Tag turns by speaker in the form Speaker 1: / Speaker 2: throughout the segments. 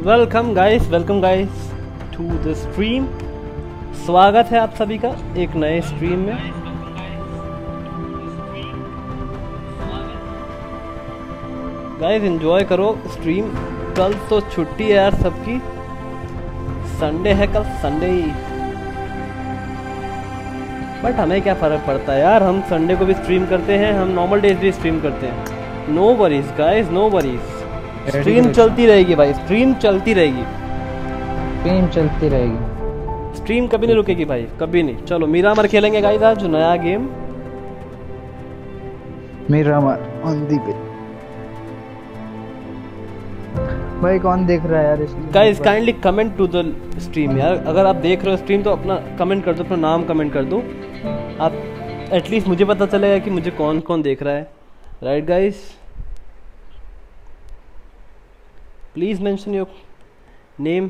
Speaker 1: Welcome guys to the stream. स्वागत है आप सभी का एक नए स्ट्रीम में। गाइस एंजॉय करो स्ट्रीम। कल तो छुट्टी है यार सबकी, संडे है कल, संडे ही। बट हमें क्या फ़र्क पड़ता है यार, हम संडे को भी स्ट्रीम करते हैं, हम नॉर्मल डेज भी स्ट्रीम करते हैं। No worries guys, no worries. Stream चलती रहेगी भाई, स्ट्रीम चलती रहेगी,
Speaker 2: स्ट्रीम चलती रहेगी,
Speaker 1: स्ट्रीम कभी नहीं रुकेगी भाई, कभी नहीं। चलो मिरामर खेलेंगे गाइस आज, नया गेम
Speaker 2: मिरामर ऑन दी पे। भाई कौन देख रहा है यार इसमें?
Speaker 1: Guys kindly comment to the stream यार, अगर आप देख रहे हो स्ट्रीम तो अपना कमेंट कर दो, अपना नाम कमेंट कर दो। आप एटलीस्ट मुझे पता चलेगा कि मुझे कौन कौन देख रहा है। Right guys, please mention your name.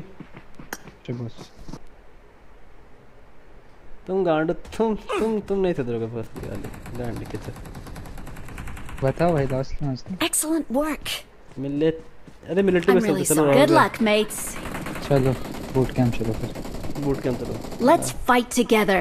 Speaker 1: तुम गांड, तुम नहीं सुधरोगे बस गांड के।
Speaker 2: बताओ भाई दोस्त।
Speaker 3: Excellent work.
Speaker 1: अरे मिलिट्री में
Speaker 3: really
Speaker 1: चलो।
Speaker 3: Good luck, mates.
Speaker 2: चलो बूट कैंप चलो फिर।
Speaker 1: बूट कैंप चलो।
Speaker 3: Let's fight together.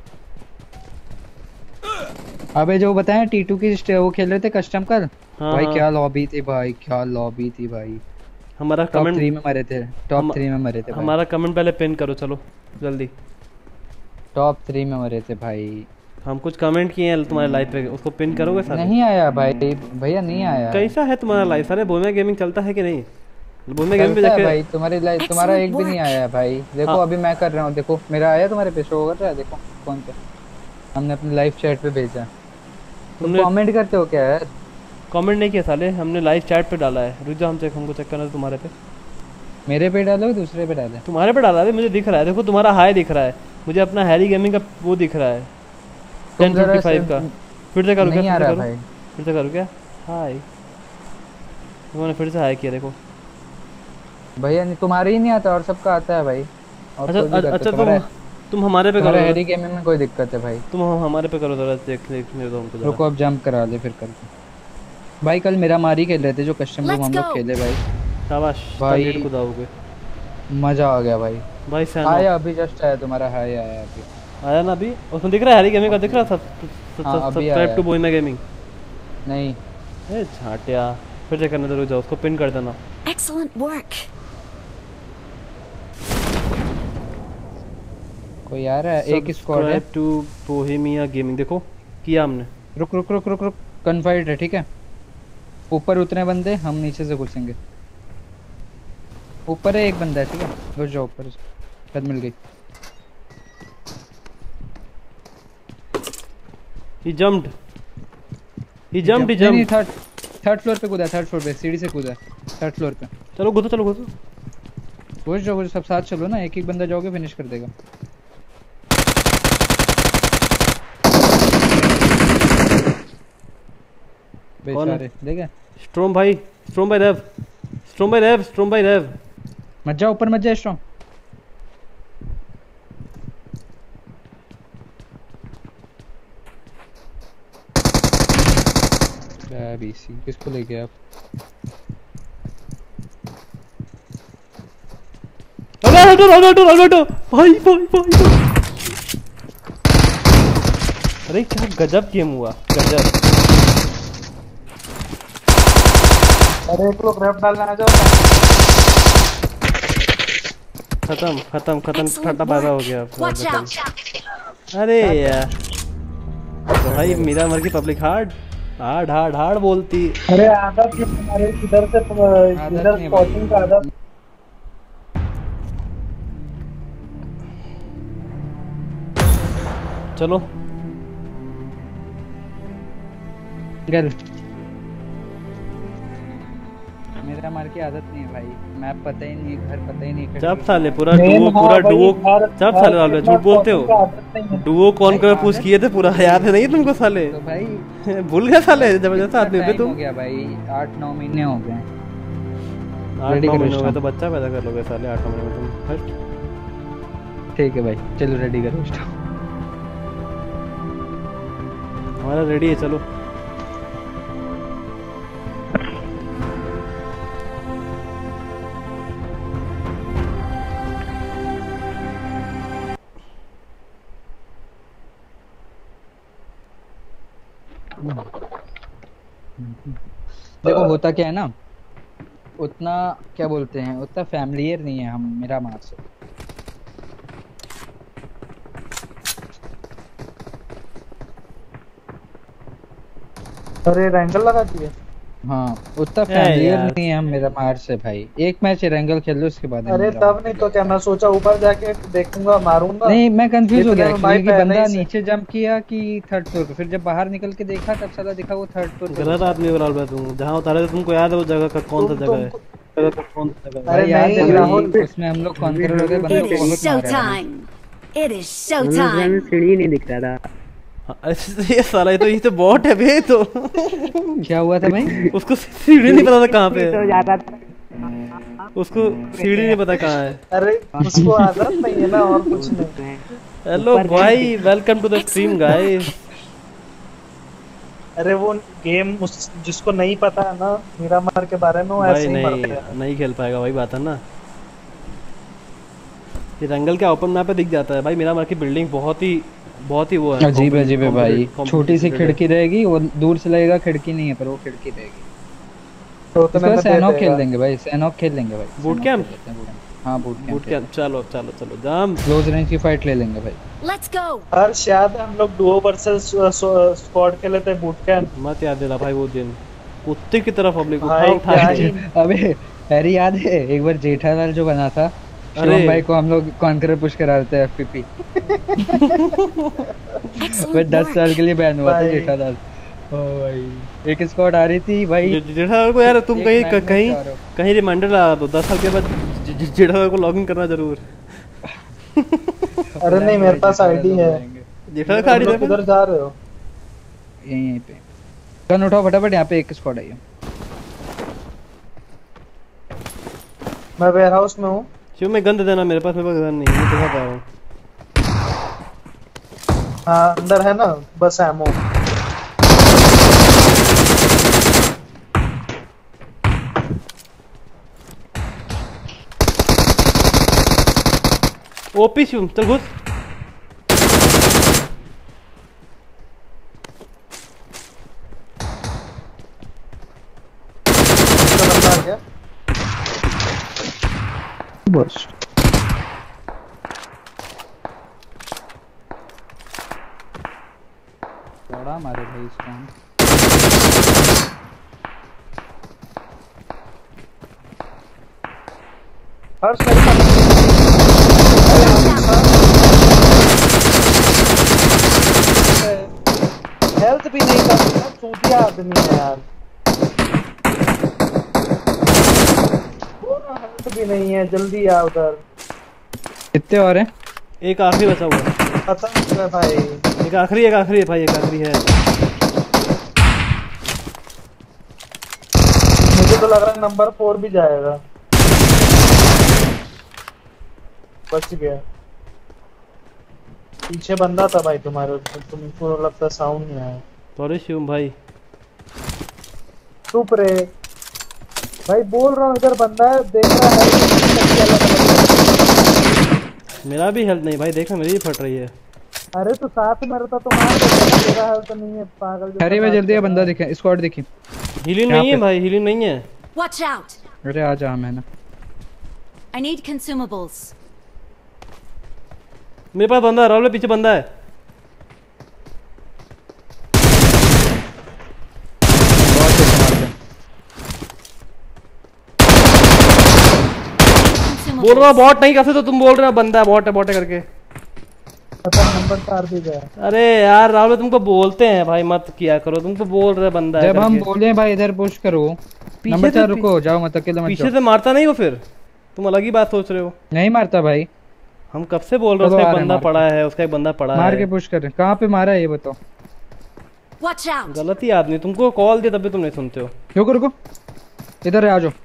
Speaker 2: अबे जो बताया T2 की वो खेल रहे थे कस्टम कल।
Speaker 1: हाँ,
Speaker 2: भाई
Speaker 1: हाँ।
Speaker 2: क्या लॉबी थी भाई, क्या लॉबी थी भाई।
Speaker 1: हमारा
Speaker 2: टॉप
Speaker 1: कमेंट
Speaker 2: 3 में मरे थे, टॉप 3 में मरे थे भाई।
Speaker 1: हमारा कमेंट पहले पिन करो, चलो जल्दी।
Speaker 2: टॉप 3 में मरे थे भाई।
Speaker 1: हम कुछ कमेंट किए हैं तुम्हारे लाइव पे, उसको पिन करोगे सारे?
Speaker 2: नहीं आया भाई, भैया नहीं आया।
Speaker 1: कैसा है तुम्हारा लाइव? सारे बोमे गेमिंग चलता है कि नहीं? बोमे गेमिंग पे
Speaker 2: चलता है
Speaker 1: जाके
Speaker 2: भाई, तुम्हारे लाइव तुम्हारा एक भी नहीं आया है भाई। देखो
Speaker 1: हाँ।
Speaker 2: अभी मैं कर रहा हूँ, देखो मेरा आया तुम्हारे पे, शो कर रहा है, देखो कौन पे हमने अपने लाइव चैट पे भेजा। तुम कमेंट करते हो क्या यार?
Speaker 1: कमेंट नहीं किया साले, हमने लाइव चैट पे डाला है। रुक जा, हमको चेक करना है तुम्हारे पे।
Speaker 2: मेरे पे डालो, दूसरे पे डाले?
Speaker 1: तुम्हारे पे डाला है, मुझे दिख रहा है। देखो तुम्हारा हाई दिख रहा है, मुझे अपना हैरी गेमिंग का वो दिख रहा है 1055 का। फिर से करो,
Speaker 2: नहीं आ रहा भाई।
Speaker 1: फिर से करो क्या? हाय, मैंने फिर से हाय किया, देखो
Speaker 2: भैया नहीं, तुम्हारे ही नहीं आता और सबका आता है भाई।
Speaker 1: अच्छा तुम हमारे पे करो।
Speaker 2: हैरी गेमिंग में कोई दिक्कत है भाई?
Speaker 1: तुम हमारे पे करो जरा, देखने दो हमको।
Speaker 2: रुको अब जंप करा ले फिर कर भाई। कल मेरा मारी खेल रहे थे जो कस्टम रूम हम लोग खेले भाई।
Speaker 1: शाबाश
Speaker 2: भाई,
Speaker 1: कुदाओगे,
Speaker 2: मजा आ गया भाई।
Speaker 1: भाई
Speaker 2: आया अभी जस्ट आया तुम्हारा, हाय आया अभी,
Speaker 1: आया ना अभी। उसमें दिख रहा है हैरी गेमिंग का, दिख रहा है सब्सक्राइब टू बोइमा गेमिंग।
Speaker 2: नहीं
Speaker 1: ए झाटिया, फिर से करने दो, रुक जाओ, उसको पिन कर देना।
Speaker 3: Excellent work.
Speaker 2: कोई आ रहा है, एक स्क्वाड है।
Speaker 1: सब्सक्राइब टू बोहेमिया गेमिंग, देखो किया हमने।
Speaker 2: रुक रुक रुक रुक रुक, कन्फाइड है ठीक है। ऊपर उतने बंदे, हम नीचे से घुसेंगे। ऊपर है एक बंदा है ठीक है, घुस जाओ ऊपर। शायद मिल गई।
Speaker 1: He jumped.
Speaker 2: नहीं, थर्ड फ्लोर पे कूदा, थर्ड फ्लोर पे सीढ़ी से कूदा, थर्ड फ्लोर पे।
Speaker 1: चलो घुसो
Speaker 2: घुस जाओ, सब साथ चलो ना, एक एक बंदा जाओगे फिनिश कर देगा। बेचारे देखे।
Speaker 1: स्ट्रॉम भाई रेव।
Speaker 2: मत जाओ ऊपर, मत जा स्ट्रॉम। बीसी किसको ले गए आप?
Speaker 1: रोनाल्डो भाई। अरे क्या गजब गेम हुआ, गजब।
Speaker 2: अरे एक लोग रैप डालना आ जाओ।
Speaker 1: खत्म फटा पैदा हो गया।
Speaker 3: Watch out.
Speaker 1: अरे यार तो भाई मिरामर की पब्लिक हार्ड बोलती।
Speaker 4: अरे आदत हमारे इधर से इधर स्पॉटिंग का आदत।
Speaker 1: चलो
Speaker 2: गल मेरा मार की आदत नहीं है भाई, मैप पता ही नहीं, घर पता ही नहीं।
Speaker 1: जब साले पूरा डुओ जब साले झूठ बोलते हो। डुओ कौन कर पूछ किए थे, पूरा याद है नहीं तुमको साले?
Speaker 2: तो भाई
Speaker 1: भूल गए साले, जबरदस्त आदमी पे तुम।
Speaker 2: हो गया भाई, 8-9 महीने हो गए।
Speaker 1: 8-9 महीने हो गए तो बच्चा पैदा कर लोगे साले 8-9 महीने में तुम फर्स्ट।
Speaker 2: ठीक है भाई चलो रेडी करो।
Speaker 1: हमारा रेडी है, चलो।
Speaker 2: देखो होता क्या है ना, उतना क्या बोलते हैं, उतना फैमिलियर नहीं है हम मेरा मार से।
Speaker 4: अरे रैंगल लगा दिए।
Speaker 2: हाँ उतना फैमिलियर
Speaker 1: यार।
Speaker 2: नहीं है हम मेरा मार से भाई। एक मैच रैंगल खेल लो उसके बाद
Speaker 4: अरे तब नहीं तो क्या, मैं सोचा ऊपर जाके देखूंगा मारूंगा।
Speaker 2: नहीं मैं कंफ्यूज हो गया
Speaker 4: इतने में भाई
Speaker 2: एक्चुअली कि
Speaker 4: पहले
Speaker 2: बंदा
Speaker 4: ही से-
Speaker 2: नीचे जंप किया कि थर्ड फ्लोर पे, फिर जब बाहर निकल के देखा तब साला दिखा वो थर्ड फ्लोर पे।
Speaker 1: गलत आदमी को डाल रहा तुम, जहाँ उतारे थे तुमको याद है वो जगह का कौन सा
Speaker 4: तुम-
Speaker 1: जगह है?
Speaker 4: तुम-
Speaker 1: जगह का कौन सा जगह है?
Speaker 2: भाई
Speaker 4: अरे
Speaker 2: याद
Speaker 4: नहीं,
Speaker 2: है
Speaker 4: राहुल।
Speaker 2: भाई उसमें हम लोग कॉन्करर हो गए, बंदों
Speaker 3: It
Speaker 2: को
Speaker 3: is
Speaker 2: बहुत मारा है।
Speaker 3: showtime. It is showtime.
Speaker 5: सीढ़ी नहीं दिख रहा था।
Speaker 1: हाँ, अरे ये साला ये तो बॉट है बे तो।
Speaker 2: क्या हुआ था भाई?
Speaker 1: उसको सीढ़ी नहीं पता था कहाँ पे
Speaker 5: तो
Speaker 1: है।
Speaker 5: जाता था।
Speaker 1: उसको सीढ़ी नहीं पता कहाँ है।
Speaker 4: अरे उसको आदत नहीं है ना, और कुछ नहीं।
Speaker 1: हेलो भाई, welcome to the stream guys.
Speaker 4: अरे वो गेम जिसको नहीं पता है ना मिरामार के बारे में, वो
Speaker 1: भाई
Speaker 4: ऐसे ही मरते हैं।
Speaker 1: नहीं खेल पाएगा, वही बात है ना। ये रंगल क्या ओपन मैप पे दिख जाता है भाई। मेरा मार की बिल्डिंग बहुत ही वो है।
Speaker 2: अजीब अजीब है भाई,
Speaker 1: complicated
Speaker 2: छोटी सी
Speaker 1: है।
Speaker 2: खिड़की रहेगी, वो दूर से लगेगा खिड़की नहीं है पर वो खिड़की रहेगी।
Speaker 4: तो
Speaker 2: इसके
Speaker 4: तुम्हें
Speaker 2: बाद
Speaker 4: दे
Speaker 2: सैनॉक
Speaker 4: देगा।
Speaker 2: खेल देंगे भाई, सैनॉक खेल लेंगे भाई।
Speaker 1: Boot
Speaker 2: Sanhok
Speaker 1: camp?
Speaker 2: खेल लेते हैं बूट कैंप। हाँ बूट
Speaker 1: बूट
Speaker 2: कैंप,
Speaker 1: कैंप, चलो चलो चलो जाम।
Speaker 2: क्लोज रेंज की फाइट ले लेंगे भाई।
Speaker 3: Let's go.
Speaker 4: हर शायद हम लोग डुओ वर्सेस स्क्वाड खेले थे बूट कैंप।
Speaker 1: मत याद दिला भाई वो दिन, कुत्ते की तरह पब्लिक
Speaker 4: भाई
Speaker 1: उठा
Speaker 4: क्या
Speaker 1: के।
Speaker 4: ही-
Speaker 2: अबे हैरी याद है एक बार जेठालाल जो बना था,
Speaker 1: अरे।
Speaker 2: शिवम भाई को हम लोग कॉन्करर पुश करा रहे थे एफपीपी। वे
Speaker 3: Excellent
Speaker 2: 10 साल
Speaker 3: work.
Speaker 2: के लिए बैन हुआ था
Speaker 4: भाई।
Speaker 2: जेठालाल। ओ भाई एक स्क्वाड आ रही थी भाई।
Speaker 1: जेठालाल को यार तुम
Speaker 2: एक
Speaker 1: कहीं
Speaker 2: मैच में
Speaker 1: कहीं
Speaker 2: चारों।
Speaker 1: कहीं रिमाइंडर लगा दो 10 साल के बाद जेठालाल को लॉगिन करना जरूर।
Speaker 4: अरे नहीं, मेरे पास आईडी है।
Speaker 1: जेठालाल का
Speaker 4: तुम
Speaker 1: आईडी
Speaker 4: लोग
Speaker 1: दे
Speaker 4: किधर जा रहे हो?
Speaker 2: यहीं पे गन उठाओ फटाफट, यहाँ पे एक स्क्वाड आई है।
Speaker 4: मैं वेयर हाउस में हूँ।
Speaker 1: शिव में गन दे देना, मेरे पास गन नहीं है, मैं दिखा पा रहा हूँ।
Speaker 4: हाँ अंदर है ना, बस एमो।
Speaker 1: ओपी शिव चल घुस।
Speaker 4: बंदा आ गया।
Speaker 2: बस बड़ा मारे भाई इसको हम।
Speaker 4: हर सही हेल्थ भी नहीं कर सकता, चूतिया आदमी है यार। पूरा हेल्थ भी नहीं है, जल्दी आ उधर।
Speaker 2: कितने और हैं?
Speaker 1: एक आखिरी बचा हुआ है।
Speaker 4: खत्म हो गया भाई।
Speaker 1: एक आखिरी है भाई, एक आखिरी है।
Speaker 4: मुझे तो लग रहा है नंबर 4 भी जाएगा। बच गया। पीछे बंदा था भाई तुम्हारे, तुमको लगता साउंड नहीं आया।
Speaker 1: सॉरी शिवम भाई।
Speaker 4: चुप रे भाई, बोल रहा हूँ इधर बंदा है, देख रहा है।
Speaker 1: मेरा भी हेल्थ नहीं भाई, देखना मेरी भी फट रही है।
Speaker 4: अरे तो साथ में रहता तो मार देता ना, तेरा हेल्थ नहीं है पागल जैसा
Speaker 2: हैरी भाई
Speaker 4: बात
Speaker 2: जल्दी आ,
Speaker 4: कर रहा
Speaker 2: बंदा
Speaker 4: है।
Speaker 2: दिखे, स्क्वाड दिखी।
Speaker 1: हीलिंग
Speaker 2: यहाँ
Speaker 1: नहीं है
Speaker 2: पे।
Speaker 1: भाई, हीलिंग नहीं है।
Speaker 3: Watch out.
Speaker 2: अरे आ जा मैं ना।
Speaker 3: I need consumables.
Speaker 1: मेरे पास बंदा है, राहुल पीछे बंदा है।
Speaker 2: बहुत अच्छा मारते हैं।
Speaker 1: बोल रहा
Speaker 3: Consumables.
Speaker 1: बॉट नहीं, कैसे तो तुम बोल रहे हो बंदा बॉट है करके।
Speaker 4: पता नंबर 4 भी गया।
Speaker 1: अरे यार राहुल तुमको बोलते हैं भाई मत किया करो, तुमको बोल रहे बंदा है
Speaker 2: जब हम
Speaker 1: करके।
Speaker 2: बोले भाई इधर पुश करो,
Speaker 1: पीछे
Speaker 2: नंबर
Speaker 1: से
Speaker 2: 4 रुको, जाओ मत अकेले मत
Speaker 1: पीछे
Speaker 2: जाओ।
Speaker 1: से मारता नहीं वो, फिर तुम अलग ही बात सोच रहे हो।
Speaker 2: नहीं मारता भाई,
Speaker 1: हम कब से बोल रहे हो
Speaker 2: चलो
Speaker 1: उसका
Speaker 2: आ
Speaker 1: एक
Speaker 2: रहे हैं
Speaker 1: बंदा
Speaker 2: मार
Speaker 1: पड़ा है, उसका एक बंदा पड़ा
Speaker 2: मार
Speaker 1: है।
Speaker 2: के पुश कर रहे हैं। कहाँ पे मारा है ये बताओ।
Speaker 3: Watch out.
Speaker 1: गलत ही आदमी, तुमको कॉल दिया तब भी तुम नहीं सुनते हो।
Speaker 2: रुको रुको, इधर आ जाओ।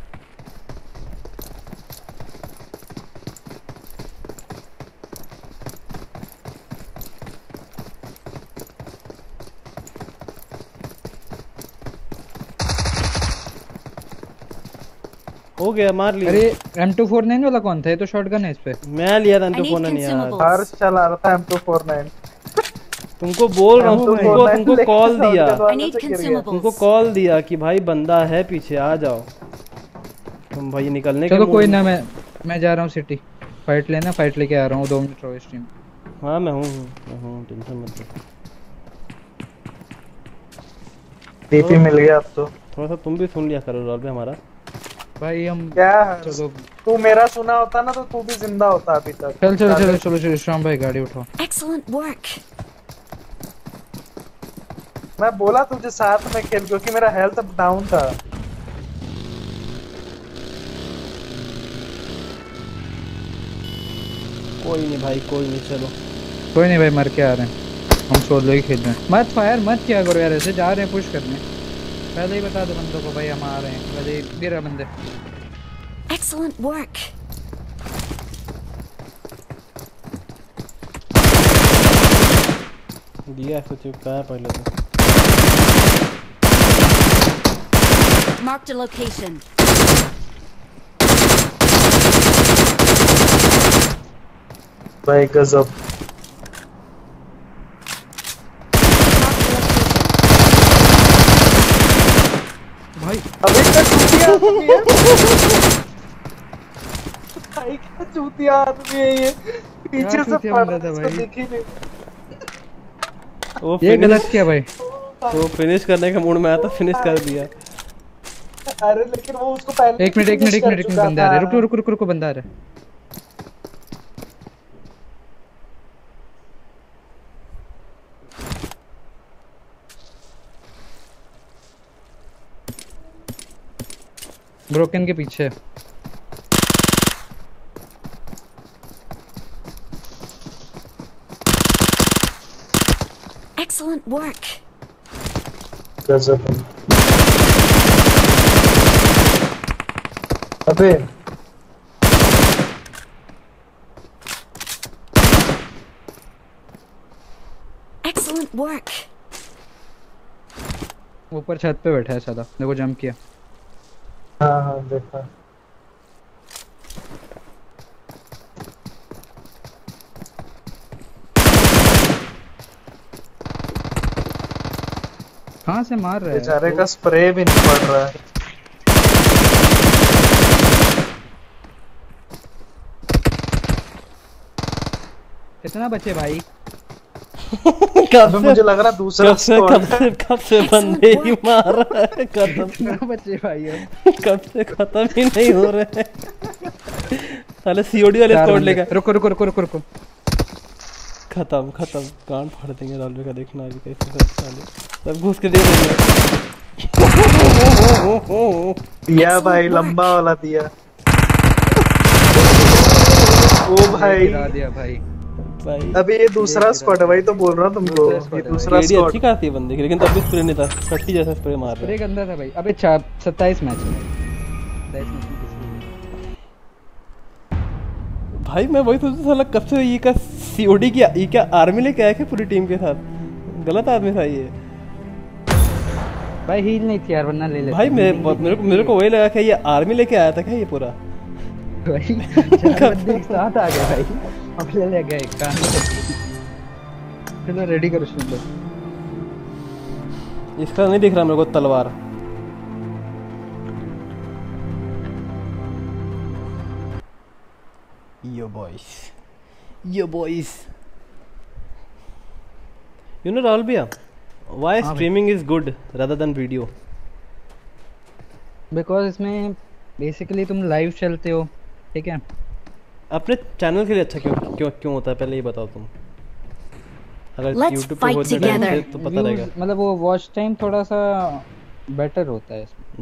Speaker 1: हो गया, मार लिया।
Speaker 2: अरे M249 वाला कौन था? ये तो शॉटगन है इस पे।
Speaker 1: मैं लिया था
Speaker 3: I
Speaker 1: तो
Speaker 3: need
Speaker 1: फोन नहीं यार।
Speaker 3: consumables.
Speaker 4: हर्ष चला रहा था M249।
Speaker 1: तुमको बोल रहा हूँ, तुमको कॉल दिया,
Speaker 3: I need
Speaker 1: तुमको
Speaker 3: consumables.
Speaker 1: कॉल दिया कि भाई बंदा है पीछे, आ जाओ। तुम भाई निकलने के
Speaker 2: चलो कोई
Speaker 1: मूड
Speaker 2: ना, मैं जा रहा हूँ सिटी फाइट लेना, फाइट लेके आ रहा हूँ 2 मिनट रहो स्ट्रीम।
Speaker 1: हाँ मैं हूँ टेंशन मत लो।
Speaker 4: डीपी मिल गया अब तो।
Speaker 1: थोड़ा सा तुम भी सुन लिया करो रोल पे हमारा।
Speaker 2: भाई हम
Speaker 4: क्या
Speaker 2: चलो
Speaker 4: तू मेरा सुना होता ना तो तू भी जिंदा होता अभी तक।
Speaker 2: चल चलो चलो चलो चलो श्याम भाई गाड़ी उठाओ।
Speaker 3: Excellent work.
Speaker 4: मैं बोला तुझे साथ में खेल क्योंकि मेरा हेल्थ डाउन था।
Speaker 1: कोई नहीं भाई, कोई नहीं, चलो।
Speaker 2: कोई नहीं भाई, मर के आ रहे हैं हम, सोलो ही खेल रहे हैं। मत फायर मत किया करो यार, ऐसे जा रहे हैं पुश करने, पहले ही बता दो बंदों को भाई हम आ रहे हैं, पहले ही गिरा बंदे।
Speaker 3: Excellent work.
Speaker 1: दिया तो चुका है पहले तो।
Speaker 3: Marked a location.
Speaker 4: भाई गजब।
Speaker 2: भाई
Speaker 4: अबे क्या चूतिया आदमी है। भाई क्या चूतिया आदमी है ये, पीछे से
Speaker 2: चूतिया
Speaker 4: पड़
Speaker 2: बंदा था
Speaker 4: रहा
Speaker 2: भाई।
Speaker 4: है, दिख ही नहीं।
Speaker 1: वो
Speaker 2: ये गलत किया भाई।
Speaker 1: वो फिनिश करने के मूड में आया था, फिनिश कर दिया।
Speaker 4: अरे लेकिन वो उसको पहले
Speaker 2: एक मिनट
Speaker 4: finish कर चुका
Speaker 2: बंदा आ रहा है,
Speaker 4: था।
Speaker 2: रुको बंदा आ रहा है। ब्रोकन के पीछे।
Speaker 3: Excellent work.
Speaker 4: गजब। अबे
Speaker 3: Excellent work.
Speaker 2: ऊपर छत पे बैठा है साला, देखो जंप किया।
Speaker 4: हाँ हाँ देखा।
Speaker 2: कहाँ से मार रहा है?
Speaker 4: बेचारे का स्प्रे भी नहीं पड़ रहा है।
Speaker 2: कितना बचे भाई?
Speaker 1: कब
Speaker 4: अबे मुझे लग रहा दूसरा स्क्वाड है।
Speaker 1: कब से बंदे ही मार रहा है, खत्म।
Speaker 2: कितना बचे भाई अब?
Speaker 1: कब से खत्म ही नहीं हो रहे हैं साले। सीओडी वाले स्क्वाड लेकर
Speaker 2: रुको।
Speaker 1: खत्म कान फाड़ देंगे रालवे का, देखना अभी कैसे साले सब घुस के दे देंगे।
Speaker 4: दिया भाई, लंबा वाला दिया। ओ भाई
Speaker 2: गिरा दिया भाई।
Speaker 1: भाई
Speaker 4: अभी ये दूसरा स्क्वाड है, वही तो बोल रहा हूँ तुमको।
Speaker 2: दूसरा squad
Speaker 4: ये
Speaker 2: है।
Speaker 4: दूसरा
Speaker 1: एडी अच्छी
Speaker 4: स्क्वाड।
Speaker 1: खासी है बंदे की, लेकिन तब भी स्प्रे नहीं था, छट्टी जैसा स्प्रे मार रहा
Speaker 2: स्प्रे
Speaker 1: है।
Speaker 2: गंदा था भाई। अबे 27 मैच है, 27 मैच में किसी ने।
Speaker 1: भाई मैं वही सोचता साला कब से ये का सीओडी की, ये क्या आर्मी लेके आया क्या पूरी टीम के साथ? गलत आदमी था ये
Speaker 2: भाई हील नहीं थी यार, वरना ले लेते।
Speaker 1: भाई। मेरे को वही लगा कि ये आर्मी लेके आया था क्या ये पूरा।
Speaker 2: भाई 4 बंदे एक साथ आ गए भाई, अब ले गए काम। चलो रेडी करो शुरू।
Speaker 1: इसका नहीं दिख रहा मेरे को तलवार। Yo boys you know Rahul भैया, why streaming is good rather than video?
Speaker 2: Because इसमें बेसिकली तुम लाइव चलते हो, ठीक है?
Speaker 1: अपने चैनल के लिए अच्छा क्यों होता है, पहले ये बताओ तुम। अगर
Speaker 3: Let's
Speaker 1: YouTube पे
Speaker 3: fight
Speaker 1: होता है
Speaker 3: together.
Speaker 1: तो पता रहेगा।
Speaker 2: मतलब वो वॉच टाइम थोड़ा सा बेटर होता है इसमें।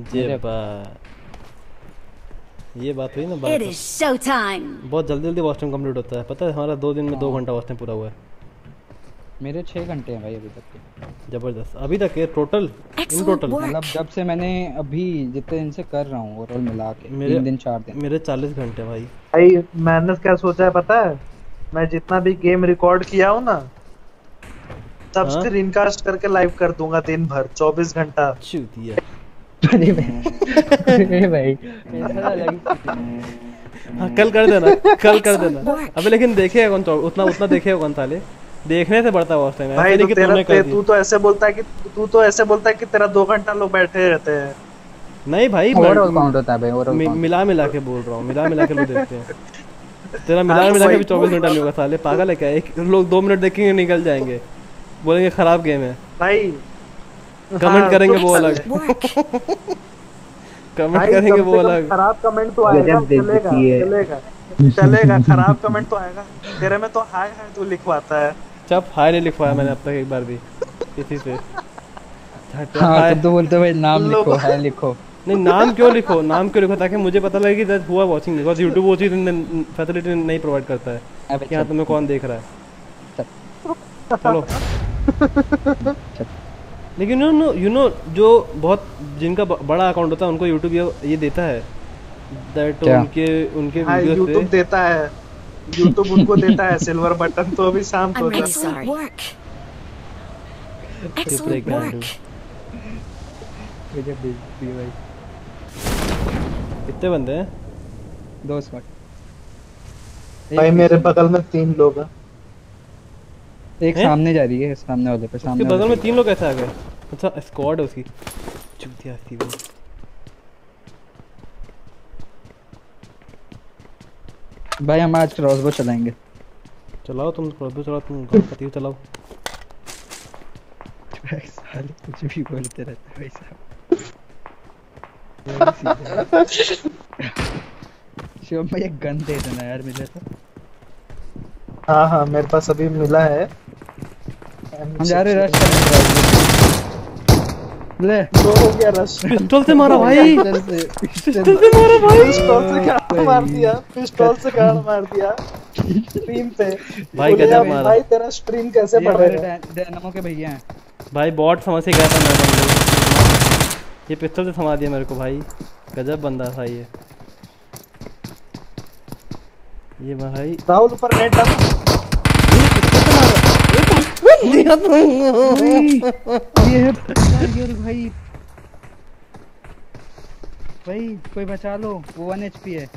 Speaker 1: ये बात हुई ना
Speaker 3: It
Speaker 1: बात।
Speaker 3: is showtime.
Speaker 1: बहुत जल्दी वॉच टाइम कंप्लीट होता है, पता है हमारा 2 दिन में 2 घंटा वॉच टाइम पूरा हुआ है।
Speaker 2: मेरे 6 घंटे हैं भाई अभी तक के।
Speaker 1: जबरदस्त। अभी तक ये टोटल इन
Speaker 3: Excellent
Speaker 1: टोटल
Speaker 3: work.
Speaker 2: मतलब जब से मैंने अभी जितने दिन से कर रहा हूँ ओवरऑल मिला के,
Speaker 1: मेरे
Speaker 2: 3 दिन 4 दिन।
Speaker 1: मेरे 40 घंटे भाई।
Speaker 4: भाई मैंने क्या सोचा है पता है? मैं जितना भी गेम रिकॉर्ड किया हूँ ना, सब
Speaker 1: हाँ?
Speaker 4: स्क्रीन कास्ट करके लाइव कर दूंगा दिन भर 24 घंटा।
Speaker 1: चूतिया।
Speaker 2: अरे भाई ऐसा लगा।
Speaker 1: हाँ कल कर देना, कल कर देना। अबे लेकिन देखेगा कौन तो, उतना देखेगा कौन साले? देखने से बढ़ता वॉच टाइम।
Speaker 4: भाई तो तेरा तू तो ऐसे बोलता है कि तेरा 2 घंटा लोग बैठे रहते हैं।
Speaker 1: नहीं भाई
Speaker 2: ओवरऑल काउंट होता है भाई, ओवरऑल काउंट।
Speaker 1: मिला के बोल रहा हूँ, मिला के लोग देखते हैं। तेरा मिला के भी 24 घंटा नहीं होगा साले, पागल है क्या? एक लोग 2 मिनट देखेंगे निकल जाएंगे, बोलेंगे खराब गेम है
Speaker 4: भाई।
Speaker 1: कमेंट करेंगे वो अलग। कमेंट करेंगे वो अलग।
Speaker 4: खराब कमेंट तो आएगा, चलेगा खराब कमेंट तो आएगा। तेरे में तो हाय हाय तू लिखवाता है।
Speaker 1: चुप, हाय नहीं लिखवाया मैंने अब तक एक बार भी किसी से।
Speaker 2: हाँ तो बोलते भाई नाम लिखो, हाय लिखो।
Speaker 1: नहीं नाम क्यों लिखो ताकि मुझे पता लगे कि दैट हुआ वाचिंग, बिकॉज़ YouTube वो चीज फैसिलिटी नहीं प्रोवाइड करता है कि हाँ तुम्हें कौन देख रहा है। चलो लेकिन यू नो जो बहुत जिनका बड़ा अकाउंट होता है उनको YouTube ये देता है दैट उनके वीडियोस पे
Speaker 4: YouTube देता है, YouTube उनको देता है सिल्वर बटन। तो अभी शाम को
Speaker 1: कितने बंदे हैं?
Speaker 2: 2 स्क्वाड
Speaker 4: भाई। मेरे बगल में 3 लोग हैं।
Speaker 2: एक सामने जा रही है, सामने वाले पे।
Speaker 1: सामने बगल में 3 लोग कैसे आ गए? अच्छा स्क्वाड है उसकी। चुप दिया थी वो।
Speaker 2: भाई हम आज क्रॉसबो चलाएंगे।
Speaker 1: चलाओ तुम क्रॉसबो, चलाओ तुम पतियो चलाओ।
Speaker 2: साले कुछ भी बोलते रहते भाई साहब। शिवम भाई एक गन दे देना यार मिले तो।
Speaker 4: हाँ मेरे पास अभी मिला है।
Speaker 2: हम जा रहे रश करने। ले
Speaker 4: दो हो गया रश।
Speaker 1: पिस्टल से मारा भाई, पिस्टल से मारा भाई। पिस्टल से गाड़ मार दिया स्ट्रीम पे भाई। गजब मारा
Speaker 4: भाई। तेरा स्ट्रीम कैसे बढ़ेगा?
Speaker 2: डायनामो के भैया हैं
Speaker 1: भाई, बॉट समझ से गया था मैं। ये पिस्टल से थमा दिया मेरे को भाई। गजब बंदा था ये भाई।
Speaker 4: राहुल ऊपर नेट डाल।
Speaker 2: ये भाई भाई कोई बचा लो, वो 1 HP है।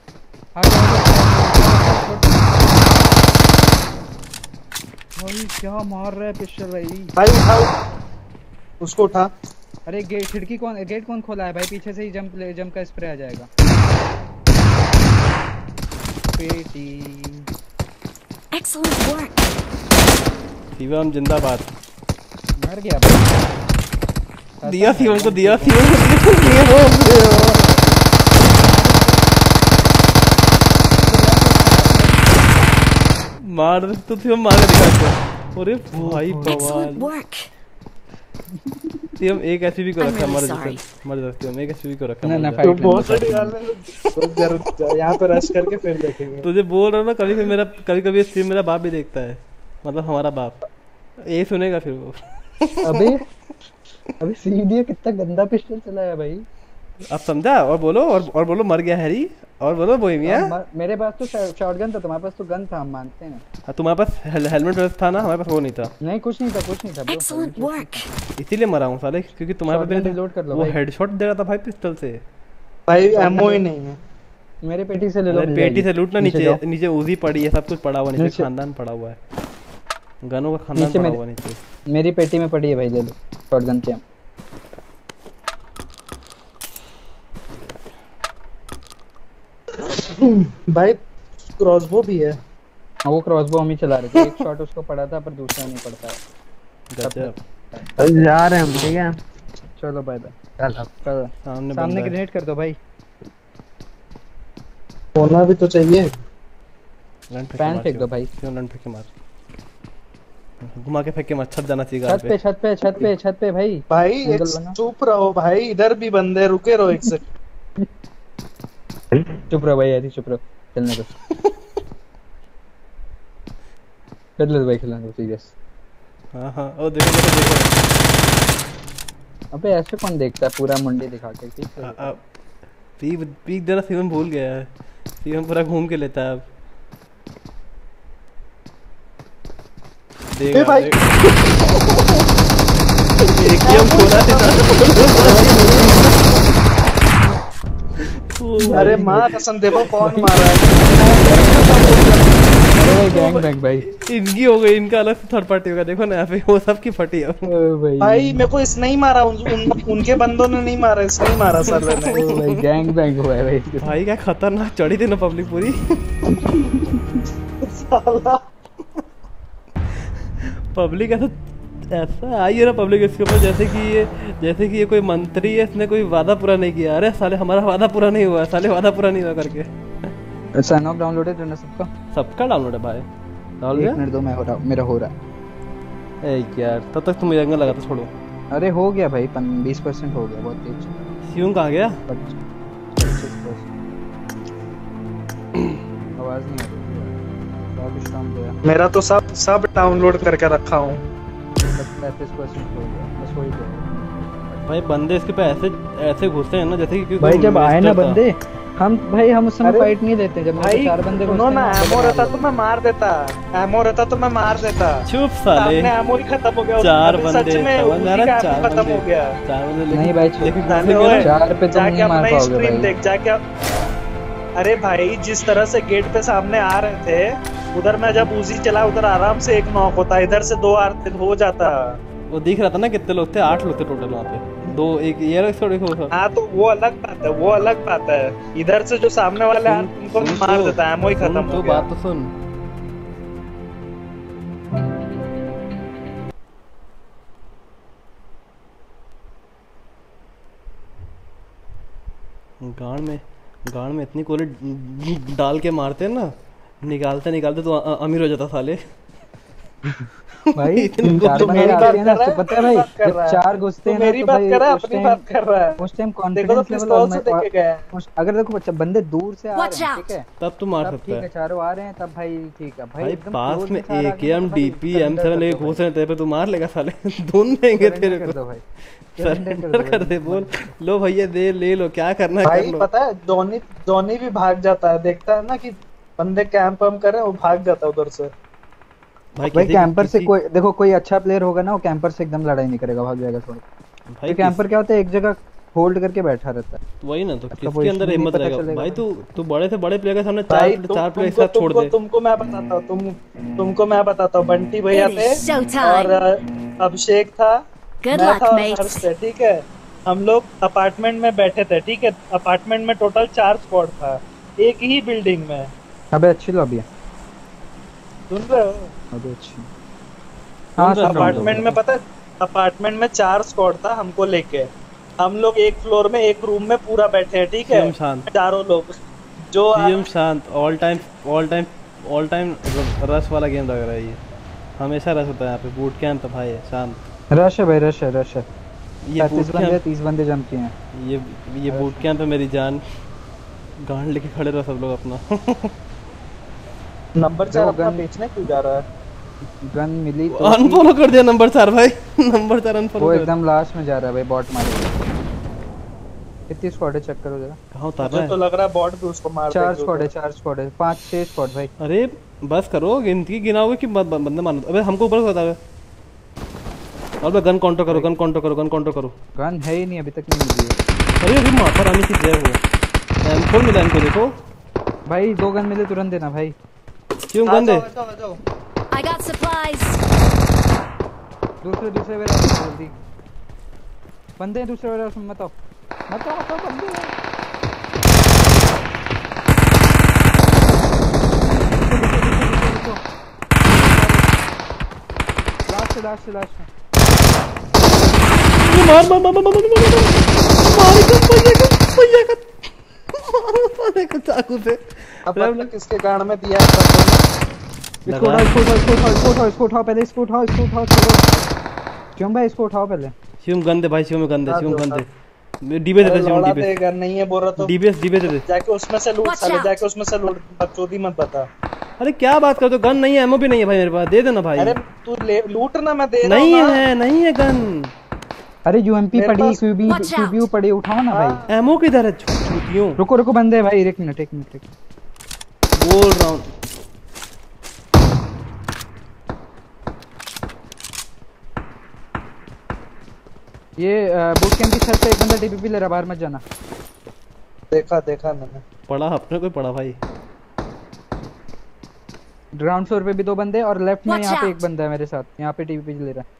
Speaker 2: भाई क्या मार रहा है पिस्टल भाई।
Speaker 4: उठाओ उसको, उठा।
Speaker 2: अरे गेट कौन खोला है भाई? पीछे से ही जंप का स्प्रे आ जाएगा। पेटी
Speaker 3: Excellent work.
Speaker 1: शिवम जिंदाबाद।
Speaker 2: मर गया
Speaker 1: दिया शिवम को, दिया मार तो शिवम मार के दिखा। अरे भाई बवाल। शिवम एक ऐसी भी को रखा, मर जाते हम। एक ऐसी भी को रखा
Speaker 2: ना
Speaker 4: तो बहुत बड़ी गाल है। यहाँ पे रश करके फिर देखेंगे।
Speaker 1: तुझे बोल रहा हूँ ना, कभी स्ट्रीम मेरा बाप भी देखता है, मतलब हमारा बाप ये सुनेगा फिर वो।
Speaker 2: अभी सीडी कितना गंदा पिस्टल चलाया भाई।
Speaker 1: अब समझा? और बोलो मर गया हैरी, और बोलो बोहेमिया।
Speaker 2: मेरे पास तो शॉटगन था, तुम्हारे पास तो गन था, हम मानते हैं।
Speaker 1: तुम्हारे पास हेलमेट था ना, हमारे पास वो नहीं था।
Speaker 2: नहीं कुछ नहीं था
Speaker 3: Excellent work.
Speaker 1: इसीलिए मरा हूँ साले, क्योंकि तुम्हारे पास
Speaker 2: रिलोड कर लो
Speaker 1: वो हेडशॉट दे रहा था भाई पिस्टल से।
Speaker 4: भाई एमओ ही नहीं है।
Speaker 2: मेरे पेटी से ले लो।
Speaker 1: पेटी से लूटना। नीचे उजी पड़ी है, सब कुछ पड़ा हुआ नीचे, खानदान पड़ा हुआ है, गनों का खानदान पड़ा हुआ नीचे।
Speaker 2: मेरी पेटी में पड़ी है भाई, ले लो शॉटगन के।
Speaker 4: भाई क्रॉसबो भी है।
Speaker 2: वो क्रॉसबो हम ही चला रहे थे। एक शॉट उसको पड़ा था पर दूसरा नहीं पड़ता है।
Speaker 1: गजब।
Speaker 4: जा रहे हैं हम, ठीक है
Speaker 2: चलो बाय बाय। सामने ग्रेनेड कर दो भाई।
Speaker 4: होना भी तो चाहिए।
Speaker 2: पैन फेंक दो भाई।
Speaker 1: लंड फेंक के मार, घुमा के फेंक के मार। छत जाना चाहिए।
Speaker 2: छत पे भाई।
Speaker 4: भाई एक चुप रहो भाई, इधर भी बंदे। रुके रहो एक सेकंड।
Speaker 2: चुप रहो भाई, ऐसे चुप रहो। चलने दो। कर लो भाई, खिलाने दो सीरियस।
Speaker 1: हां ओ देखो।
Speaker 2: अबे ऐसे कौन देखता है पूरा मुंडी दिखा के?
Speaker 1: पीक देना शिवम भूल गया है। शिवम पूरा घूम के लेता है अब। देगा
Speaker 4: भाई।
Speaker 1: एकदम खोला
Speaker 4: अरे मां कसम, देखो कौन मारा है।
Speaker 2: भाई गैंग बैंग भाई।
Speaker 1: इनकी हो गई, इनका अलग से थर्ड पार्टी होगा। देखो ना यहाँ पे वो सबकी फटी है।
Speaker 2: ओ भाई
Speaker 4: भाई मेरे को इसने ही मारा, उनके बंदों ने नहीं मारा, इसने ही मारा सर ने।
Speaker 2: ओ भाई गैंग बैंग हुआ है भाई।
Speaker 1: भाई क्या खतरनाक चढ़ी थी ना पब्लिक पूरी।
Speaker 4: साला
Speaker 1: पब्लिक ऐसा आई है ना पब्लिक इसके ऊपर, जैसे कि ये कोई मंत्री है, इसने कोई वादा पूरा नहीं किया। अरे साले हमारा वादा पूरा नहीं हुआ, साले वादा पूरा नहीं हुआ करके।
Speaker 2: साइन अप डाउनलोड है तुमने सबका?
Speaker 1: सबका डाउनलोड है भाई। डाउन
Speaker 2: एक
Speaker 1: गया?
Speaker 2: मिनट दो, मैं हो रहा मेरा हो रहा है।
Speaker 1: ए यार तब तक तुम जंगल लगा था, छोड़ो।
Speaker 2: अरे हो गया भाई 20% हो गया, बहुत तेज।
Speaker 1: क्यों कहाँ गया?
Speaker 2: 25%। आवाज नहीं आ रही। बहुत स्ट्रांग गया।
Speaker 4: मेरा तो सब डाउनलोड करके रखा हूँ।
Speaker 2: 35% हो गया, बस हो ही गया।
Speaker 1: भाई बंदे इसके पे ऐसे घुसते हैं ना जैसे कि
Speaker 2: भाई जब आए ना
Speaker 1: मिनिस्टर था।
Speaker 2: बंदे, हम उस समय
Speaker 4: अरे
Speaker 2: फाइट नहीं देते। जब
Speaker 4: भाई
Speaker 2: 4 बंदे
Speaker 4: सुनो ना, एमो रहता तो मैं मार देता, एमो रहता तो मैं मार देता।
Speaker 1: चुप साले।
Speaker 4: सामने एमो ही खत्म हो गया।
Speaker 1: चार
Speaker 4: अभी
Speaker 1: बंदे
Speaker 4: सच में
Speaker 1: समझ
Speaker 4: उसी
Speaker 1: आ
Speaker 4: का
Speaker 1: रहा,
Speaker 4: एमो
Speaker 1: चार
Speaker 4: खत्म
Speaker 1: बंदे
Speaker 4: हो गया।
Speaker 1: चार बंदे
Speaker 2: नहीं भाई,
Speaker 1: लेकिन
Speaker 4: जाने
Speaker 1: घुसेंगे
Speaker 4: ओए,
Speaker 1: ना।
Speaker 2: 4 पे तुम
Speaker 4: जाके
Speaker 2: नहीं मार
Speaker 4: अपना
Speaker 2: पाओगे
Speaker 4: स्ट्रीम
Speaker 2: भाई।
Speaker 4: देख जाके। अरे भाई जिस तरह से गेट पे सामने आ रहे थे, उधर मैं जब उजी चला उधर आराम से एक नॉक होता, इधर से 2 हो जाता।
Speaker 1: वो दिख रहा था ना कितने लोग थे, 8 लोग थे टोटल वहाँ पे। 2 एक ये रख देखो।
Speaker 4: हाँ तो वो अलग बात है, वो अलग बात है। इधर से जो सामने वाले आ उनको मैं मार देता, एमो ही खत्म
Speaker 1: तो
Speaker 4: हो गया।
Speaker 1: बात तो सुन। गांड में इतनी गोली डाल के मारते हैं ना, निकालते तो अमीर हो जाता साले।
Speaker 2: भाई
Speaker 1: इतनी
Speaker 2: चार
Speaker 4: तो
Speaker 2: बंदे
Speaker 4: मेरी
Speaker 2: आते
Speaker 4: बात
Speaker 2: हैं ना,
Speaker 4: कर रहा
Speaker 2: तो
Speaker 4: है,
Speaker 2: पता है भाई
Speaker 4: बात कर
Speaker 2: जब
Speaker 4: रहा है।
Speaker 2: 4 घुसते हैं ना
Speaker 4: मेरी
Speaker 2: तो
Speaker 4: बात
Speaker 2: भाई
Speaker 4: कर रहा है,
Speaker 2: उस
Speaker 4: अपनी
Speaker 2: टाइम
Speaker 4: बात कर रहा है।
Speaker 2: उस टाइम
Speaker 4: देखो तो
Speaker 2: कॉन्फिडेंस लेवल
Speaker 4: पिस्तौल से देख के गया है।
Speaker 2: अगर देखो बच्चा बंदे दूर से आ
Speaker 3: Watch
Speaker 2: रहे हैं,
Speaker 3: out!
Speaker 2: ठीक है
Speaker 1: तब तू मार
Speaker 2: तब
Speaker 1: सकता
Speaker 2: ठीक है,
Speaker 1: है।
Speaker 2: चारों आ रहे हैं तब भाई ठीक है भाई।
Speaker 1: भाई
Speaker 2: एकदम
Speaker 1: पास
Speaker 2: close
Speaker 1: में
Speaker 2: चार आ गए
Speaker 1: AKM
Speaker 2: तो भाई
Speaker 1: DP
Speaker 2: surrender
Speaker 1: M7
Speaker 2: कर
Speaker 1: लेके
Speaker 2: दो
Speaker 1: घुस रहे हैं तेरे पे, तू मार लेगा साले। धुन देंगे
Speaker 2: भाई,
Speaker 1: तेरे
Speaker 2: surrender
Speaker 1: को।
Speaker 2: कर दो भाई,
Speaker 1: सरेंडर कर दे, बोल लो भैया दे ले लो, क्या करना है कर
Speaker 4: भाई
Speaker 1: लो।
Speaker 4: पता है धोनी भी भाग जाता है, देखता है ना कि बंदे कैंप वैम्प कर रहे हैं, वो भाग जाता है उधर से।
Speaker 2: भाई
Speaker 1: किसी-
Speaker 2: कैंपर से
Speaker 1: किसी-
Speaker 2: कोई देखो कोई अच्छा प्लेयर होगा ना, वो कैंपर से एकदम लड़ाई नहीं करेगा, भाग जाएगा थोड़ा।
Speaker 1: भाई
Speaker 2: तो कैंपर क्या होता है, एक जगह होल्ड करके बैठा रहता है।
Speaker 1: वही ना, तो किसके
Speaker 2: position
Speaker 1: अंदर
Speaker 2: नहीं
Speaker 1: हिम्मत
Speaker 2: पता
Speaker 1: रहेगा
Speaker 2: चलेगा
Speaker 1: भाई।
Speaker 2: भाई।
Speaker 1: तू बड़े से बड़े प्लेयर के सामने
Speaker 4: भाई
Speaker 1: चार प्लेयर एक साथ छोड़ दे।
Speaker 4: तुमको मैं बताता हूँ, तुमको मैं बताता हूँ। बंटी भैया
Speaker 3: It
Speaker 4: थे
Speaker 3: is showtime.
Speaker 4: और अभिषेक था,
Speaker 3: Good
Speaker 4: मैं
Speaker 3: luck,
Speaker 4: था और
Speaker 3: mates.
Speaker 4: हर्ष थे, ठीक है। हम लोग अपार्टमेंट में बैठे थे, ठीक है। अपार्टमेंट में टोटल 4 स्क्वाड था, एक ही बिल्डिंग में।
Speaker 2: अबे अच्छी लॉबी है,
Speaker 4: सुन रहे हो?
Speaker 2: अबे अच्छी।
Speaker 1: कौन
Speaker 2: हाँ
Speaker 1: सा
Speaker 2: सुन रहा हूँ।
Speaker 4: अपार्टमेंट में पता है, अपार्टमेंट में 4 स्क्वाड था हमको लेके। हम लोग एक फ्लोर में एक रूम में पूरा बैठे हैं, ठीक है।
Speaker 1: सीएम शांत।
Speaker 4: चारों लोग जो
Speaker 1: सीएम शांत ऑल टाइम रश वाला गेम लग रहा है ये। हमेशा रश होता है यहाँ पे। बूट कैंप है भाई, शांत।
Speaker 2: रश है भाई, रश है।
Speaker 1: ये
Speaker 2: 35
Speaker 1: बूट
Speaker 2: बंदे
Speaker 1: कैंप
Speaker 2: 30 बंदे जम के हैं।
Speaker 1: ये बूट कैंप है मेरी जान। गांड लेके खड़े रहो सब लोग अपना।
Speaker 4: नंबर 4 अपना
Speaker 2: गन-
Speaker 4: बेचने क्यों जा रहा है?
Speaker 2: गन मिली तो
Speaker 1: अनफॉलो कर दिया नंबर 4 भाई। नंबर 4 अनफॉलो
Speaker 2: वो
Speaker 1: कर।
Speaker 2: एकदम लास्ट में जा रहा है भाई, बॉट मारेगा। कितनी स्क्वाड है, चेक करो जरा।
Speaker 1: कहाँ उतार रहा
Speaker 4: मुझे तो
Speaker 1: है?
Speaker 4: लग रहा है बॉट भी उसको मार
Speaker 2: 4
Speaker 4: देंगे
Speaker 2: स्क्वाड है,
Speaker 4: उधर।
Speaker 2: 4 स्क्वाड है, 5-6 स्क्वाड भाई।
Speaker 1: अरे बस करो, गिनती गिनाओगे कि बंदे मारो। अबे हमको ऊपर से बताओ। और गन काउंटर करो, गन काउंटर करो।
Speaker 2: गन है ही नहीं, अभी तक नहीं मिली है
Speaker 1: अरे अभी माता रानी की जय हो। M4 मिला इनको, देखो
Speaker 2: भाई। 2 गन मिले तुरंत देना भाई।
Speaker 1: क्यों
Speaker 4: आ
Speaker 1: गन दे।
Speaker 4: जाओ, आ जाओ।
Speaker 3: I got supplies.
Speaker 2: दूसरे वेयर हाउस में जल्दी बंदे हैं। दूसरे वेयर हाउस में मत आओ बंदे हैं। लास्ट में
Speaker 1: ये मार भैया का मारे को चाकू से।
Speaker 4: अब तक किसके गाड़ में दिया है
Speaker 2: इसको उठाओ पहले, इसको उठाओ क्यों भाई, इसको उठाओ पहले।
Speaker 1: शिवम गन दे भाई, शिवम गन
Speaker 4: हाँ,
Speaker 1: दे। डीबे दे दे, शिवम
Speaker 4: लौड़ा
Speaker 1: डीबे
Speaker 4: देगा, नहीं है बोल रहा तो
Speaker 1: डीबे दे दे।
Speaker 4: जाके उसमें से लूट
Speaker 3: Watch
Speaker 4: साले,
Speaker 3: out.
Speaker 4: जाके उसमें से लूट, बकचोदी मत बता।
Speaker 1: अरे क्या बात करते हो, गन नहीं है, एमओ भी नहीं है भाई मेरे पास। दे देना भाई।
Speaker 4: अरे तू लूट ना, मैं दे रहा
Speaker 1: नहीं
Speaker 4: हूं ना।
Speaker 1: है, नहीं है गन।
Speaker 2: अरे यूएमपी
Speaker 4: मेरे
Speaker 2: पड़ी,
Speaker 4: पास-
Speaker 3: Watch out.
Speaker 2: क्यूबी पड़ी, उठाओ ना भाई।
Speaker 1: एमओ किधर है छूटियों?
Speaker 2: रुको बंदे हैं भाई, एक मिनट
Speaker 1: बोल रहा हूँ।
Speaker 2: ये बूट कैंप की छत पे एक बंदा टीपीपी ले रहा, बाहर मत जाना।
Speaker 4: देखा मैंने।
Speaker 1: पढ़ा अपने कोई पढ़ा भाई।
Speaker 2: ग्राउंड फ्लोर पे भी 2 बंदे और लेफ्ट में
Speaker 3: Watch
Speaker 2: यहाँ पे
Speaker 3: out!
Speaker 2: एक बंदा है मेरे साथ, यहाँ पे टीवी पे ले रहा है।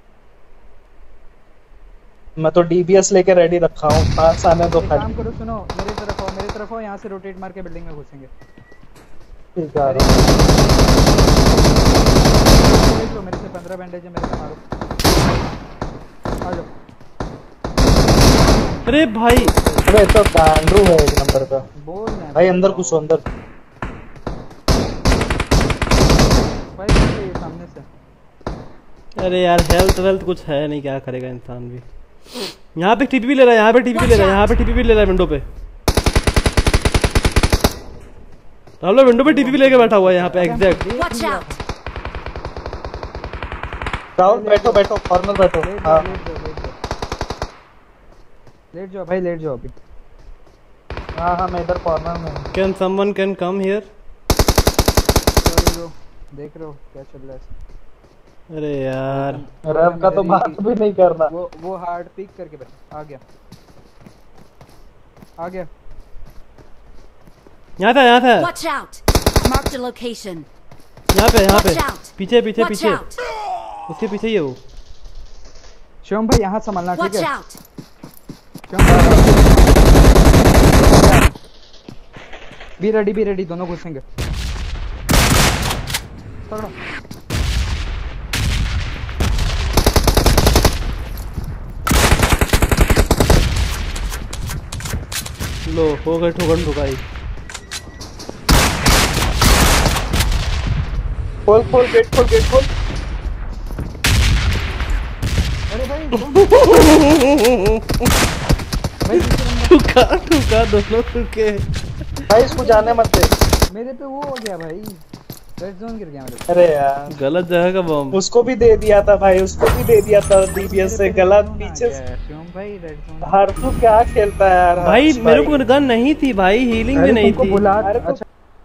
Speaker 4: मैं तो डीबीएस लेके रेडी रखा हूँ, पास आने दो
Speaker 2: एक
Speaker 4: खाली।
Speaker 2: काम करो, सुनो मेरे तरफ आओ, यहाँ से रोटेट मार के बिल्डिंग में घुसेंगे।
Speaker 4: ठीक है, आ रहा हूँ।
Speaker 2: देख लो, मेरे से 15 बैंडेज है, मेरे से मारो। आ जाओ।
Speaker 1: अरे भाई
Speaker 4: अबे तो गांडू है एक नंबर का
Speaker 2: बोल रहे हैं
Speaker 4: भाई, अंदर घुसो अंदर।
Speaker 2: भाई ये सामने से।
Speaker 1: अरे यार हेल्थ वेल्थ कुछ है नहीं, क्या करेगा इंसान भी। यहाँ पे टीपी भी ले रहा है, यहाँ पे टीपी भी ले रहा है, यहाँ पे टीपी भी ले रहा है विंडो पे। राहुल विंडो पे टीपी भी लेके बैठा हुआ है यहाँ पे एग्जैक्ट।
Speaker 3: Watch out!
Speaker 4: राहुल बैठो बैठो, कॉर्नर बैठो। हाँ
Speaker 2: लेट जाओ भाई, लेट जाओ अभी।
Speaker 4: हाँ हाँ, मैं इधर कॉर्नर में हूँ।
Speaker 1: Can someone can come here?
Speaker 2: देख रहे हो क्या चल रहा है।
Speaker 1: अरे यार
Speaker 4: रैप का तो बात भी नहीं करना।
Speaker 2: वो हार्ड पिक करके बैठा। आ गया
Speaker 1: यहाँ था
Speaker 3: Watch out! Marked a location.
Speaker 1: यहाँ पे
Speaker 3: Watch out!
Speaker 1: पीछे पीछे
Speaker 3: Watch
Speaker 1: पीछे
Speaker 3: out!
Speaker 1: उसके पीछे ही है वो।
Speaker 2: शिवम भाई यहाँ संभालना, ठीक
Speaker 3: Watch
Speaker 2: है?
Speaker 3: out!
Speaker 2: शिवम भाई बी रेडी, दोनों घुसेंगे। पकड़ो।
Speaker 1: लो हो गए ठोकर ठुकाई।
Speaker 4: खोल गेट खोल।
Speaker 2: अरे भाई
Speaker 1: ठुका दोनों ठुके।
Speaker 4: भाई इसको जाने मत दे।
Speaker 2: मेरे पे वो हो गया भाई, रेड जोन गिर गया मेरे पे।
Speaker 4: अरे यार
Speaker 1: गलत जगह का बम।
Speaker 4: उसको भी दे दिया था भाई, उसको भी दे दिया था डीबीएस से गलत पीछे।
Speaker 2: शिवम भाई रेड जोन।
Speaker 4: हर तू क्या खेलता है यार
Speaker 1: भाई
Speaker 4: हर्ष
Speaker 1: मेरे को गन नहीं थी भाई, हीलिंग भी नहीं थी।
Speaker 4: अरे
Speaker 2: अच्छा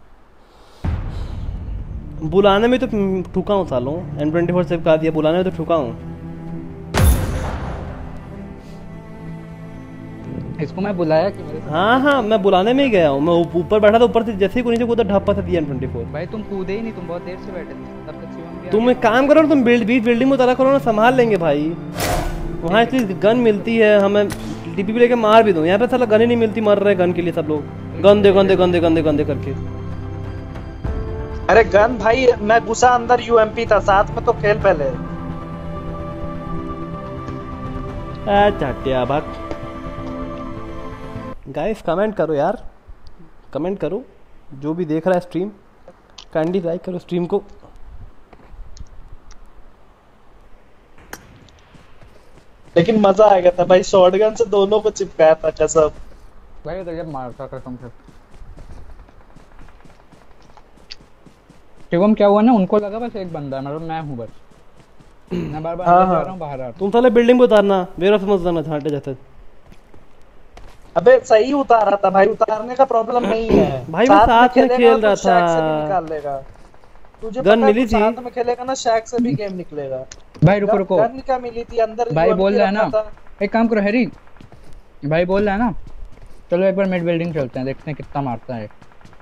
Speaker 1: बुलाने में तो ठुका हूँ सालों। M24 से कहा दिया, बुलाने में तो ठुका हूँ।
Speaker 2: इसको मैं बुलाया कि मेरे
Speaker 1: हाँ मैं बुलाने में ही गया हूँ। मैं ऊपर बैठा था, ऊपर से जैसे ही कोई नीचे कूदा ढप्पा से दिया M24।
Speaker 2: भाई तुम कूदे ही नहीं, तुम बहुत देर से बैठे थे तब तक शिवम भी आ
Speaker 1: तुम एक काम करो ना, तुम बीच बिल्डिंग में उतारा करो ना, संभाल लेंगे भाई। वहाँ एटलीस्ट गन मिलती है हमें, टीपी लेके मार भी दो। यहाँ पे साला गन ही नहीं मिलती, मर रहे गन के लिए सब लोग। गंदे करके।
Speaker 4: अरे गन भाई, मैं घुसा अंदर, यूएमपी था साथ में, तो खेल पहले।
Speaker 1: चाटिया बात। गाइस कमेंट करो यार, कमेंट करो। जो भी देख रहा है स्ट्रीम काइंडली लाइक करो स्ट्रीम को।
Speaker 4: लेकिन मजा आ गया था भाई, शॉटगन से दोनों को चिपकाया था कसम।
Speaker 2: भाई तो जब मारता कसम से। शिवम क्या हुआ ना, उनको लगा बस एक बंदा है, मतलब मैं हूँ बस। मैं बार-बार अंदर जा रहा हूँ, बाहर आ रहा हूँ।
Speaker 1: तुम साले बिल्डिंग पे उतारना, मेरा समझ जाना झांटे जाते।
Speaker 4: अबे सही उतारा था भाई, उतारने का प्रॉब्लम नहीं है
Speaker 1: भाई मैं साथ में खेल रहा था।
Speaker 4: निकाल लेगा तुझे,
Speaker 1: गन मिली थी,
Speaker 4: साथ में खेलेगा ना शैक से भी गेम निकलेगा।
Speaker 2: भाई रुको
Speaker 4: गन क्या मिली थी अंदर,
Speaker 2: भाई बोल रहा है ना, एक काम करो हैरी भाई, बोल रहा है ना, चलो एक बार मिड बिल्डिंग चलते हैं, देखते हैं कितना मारता है।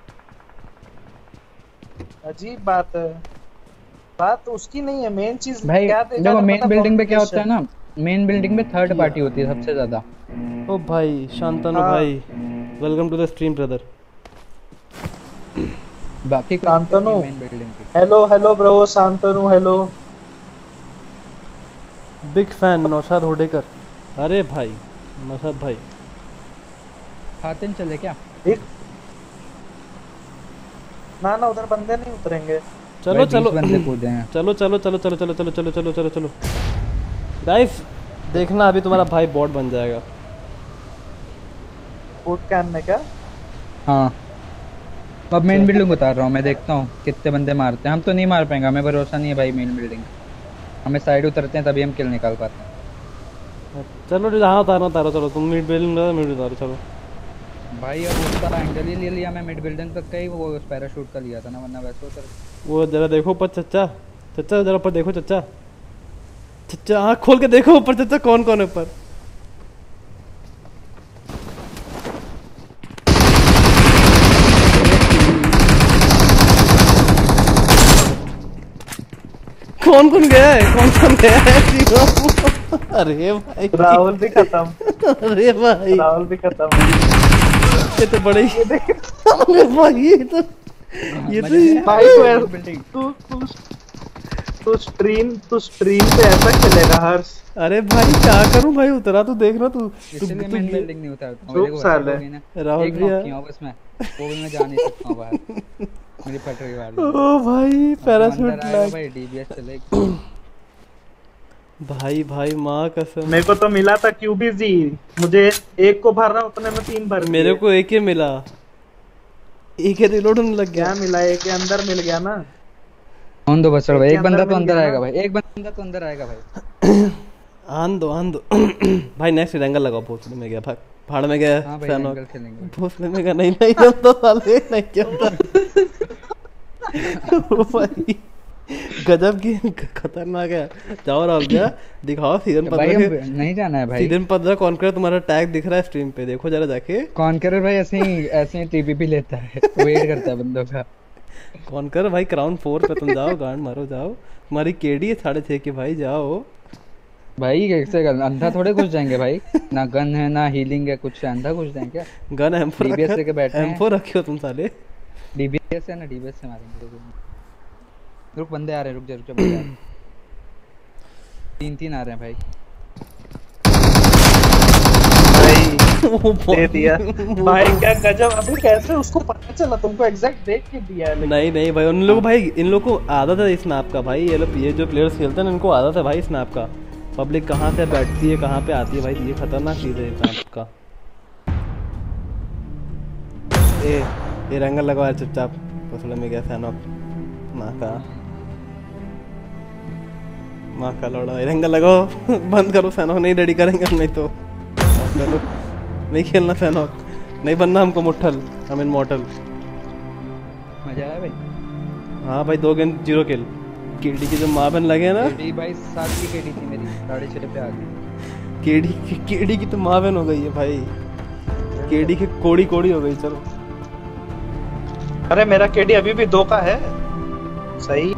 Speaker 4: अजीब बात है, बात उसकी नहीं है, मेन चीज
Speaker 2: भाई
Speaker 4: क्या
Speaker 2: देखो मेन बिल्डिंग पे क्या होता है ना, मेन बिल्डिंग में थर्ड पार्टी होती है सबसे ज्यादा।
Speaker 1: ओ भाई शांतनु भाई, welcome to the stream brother.
Speaker 2: बाकी
Speaker 4: शांतनु,
Speaker 2: मेन बिल्डिंग की।
Speaker 4: Hello bro Shantanu, hello.
Speaker 1: Big fan Naushad Hodekar. अरे भाई नौशाद भाई,
Speaker 2: खाते हैं चले क्या?
Speaker 4: ना उधर बंदे नहीं उतरेंगे।
Speaker 1: चलो
Speaker 2: बंदे कूदे हैं।
Speaker 1: चलो गाइस देखना, अभी तुम्हारा भाई बॉट बन जाएगा।
Speaker 4: बूट कैन में क्या?
Speaker 2: हाँ अब मेन बिल्डिंग उतार रहा हूँ मैं, देखता हूँ कितने बंदे मारते हैं। हम तो नहीं मार पाएंगे, हमें भरोसा नहीं है भाई मेन बिल्डिंग। हमें साइड उतरते हैं तभी हम किल निकाल पाते हैं।
Speaker 1: चलो जहाँ उतारो चलो, तुम मिड बिल्डिंग उतारो चलो
Speaker 2: भाई। अब उसका एंगल ही ले लिया मैं मिड बिल्डिंग तक का ही, वो पैराशूट का लिया था ना, वरना वैसे उतर।
Speaker 1: वो जरा देखो ऊपर, चच्चा जरा ऊपर देखो, चच्चा आँख खोल के देखो ऊपर, चच्चा कौन है ऊपर। कौन कौन गया है, कौन गया है शिवम? अरे भाई
Speaker 4: राहुल भी खत्म।
Speaker 1: अरे भाई
Speaker 4: राहुल भी खत्म।
Speaker 1: ये तो बड़े ही अरे भाई ये तो
Speaker 4: भाई तू स्ट्रीम पे ऐसा खेलेगा हर्ष?
Speaker 2: अरे
Speaker 1: भाई क्या करूं भाई, उतरा तो देख रहा तू
Speaker 2: इसलिए मैं बिल्डिंग नहीं उतारता
Speaker 4: चुप साले।
Speaker 1: राहुल
Speaker 2: एक
Speaker 1: भैया
Speaker 2: नॉक किया हूं बस मैं, वो भी मैं जा नहीं सकता हूं बाहर, मेरी पटरी वाली।
Speaker 1: ओ भाई पैराशूट
Speaker 2: अंदर आएगा
Speaker 1: लग
Speaker 2: भाई, डीबीएस चलेगा।
Speaker 1: भाई माँ कसम
Speaker 4: मेरे को तो मिला था क्यूबीजी, मुझे एक को भर रहा उतने में 3 भर दिए।
Speaker 1: मेरे को एक ही मिला, एक ही रिलोड होने लग गया।
Speaker 4: क्या मिला? एक के अंदर मिल गया ना।
Speaker 2: ऑन दो बसड़ भाई, एक बंदा तो
Speaker 4: मिल
Speaker 2: अंदर
Speaker 4: गया
Speaker 2: आएगा
Speaker 4: ना।
Speaker 2: भाई, एक बंदा तो अंदर आएगा भाई।
Speaker 1: आन दो भाई नेक्स्ट एंगल लगाओ। भोसले में गया, भाग भाड़ में गया।
Speaker 2: हां भाई एंगल खेलेंगे।
Speaker 1: भोसले में गया, नहीं चलता साले, नहीं चलता। ओ भाई गजब की खतरनाक है। जाओ राहुल भैया दिखाओ सीजन 15
Speaker 2: भाई
Speaker 1: के,
Speaker 2: हम नहीं जाना है भाई।
Speaker 1: सीजन 15 कॉन्कर तुम्हारा टैग दिख रहा है स्ट्रीम पे, देखो जरा जाके।
Speaker 2: कॉन्करर भाई ऐसे ही टीपीपी लेता है, वेट करता है बंदों का।
Speaker 1: कॉन्कर भाई क्राउन 4 पे तुम जाओ, गांड मारो जाओ। तुम्हारी केडी है 6.5 की भाई, जाओ
Speaker 2: भाई कैसे अंधा थोड़े घुस जाएंगे भाई, ना गन है ना हीलिंग है, कुछ अंधा घुस जाएंगे क्या?
Speaker 1: गन M4
Speaker 2: DBS लेके बैठे हैं।
Speaker 1: M4 रखे हो तुम साले।
Speaker 2: डीबीएस है ना, डीबीएस से मारेंगे। रुक बंदे आ रहे हैं, रुक जा बंदे आ रहे हैं। 3 आ रहे हैं भाई।
Speaker 4: दे दिया भाई, क्या गजब। अभी कैसे उसको पता चला? तुमको एग्जैक्ट देख के दिया है।
Speaker 1: नहीं भाई उन लोगों भाई, इन लोगों को आदत है इस मैप का भाई। ये जो प्लेयर्स खेलते हैं ना, इनको आदत है भाई इस मैप का। पब्लिक कहाँ से बैठती है, कहाँ पे आती है भाई, ये खतरनाक चीज है इस मैप का। ये रंगल लगवा चुपचाप, पसले में गया फैन ऑफ माँ का लौड़ा। रंगल लगाओ बंद करो, फैन ऑफ नहीं रेडी करेंगे हम, नहीं तो चलो नहीं खेलना फैन ऑफ, नहीं बनना हमको मुट्ठल, हम इनमॉर्टल।
Speaker 2: मजा आया भाई।
Speaker 1: हाँ भाई 2 गेम 0 किल। केडी की जो माँ बहन लगे ना,
Speaker 2: केडी भाई 7 की केडी थी मेरी, 6.5 पे आ गई।
Speaker 1: केडी की तो माँ बहन हो गई है भाई, केडी की कोड़ी हो गई। चलो
Speaker 4: अरे मेरा केडी अभी भी 2 का है। सही।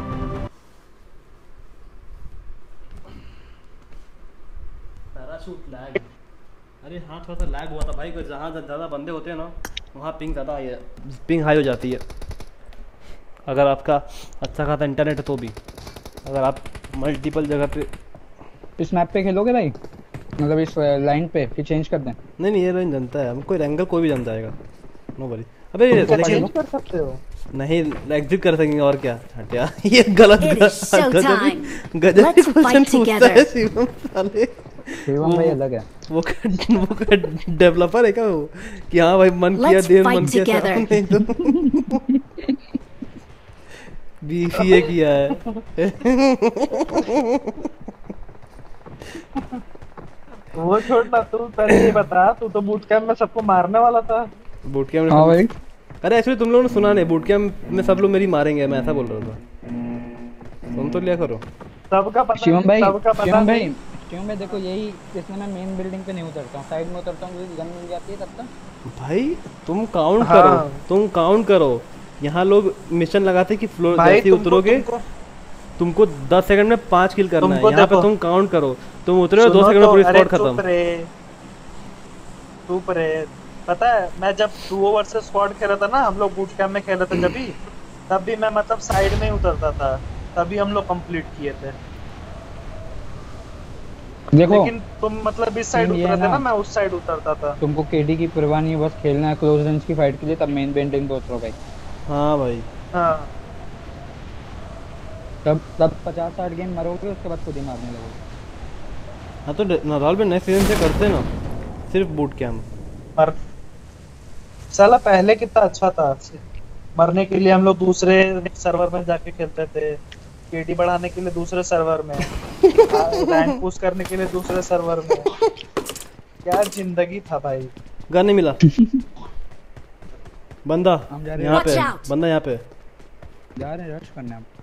Speaker 1: पैराशूट लैग, अरे हाँ थोड़ा सा लैग हुआ था भाई, जहाँ ज़्यादा बंदे होते हैं ना वहाँ पिंग ज़्यादा हाई है, पिंग हाई हो जाती है। अगर आपका अच्छा खासा इंटरनेट है तो भी, अगर आप मल्टीपल जगह पे
Speaker 2: इस मैप पे खेलोगे भाई, मतलब इस लाइन पे कि चेंज कर दें?
Speaker 1: नहीं ये रेंज जनता है, हम कोई एंगल कोई भी जन जाएगा, नो वरी। अबे
Speaker 4: चेंज कर सकते हो?
Speaker 1: नहीं एग्जिट कर सकेंगे और क्या। हटिया ये गलत गजब
Speaker 3: Let's fight together.
Speaker 1: शिवम साले।
Speaker 2: शिवम भाई अलग है।
Speaker 1: वो डेवलपर है क्या वो, कि हाँ भाई मन किया
Speaker 3: Let's
Speaker 1: देर
Speaker 3: fight
Speaker 1: मन किया
Speaker 3: together.
Speaker 1: नहीं तो बीसीए किया है।
Speaker 4: वो छोड़ना, तू पहले ये बता, तू तो बूट कैंप में सबको मारने वाला था।
Speaker 1: बूट कैंप
Speaker 2: हाँ भाई।
Speaker 1: अरे एक्चुअली तुम लोगों ने सुना नहीं, बूट कैंप में सब लोग मेरी मारेंगे, मैं ऐसा बोल रहा था, तुम तो लिया करो।
Speaker 4: सबका पता,
Speaker 2: शिवम भाई,
Speaker 4: सबका पता।
Speaker 2: शिवम भाई देखो यही, इसलिए मैं मेन बिल्डिंग पे नहीं उतरता हूँ, साइड में उतरता हूँ, क्योंकि गन मिल जाती है तब तक।
Speaker 1: भाई तुम काउंट
Speaker 4: हाँ।
Speaker 1: करो, तुम काउंट करो। यहाँ लोग मिशन लगाते कि फ्लोर
Speaker 4: भाई
Speaker 1: जैसे उतरोगे तुमको 10 सेकंड में 5 किल करना है। यहाँ पे तुम काउंट करो, तुम उतरे हो 2 सेकंड में पूरी स्क्वाड खत्म।
Speaker 4: चुप रे। पता है मैं जब डुओ वर्सेस स्क्वाड खेला था ना, हम लोग बूट कैंप में खेले थे जब भी, तब भी मैं मतलब साइड में ही उतरता था, तभी हम लोग कंप्लीट किए थे।
Speaker 2: देखो
Speaker 4: लेकिन तुम मतलब इस साइड
Speaker 2: ये
Speaker 4: उतरे थे
Speaker 2: ना,
Speaker 4: ना, मैं उस साइड उतरता था।
Speaker 2: तुमको केडी की परवाह नहीं है, बस खेलना है क्लोज रेंज की फाइट के लिए, तब मेन बिल्डिंग पे उतरो भाई।
Speaker 1: हाँ भाई
Speaker 4: हाँ
Speaker 2: तब 50-60 गेम मरोगे, उसके बाद खुद ही मारने लगोगे।
Speaker 1: हाँ तो नॉर्मल पे नेक्स्ट सीजन से करते ना सिर्फ बूट कैंप।
Speaker 4: पर साला पहले कितना अच्छा था, मरने के लिए हम लोग दूसरे सर्वर में जाके खेलते थे, केडी बढ़ाने के लिए दूसरे सर्वर में, रैंक पुश करने के लिए दूसरे सर्वर में। क्या जिंदगी था भाई।
Speaker 1: गन नहीं मिला। बंदा
Speaker 2: हम जा रहे हैं।
Speaker 1: यहाँ पे,
Speaker 3: Watch out.
Speaker 1: बंदा यहाँ पे।
Speaker 2: जा रहे हैं रश करने हम।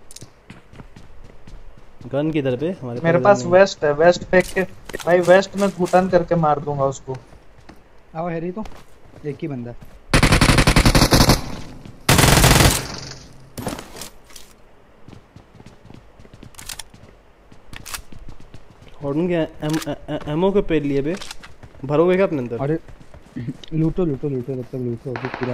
Speaker 1: गन किधर पे? हमारे
Speaker 4: मेरे पास वेस्ट है, वेस्ट फेंक के भाई, वेस्ट में घुटन करके मार दूंगा उसको।
Speaker 2: आओ हैरी, तो एक ही बंदा।
Speaker 1: और उनके एमओ के पेड़ लिए बे भरोगे क्या अपने अंदर?
Speaker 2: अरे लूटो लूटो लूटो तब तक लूटो अभी पूरा।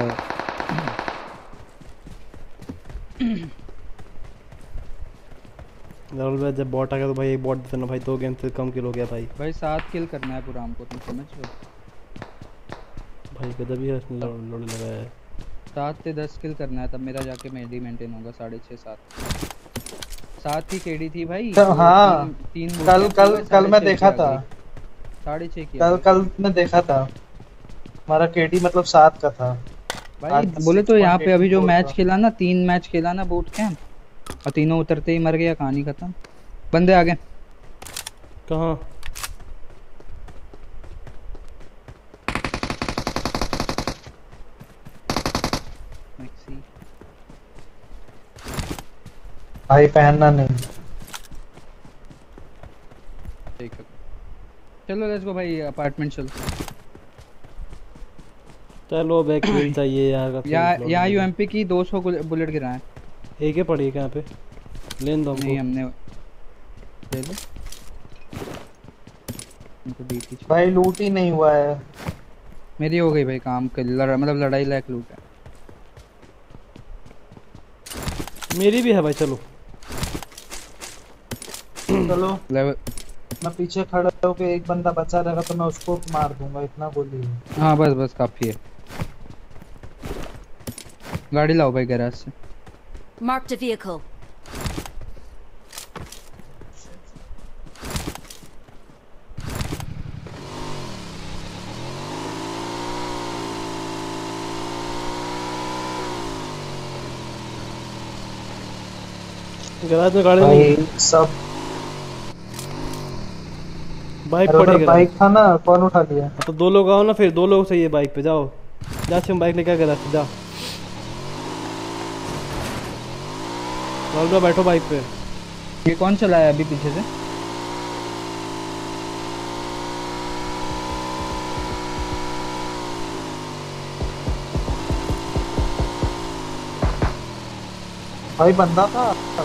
Speaker 1: राहुल भाई जब बॉट आ गया तो भाई एक बॉट देते ना भाई, 2 गेम से कम किल हो गया भाई।
Speaker 2: भाई 7 किल करना है पूरा हमको, तुम समझ रहे हो?
Speaker 1: भाई गजब ही है लोड लगा है।
Speaker 2: 7 से 10 किल करना है तब मेरा जाके मेडी मेंटेन होगा। 6.5 7 की केडी थी भाई।
Speaker 4: तो हाँ
Speaker 2: तीन
Speaker 4: कल मैं देखा था,
Speaker 2: 6.5 की
Speaker 4: कल मैं देखा था हमारा केडी मतलब 7 का था
Speaker 2: भाई। बोले तो यहाँ पे अभी जो मैच खेला ना, 3 मैच खेला ना बूट कैंप, और तीनों उतरते ही मर गया, कहानी खत्म। बंदे आ गए।
Speaker 1: कहाँ?
Speaker 4: भाई पहनना नहीं।
Speaker 2: चलो लेट्स गो भाई, अपार्टमेंट चलो।
Speaker 1: चलो बैक किल चाहिए यार।
Speaker 2: यहाँ यूएमपी की 200 बुलेट गिरा है।
Speaker 1: एक ही पड़ी है यहाँ पे, लेन दो
Speaker 2: नहीं हमने ले लो इनको डीपी।
Speaker 4: भाई लूट ही नहीं हुआ है।
Speaker 2: मेरी हो गई भाई काम के मतलब लड़ाई लायक लूट है।
Speaker 1: मेरी भी है भाई। चलो
Speaker 4: चलो
Speaker 2: लेवल।
Speaker 4: मैं पीछे खड़ा होकर एक बंदा बचा रहेगा तो मैं उसको मार दूंगा, इतना गोली है।
Speaker 2: हाँ बस बस काफी है। गाड़ी लाओ भाई गैराज से।
Speaker 3: Marked a vehicle.
Speaker 1: गैराज में गाड़ी
Speaker 4: भाई
Speaker 1: नहीं
Speaker 4: सब
Speaker 1: बाइक
Speaker 4: अरे
Speaker 1: पड़ी
Speaker 4: उधर
Speaker 1: है।
Speaker 4: बाइक था ना, कौन उठा लिया?
Speaker 1: तो 2 लोग आओ ना, फिर 2 लोग चाहिए बाइक पे। जाओ जा शिव बाइक लेकर गैराज से जा। राहुल भाई बैठो बाइक पे।
Speaker 2: ये कौन चलाया अभी पीछे से?
Speaker 4: भाई बंदा था।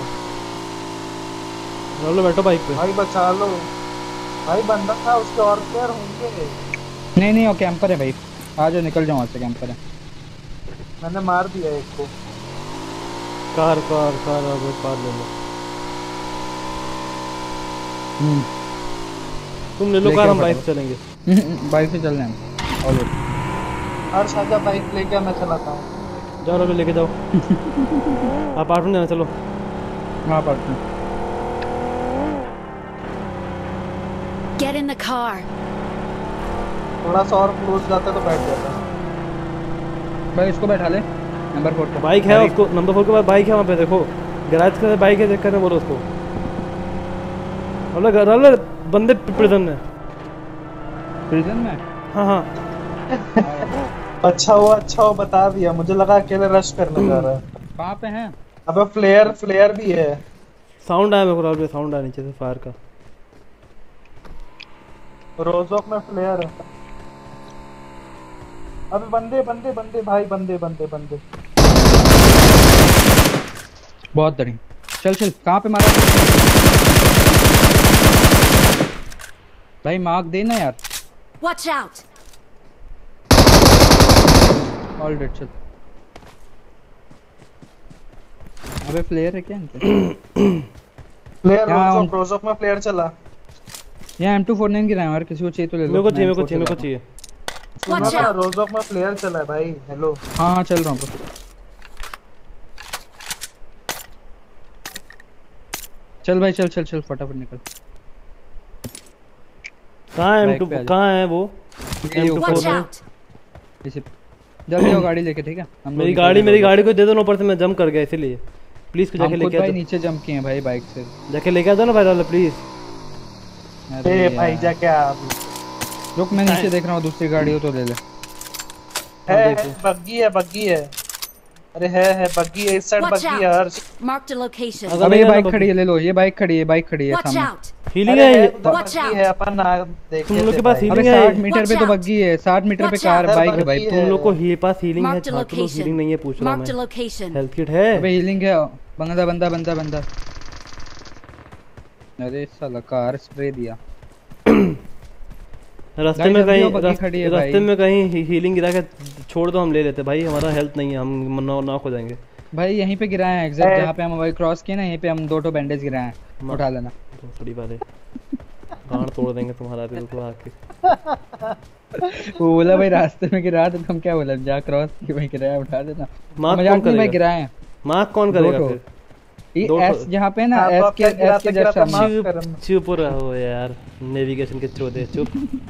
Speaker 1: राहुल भाई बैठो बाइक पे।
Speaker 4: भाई बचा लो। भाई बंदा था, उसके और प्लेयर होंगे।
Speaker 2: नहीं नहीं वो कैंपर है भाई। आ जाओ निकल जाओ वहाँ से, कैंपर है।
Speaker 4: मैंने मार दिया एक को।
Speaker 1: कार कार कार अब कार ले लो। तुम ले लो कार, हम बाइक से चलेंगे।
Speaker 2: बाइक से चल रहे हैं और
Speaker 4: हर साजा बाइक लेके मैं चलाता हूँ।
Speaker 1: जाओ राहुल लेके जाओ। अपार्टमेंट जाना चलो।
Speaker 2: वहाँ पर
Speaker 3: Get in the car.
Speaker 4: थोड़ा सा और क्लोज जाता तो बैठ जाता।
Speaker 2: भाई इसको बैठा ले नंबर 4 पे।
Speaker 1: बाइक है उसको, नंबर 4 के बाद बाइक है वहाँ पे देखो। गैराज के बाइक है, चेक करने बोलो उसको। राहुल बंदे प्रिजन में।
Speaker 2: प्रिजन में?
Speaker 1: हाँ हाँ
Speaker 4: अच्छा हुआ बता दिया, मुझे लगा अकेले रश करने जा रहा है।
Speaker 2: कहाँ पे हैं?
Speaker 4: अबे फ्लेयर भी है।
Speaker 1: साउंड आया मेरे को राहुल, साउंड आया नीचे से फायर का।
Speaker 4: रोजोक में फ्लेयर है। अबे बंदे भाई बंदे।
Speaker 2: बहुत डरी। चल कहाँ पे मारा? भाई मार्क देना यार।
Speaker 3: Watch out.
Speaker 2: All dead. चल अबे प्लेयर है क्या इनके?
Speaker 4: फ्लेयर
Speaker 2: यहाँ
Speaker 4: रोजोक में फ्लेयर चला।
Speaker 2: यहाँ M249 गिरा है यार, किसी को चाहिए तो ले लो।
Speaker 1: मेरे को चाहिए।
Speaker 3: Watch out.
Speaker 4: रोजोक में फ्लेयर चला है भाई। हेलो
Speaker 2: हाँ चल रहा हूँ। चल भाई चल फटाफट निकल।
Speaker 1: कहाँ है
Speaker 2: बाइक पे आ जा।
Speaker 1: कहाँ है वो?
Speaker 2: ये ऊपर
Speaker 3: Watch
Speaker 1: है।
Speaker 3: out.
Speaker 2: इसे जल्दी आओ गाड़ी लेके, ठीक है? हम लोग
Speaker 1: मेरी
Speaker 2: निकल
Speaker 1: गाड़ी
Speaker 2: रहे हैं।
Speaker 1: को दे दो ना, ऊपर से मैं जंप कर गया इसीलिए। प्लीज को जाके
Speaker 2: हम खुद
Speaker 1: लेके आ
Speaker 2: भाई
Speaker 1: जाओ।
Speaker 2: नीचे जंप किए हैं भाई बाइक से।
Speaker 1: जाके लेके आ जाओ ना भाई राहुल प्लीज।
Speaker 4: ए भाई जा क्या
Speaker 2: रुक, मैं नीचे देख रहा हूँ, दूसरी गाड़ी हो तो ले ले।
Speaker 4: है बग्गी है। अरे है बग्गी है, इस साइड
Speaker 3: Watch
Speaker 4: बग्गी है
Speaker 3: out.
Speaker 4: Harsh.
Speaker 3: Marked a location.
Speaker 1: अगर
Speaker 2: अबे
Speaker 1: नहीं
Speaker 2: ये
Speaker 1: है ना
Speaker 2: बाइक
Speaker 1: बग्गी।
Speaker 2: खड़ी है, ले लो। ये बाइक खड़ी है
Speaker 3: Watch
Speaker 2: सामने।
Speaker 3: out.
Speaker 1: हीलिंग
Speaker 4: अरे
Speaker 1: है।
Speaker 4: उधर
Speaker 3: Watch
Speaker 4: बग्गी
Speaker 3: out.
Speaker 4: है, अपन ना देखे
Speaker 1: तुम लोग के
Speaker 4: थे
Speaker 1: पास
Speaker 4: भाई।
Speaker 2: अबे
Speaker 1: हीलिंग है।
Speaker 2: 60 मीटर पे तो
Speaker 3: Watch out.
Speaker 2: बग्गी है, 60 मीटर पे
Speaker 3: Watch
Speaker 2: कार
Speaker 3: out.
Speaker 2: बाइक है भाई।
Speaker 4: बग्गी
Speaker 1: तुम लोग को पास हीलिंग है,
Speaker 3: Marked a
Speaker 1: छात्र लोग
Speaker 3: location.
Speaker 1: हीलिंग नहीं है पूछ रहा
Speaker 3: Marked a
Speaker 1: मैं।
Speaker 3: location.
Speaker 1: हेल्थ किट है।
Speaker 2: अबे हीलिंग है। बंदा। अरे साला कार स्प्रे दिया।
Speaker 1: रास्ते
Speaker 2: गाड़ी
Speaker 1: में
Speaker 2: जल्दी
Speaker 1: कहीं
Speaker 2: आओ, बग्गी खड़ी है
Speaker 1: रास्ते
Speaker 2: भाई।
Speaker 1: में कहीं हीलिंग गिरा के छोड़ दो, हम ले लेते भाई, हमारा हेल्थ नहीं है, हम नॉक हो जाएंगे।
Speaker 2: भाई यहीं पे गिराए हैं एग्जैक्ट
Speaker 4: ए-
Speaker 2: जहाँ पे हम वही क्रॉस किए ना, यहीं पे हम 2 बैंडेज गिराए हैं,
Speaker 1: मा-
Speaker 2: उठा लेना।
Speaker 1: थोड़ी बात है, गांड तोड़ देंगे तुम्हारा भी, रुको आके।
Speaker 2: वो बोला भाई रास्ते में गिरा तो तुम क्या बोला, जहाँ क्रॉस की वहीं गिराया, उठा लेना।
Speaker 1: मार्क
Speaker 2: मजाक
Speaker 1: कौन
Speaker 2: नहीं भाई,
Speaker 1: करेगा?
Speaker 2: गिराए हैं
Speaker 1: मार्क कौन करेगा
Speaker 2: दो
Speaker 1: फिर?
Speaker 2: ये
Speaker 1: दो
Speaker 2: एस जहाँ पे ना,
Speaker 4: हाँ, तो
Speaker 2: एस
Speaker 4: आप
Speaker 2: के
Speaker 4: क्या
Speaker 2: एस के
Speaker 4: गिराते
Speaker 2: जस्ट
Speaker 4: गिराते
Speaker 2: सामने।
Speaker 4: माफ
Speaker 1: चुप
Speaker 4: करना।
Speaker 1: चुप रहो यार, नेविगेशन के चौधे चुप।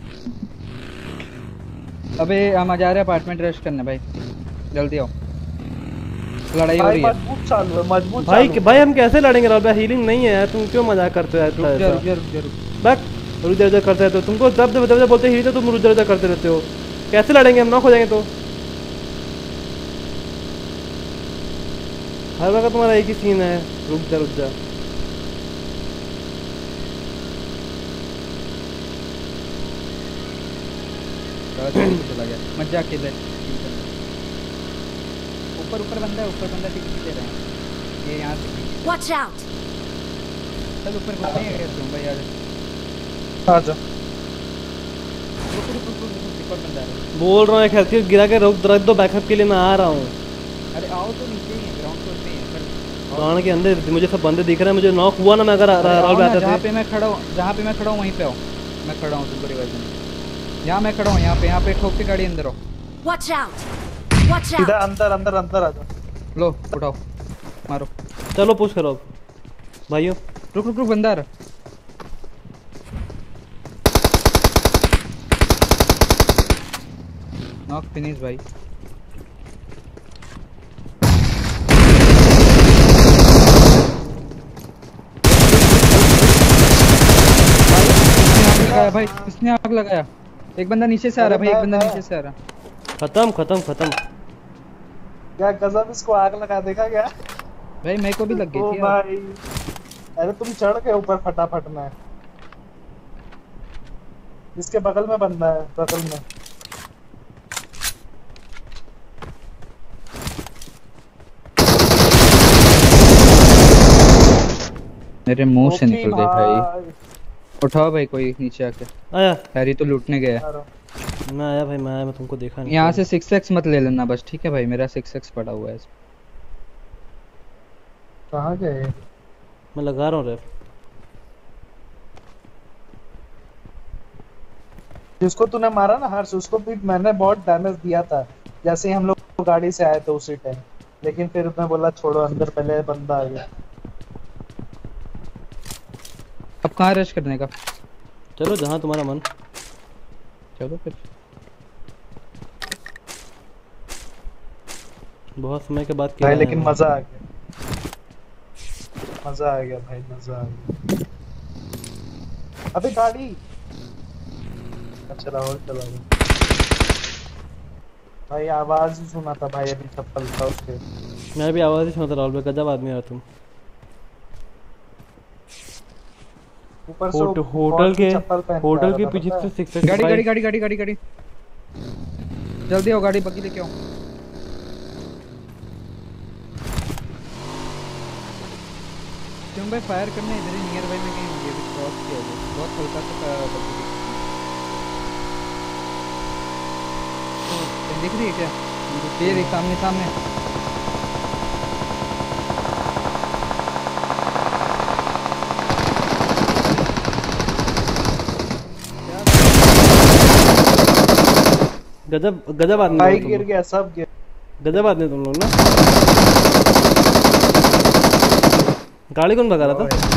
Speaker 2: अबे हम जा रहे हैं अपार्टमेंट रेस्ट करने भाई, जल्दी आओ, लड़ाई हो
Speaker 4: भाई
Speaker 2: रही है।
Speaker 4: मजबूत चालू है, मजबूत
Speaker 1: भाई
Speaker 4: चालू है।
Speaker 1: भाई हम कैसे लड़ेंगे राहुल भाई, हीलिंग नहीं है यार, तुम क्यों मजाक करते हो यार? तुम
Speaker 2: रुक जा
Speaker 1: ऐसा
Speaker 2: रुक जा रुक जा रुक जा।
Speaker 1: बक रुक जा करते रहते हो, तुमको जब बोलते हीलिंग तो तुम रुक जा करते रहते हो, कैसे लड़ेंगे हम? नॉक हो जाएंगे तो। हर वक्त तुम्हारा एक ही सीन है, रुक जा रुक जा।
Speaker 2: चला गया, मत जा अकेले। ऊपर बंदा है, ऊपर बंदा टिकट दे रहे हैं, ये यहाँ से
Speaker 3: Watch out!
Speaker 2: चल ऊपर घुस नहीं है तुम भाई यार।
Speaker 4: आ जा।
Speaker 2: रुक रुक रुक रुक, एक और बंदा है।
Speaker 1: बोल रहा हूँ एक हेल्थ गिरा के रख दो बैकअप के लिए, मैं आ रहा हूँ।
Speaker 2: अरे आओ तो नीचे ही है, ग्राउंड फ्लोर पे ही है पर
Speaker 1: गांड के अंदर मुझे सब बंदे दिख रहे हैं, मुझे नॉक हुआ ना मैं अगर राहुल भाई आते
Speaker 2: जहाँ
Speaker 1: थे।
Speaker 2: पे मैं खड़ा हूँ, जहाँ पे मैं खड़ा हूँ वहीं पे आओ। मैं खड़ा हूँ तुमको रिवाइज में, यहाँ मैं खड़ा हूँ, यहाँ पे ठोक के गाड़ी अंदर आओ।
Speaker 3: Watch out! Watch
Speaker 4: सीधा
Speaker 3: out!
Speaker 4: अंदर अंदर अंदर आ जा।
Speaker 2: लो उठाओ, मारो।
Speaker 1: चलो पुश करो अब भाइयों।
Speaker 2: रुक रुक रुक, बंदा आ रहा। नॉक फिनिश भाई। भाई किसने आग लगाया? एक बंदा नीचे से आ रहा है भाई, एक बंदा नीचे से आ रहा है।
Speaker 1: खत्म खत्म खत्म।
Speaker 4: क्या गजब, इसको आग लगा देगा क्या?
Speaker 2: भाई मेरे को भी लग
Speaker 4: ओ
Speaker 2: गई थी आग।
Speaker 4: भाई, अरे तुम चढ़ के ऊपर फटाफट में। इसके बगल में बंदा है, बगल में।
Speaker 2: मेरे मुंह से
Speaker 4: ओके
Speaker 2: निकल गई भाई। उठाओ भाई कोई नीचे आके।
Speaker 1: आया
Speaker 2: हैरी तो लूटने गया है।
Speaker 1: मैं आया भाई, मैं आया, मैं तुमको देखा नहीं।
Speaker 2: यहाँ से 6x मत ले लेना बस, ठीक है भाई, मेरा 6x पड़ा हुआ है।
Speaker 4: कहाँ गए?
Speaker 1: मैं लगा रहा हूँ रेफ।
Speaker 4: जिसको तूने मारा ना हर्ष, उसको भी मैंने बहुत डैमेज दिया था जैसे ही हम लोग गाड़ी से आए थे उसी टाइम, लेकिन फिर मैं बोला छोड़ो, अंदर पहले बंदा आ गया।
Speaker 2: अब कहाँ रश करने का?
Speaker 1: चलो जहाँ तुम्हारा मन।
Speaker 2: चलो फिर।
Speaker 1: बहुत समय के बाद
Speaker 4: भाई
Speaker 1: खेला
Speaker 4: लेकिन
Speaker 1: है।
Speaker 4: मजा आ गया, मजा आ गया भाई, मजा आ गया। अबे गाड़ी, अच्छा राहुल चला गया भाई। आवाज ही सुना था भाई, अभी चप्पल था उसके।
Speaker 1: मैं भी आवाज ही सुनता राहुल भाई, गजब आदमी हो तुम।
Speaker 4: ऊपर से
Speaker 1: होटल के
Speaker 4: चप्पल पहन के आ
Speaker 1: होटल
Speaker 4: रहा
Speaker 1: के
Speaker 4: था,
Speaker 1: पीछे
Speaker 4: पता
Speaker 1: से
Speaker 4: है?
Speaker 1: 6x
Speaker 2: गाड़ी गाड़ी गाड़ी गाड़ी गाड़ी गाड़ी, जल्दी आओ, गाड़ी बग्गी लेके आओ। क्यों भाई फायर करने इधर ही नियर बाय में कहीं होंगे, अभी क्रॉस किया है, बहुत हल्का सा बग्गी दिख रही है क्या? ये देख सामने सामने।
Speaker 1: गजब गजब आदमी
Speaker 4: भाई
Speaker 1: हो तुम
Speaker 4: गिर
Speaker 1: लोग।
Speaker 4: गया, सब गिर।
Speaker 1: गजब आदमी तुम लोग ना। गाड़ी कौन भगा रहा था?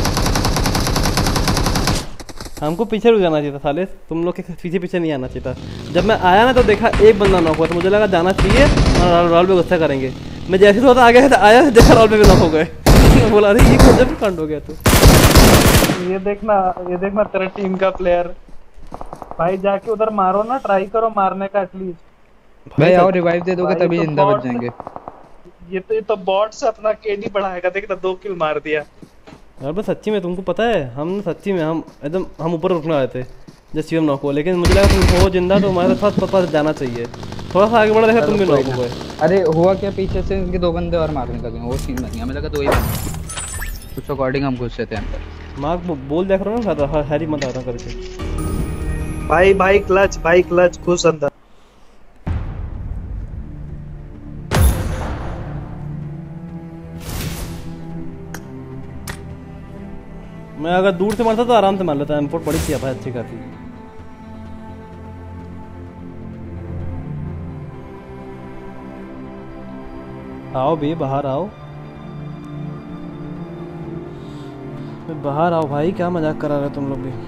Speaker 1: हमको पीछे रुक जाना चाहिए था साले, तुम लोग के पीछे पीछे नहीं आना चाहिए था। जब मैं आया ना तो देखा एक बंदा नॉक हुआ, तो मुझे लगा जाना चाहिए और राहुल पे गुस्सा करेंगे। मैं जैसे थोड़ा आगे आया देखा राहुल पे नॉक हो गए। बोला अरे ये गजब कांड हो गया। तो
Speaker 4: ये देखना तेरा टीम का प्लेयर भाई, जाके उधर मारो ना, ट्राई करो मारने का एटलीस्ट।
Speaker 2: भाई आओ, रिवाइव दे दोगे
Speaker 4: भाई
Speaker 2: तभी
Speaker 4: तो
Speaker 2: जिंदा बच
Speaker 4: bot-
Speaker 2: जाएंगे।
Speaker 4: ये तो बॉट से अपना केडी बढ़ाएगा, देखना 2 किल मार दिया।
Speaker 1: यार बस सच्ची में तुमको पता है, हम सच्ची में हम एकदम हम ऊपर रुकने आए थे जब शिवम नॉक हुआ, लेकिन मुझे लगा तुम हो जिंदा तो हमारे साथ पास जाना चाहिए। थोड़ा सा आगे बढ़ा देखा तुम भी नॉक हो गए।
Speaker 2: अरे हुआ क्या, पीछे से इनके 2 बंदे और मारने लगे, वो सीन बन गया। हमें लगा 2 ही बंदे, उस अकॉर्डिंग हम घुसे थे अंदर।
Speaker 1: मार्क बोल देख रहा हूँ ना हैरी मत आ रहा करके।
Speaker 4: भाई भाई क्लच घुस अंदर।
Speaker 1: मैं अगर दूर से मारता तो आराम से मार लेता। M4 बड़ी थी भाई, अच्छी खासी। आओ बे, बाहर आओ, बाहर आओ भाई, क्या मजाक करा रहे तुम लोग भी।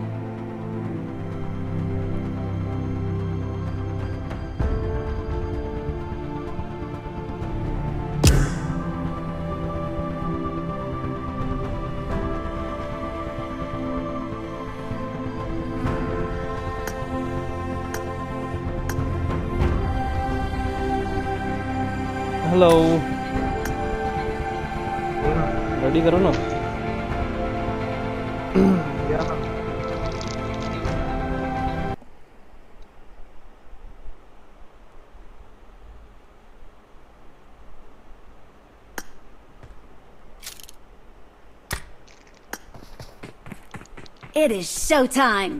Speaker 1: हेलो, रेडी करो ना।
Speaker 3: It is showtime.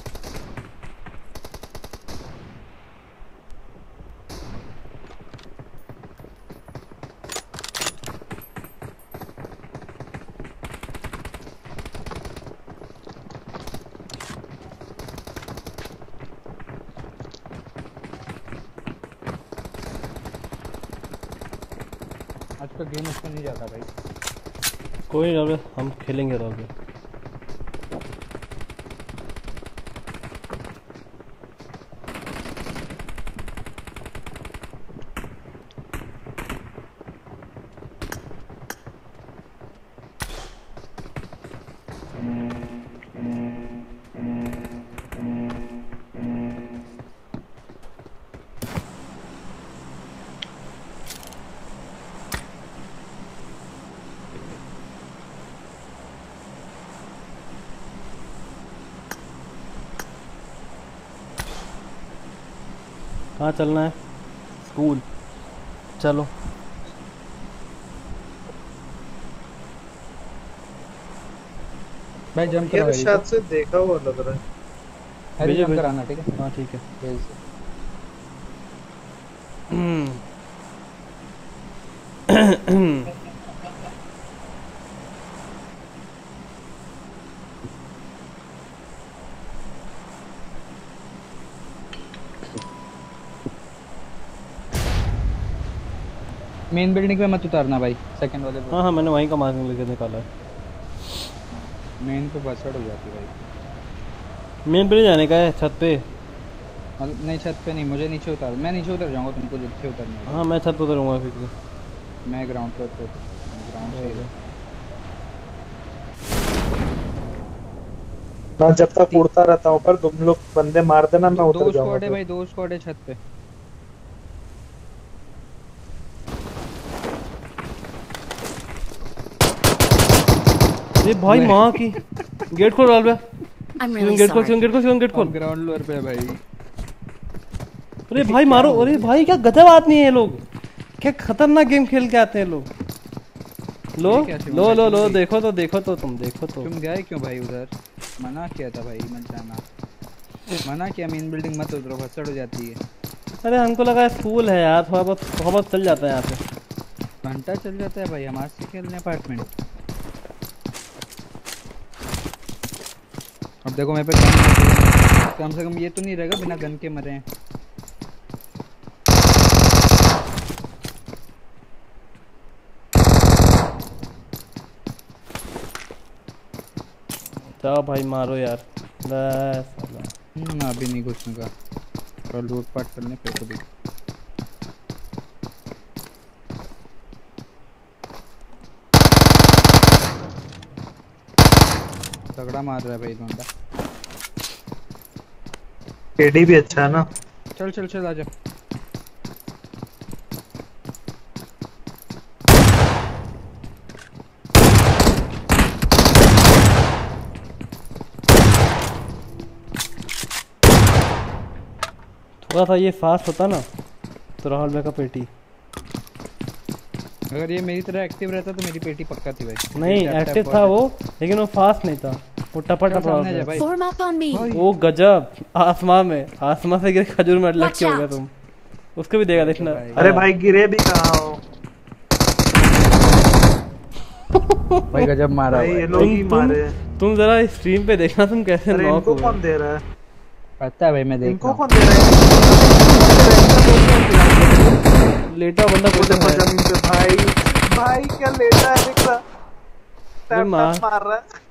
Speaker 2: आज का गेम उसको नहीं जाता भाई।
Speaker 1: कोई नहीं, हम खेलेंगे तो अभी। कहाँ चलना है? स्कूल चलो।
Speaker 2: भाई जंप
Speaker 4: यार
Speaker 2: करा
Speaker 4: शायद से देखा हुआ लग रहा है।
Speaker 2: अरे
Speaker 1: भेजो,
Speaker 2: जंप
Speaker 1: भेजो।
Speaker 2: कराना, ठीक है।
Speaker 1: हाँ ठीक है।
Speaker 2: भेज। मेन बिल्डिंग पे मत उतारना भाई, सेकंड वाले पे।
Speaker 1: हाँ हाँ, मैंने वहीं का मार्किंग लेके निकाला है।
Speaker 2: मेन पे बसड़ हो जाती है भाई।
Speaker 1: मेन पे नहीं जाने का है, छत पे।
Speaker 2: मतलब नहीं, छत पे नहीं, मुझे नीचे उतार। मैं नीचे उतर जाऊंगा, तुमको नीचे उतरना है।
Speaker 1: हाँ मैं छत पे उतरूंगा फिर।
Speaker 2: मैं ग्राउंड पे ग्राउंड पे।
Speaker 4: मैं जब तक उड़ता रहता हूँ पर तुम लोग बंदे मार देना, मैं
Speaker 2: दो
Speaker 4: उतर
Speaker 2: स्क्वाड है
Speaker 4: जाऊंगा।
Speaker 2: भाई, 2 स्क्वाड है छत पे।
Speaker 1: अरे भाई माँ की, गेट खोल डाल बे।
Speaker 3: I'm really
Speaker 1: गेट खोल,
Speaker 3: sorry.
Speaker 1: गेट खोल, गेट खोल।
Speaker 2: ग्राउंड फ्लोर पे है भाई।
Speaker 1: अरे भाई मारो। अरे भाई क्या गजब आदमी है ये लोग, क्या खतरनाक गेम खेल के आते हैं लोग। लो
Speaker 2: ये क्या
Speaker 1: लो लो लो,
Speaker 2: तुम
Speaker 1: देखो तो, देखो तो, तुम देखो तो।
Speaker 2: तुम गए क्यों भाई उधर? मना किया था भाई मत जाना। मना किया, मेन बिल्डिंग मत उतरो, फसड़ हो जाती है।
Speaker 1: अरे हमको लगा स्कूल है यार, थोड़ा बहुत चल जाता है यहाँ पे।
Speaker 2: घंटा चल जाता है भाई, हमारे से खेलने अपार्टमेंट। अब देखो मेरे पे कम से कम ये तो नहीं रहेगा बिना गन के मरे हैं।
Speaker 1: जाओ भाई मारो यार, बस साला।
Speaker 2: अभी नहीं घुसने का, और लूटपाट करने फिर कभी। तगड़ा मार रहा है भाई बंदा।
Speaker 4: केडी भी अच्छा है ना।
Speaker 2: चल चल चल आजा।
Speaker 1: थोड़ा सा ये फास्ट होता ना तो राहुल भाई का पेटी।
Speaker 2: अगर ये मेरी तरह एक्टिव रहता तो मेरी पेटी पक्का थी भाई।
Speaker 1: नहीं
Speaker 2: टैप टैप
Speaker 1: एक्टिव
Speaker 2: बहुत
Speaker 1: था
Speaker 2: है।
Speaker 1: वो, लेकिन वो फास्ट नहीं था। वो टपा टपा
Speaker 2: सामने
Speaker 1: होता
Speaker 2: जा
Speaker 1: है।
Speaker 2: भाई।
Speaker 3: Form up on me.
Speaker 1: ओ गजब, आसमां से गिरे खजूर में लटके हो
Speaker 3: Watch
Speaker 1: गया
Speaker 3: out.
Speaker 1: तुम। उसको भी देगा देखना।
Speaker 2: भाई।
Speaker 4: अरे भाई गिरे भी कहाँ हो
Speaker 2: भाई गजब मारा
Speaker 4: भाई,
Speaker 2: भाई।
Speaker 4: ये लोग ही मारे।
Speaker 1: तुम जरा स्ट्रीम पे देखना तुम कैसे
Speaker 4: अरे
Speaker 1: नॉक
Speaker 4: इनको
Speaker 1: हुए।
Speaker 4: कौन दे रहा है?
Speaker 2: पता है भाई, मैं देख
Speaker 4: इनको
Speaker 2: रहा हूँ।
Speaker 4: कौन दे रहा है?
Speaker 1: लेटा बंदा
Speaker 4: वो
Speaker 1: कुछ
Speaker 4: देखो
Speaker 1: है।
Speaker 4: जमीन पे भाई, भाई क्या लेटा है दिख रहा, टैप
Speaker 1: मार।
Speaker 4: टैप मार रहा है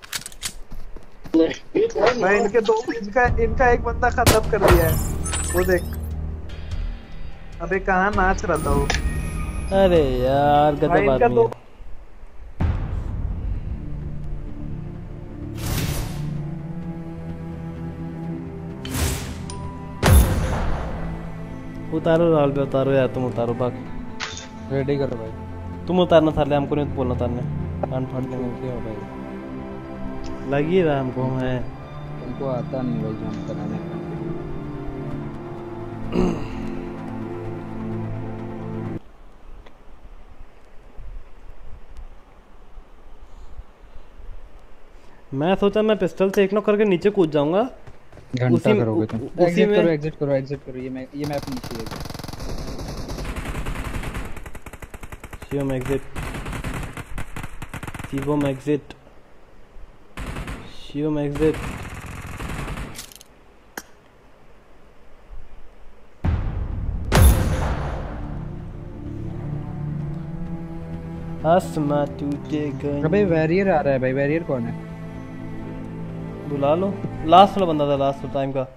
Speaker 4: भाई। इनके दो, इनका एक बंदा खत्म कर दिया है, वो देख। अबे कहाँ नाच रहा था वो
Speaker 1: अरे यार
Speaker 4: भाई,
Speaker 1: गजब
Speaker 4: इनका
Speaker 1: आदमी
Speaker 4: दो।
Speaker 1: है। उतारो राहुल भाई, उतारो यार, तुम उतारो भाग।
Speaker 2: रेडी करो भाई।
Speaker 1: तुम उतारना था, हमको नहीं बोलना उतारने। कान फाड़ने में
Speaker 2: क्या हो भाई,
Speaker 1: लग ही रहा हमको है।
Speaker 2: तुमको आता नहीं भाई जंप कराने का।
Speaker 1: मैं सोचा मैं पिस्टल से एक नॉक करके नीचे कूद जाऊंगा।
Speaker 2: घंटा
Speaker 1: उसी में-
Speaker 2: करोगे तुम।
Speaker 1: उसी
Speaker 2: एग्जिट
Speaker 1: में-
Speaker 2: करो, एग्जिट करो, एग्जिट करो। ये मैप नहीं चाहिए।
Speaker 1: Shivam exit, Shivam exit, Shivam exit. आसमां टूटे गए।
Speaker 2: अबे वैरियर आ रहा है भाई। वैरियर कौन है?
Speaker 1: बुला लो। लास्ट वाला बंदा था, लास्ट टाइम का।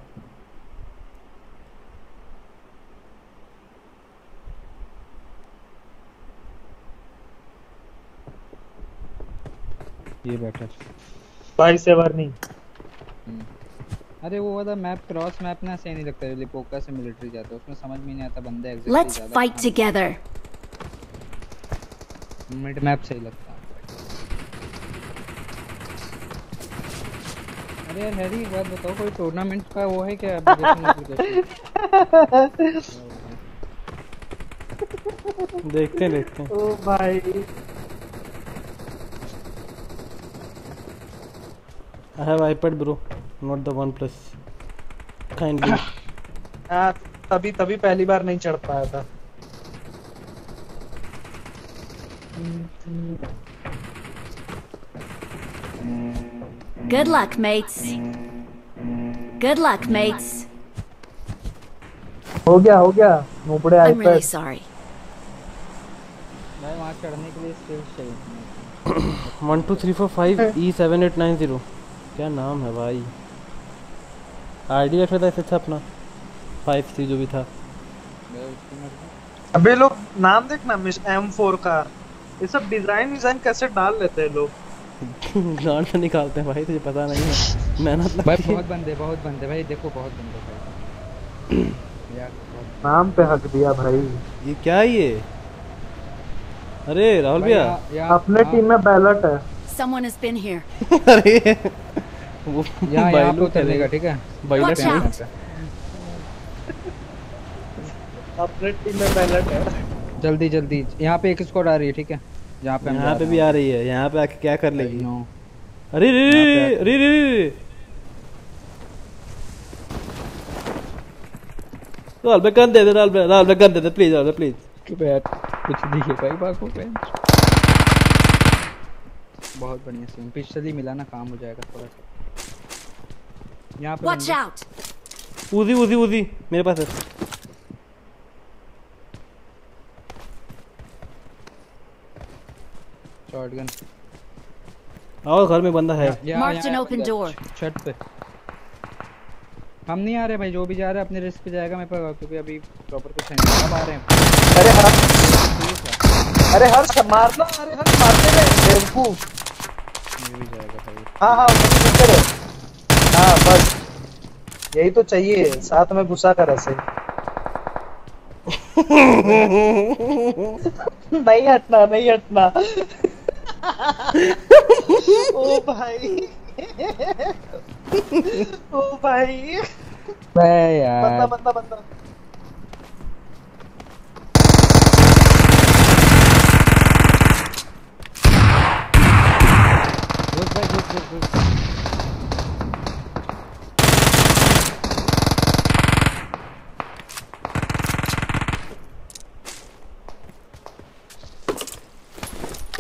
Speaker 2: ये बैठा।
Speaker 4: भाई सेवर नहीं।
Speaker 2: अरे वो वाला मैप, क्रॉस मैप ना सही नहीं लगता। लिपोका से मिलिट्री जाता है, उसमें समझ में नहीं आता बंदे exactly
Speaker 3: Let's fight together.
Speaker 2: Mid map सही लगता है। अरे यार हैरी, एक बात बताओ, कोई टूर्नामेंट का वो है क्या एप्लीकेशन?
Speaker 1: देखते हैं देखते हैं।
Speaker 4: ओ भाई,
Speaker 1: I have iPad bro, not the OnePlus. Kindly.
Speaker 4: हाँ तभी पहली बार नहीं चढ़ पाया था।
Speaker 3: Good luck, mates. Good luck, mates.
Speaker 4: हो गया नोबड़े
Speaker 3: I'm really
Speaker 4: आईपैड।
Speaker 3: sorry.
Speaker 2: भाई वहाँ चढ़ने के लिए स्किल्स चाहिए।
Speaker 1: 1 2 3 4 5 E7890। क्या नाम है भाई? आईडी रखा था ऐसे था अपना 5C जो भी था।
Speaker 4: अबे लोग नाम देखना, मिस M4 का, ये सब डिजाइन कैसे डाल लेते हैं लोग।
Speaker 1: गांड से निकालते हैं भाई, तुझे पता नहीं है। मेहनत
Speaker 2: भाई
Speaker 1: लगती है।
Speaker 2: बहुत बंदे भाई, देखो बहुत बंदे भाई। यार बहुत-
Speaker 4: नाम पे हक दिया भाई।
Speaker 1: ये क्या है ये? अरे राहुल
Speaker 2: भाई
Speaker 1: भैया।
Speaker 4: अपने टीम में बैलट है।
Speaker 3: Someone has been here.
Speaker 1: अरे वो
Speaker 2: यहाँ पे
Speaker 1: बाइलू
Speaker 2: उतरनेगा, ठीक है?
Speaker 1: बाइलू
Speaker 3: Watch
Speaker 1: क्या
Speaker 3: out.
Speaker 4: अपने टीम में बैलट है।
Speaker 2: जल्दी यहाँ पे एक स्क्वाड आ रही है, ठीक है? जहाँ पे हम
Speaker 1: यहाँ
Speaker 2: जा
Speaker 1: पे
Speaker 2: रहे
Speaker 1: भी
Speaker 2: हैं।
Speaker 1: आ रही है। यहाँ पे आके क्या कर लेगी?
Speaker 2: नो।
Speaker 1: अरे रे
Speaker 2: यहाँ पे
Speaker 1: रे रे रे रे। राहुल भाई गन दे दे, राहुल भाई गन दे दे प्लीज, राहुल भाई प्लीज।
Speaker 2: कि बैठ कुछ दिखे भाई, भागो बेंच। बहुत बढ़िया सीन। पिस्टल ही मिला ना, काम हो जाएगा थोड़ा सा। यहाँ पे
Speaker 3: Watch
Speaker 2: बंदे-
Speaker 3: out.
Speaker 1: उजी मेरे पास है।
Speaker 2: शॉटगन।
Speaker 1: आओ घर में बंदा है।
Speaker 3: Marked an open door.
Speaker 2: छत पे। हम नहीं आ रहे भाई, जो भी जा रहा है अपने रिस्क पे जाएगा। मेरे पास क्योंकि अभी प्रॉपर कुछ नहीं। अब आ रहे हैं।
Speaker 4: अरे हर्ष मारना, अरे हर्ष मारते रहे बेवकूफ।
Speaker 2: ये भी जाएगा भाई।
Speaker 4: हाँ नीचे रहे। हाँ बस यही तो चाहिए, साथ में घुसा कर ऐसे। नहीं हटना। ओ भाई
Speaker 2: बे यार।
Speaker 4: बंदा
Speaker 2: घुस भाई, घुस।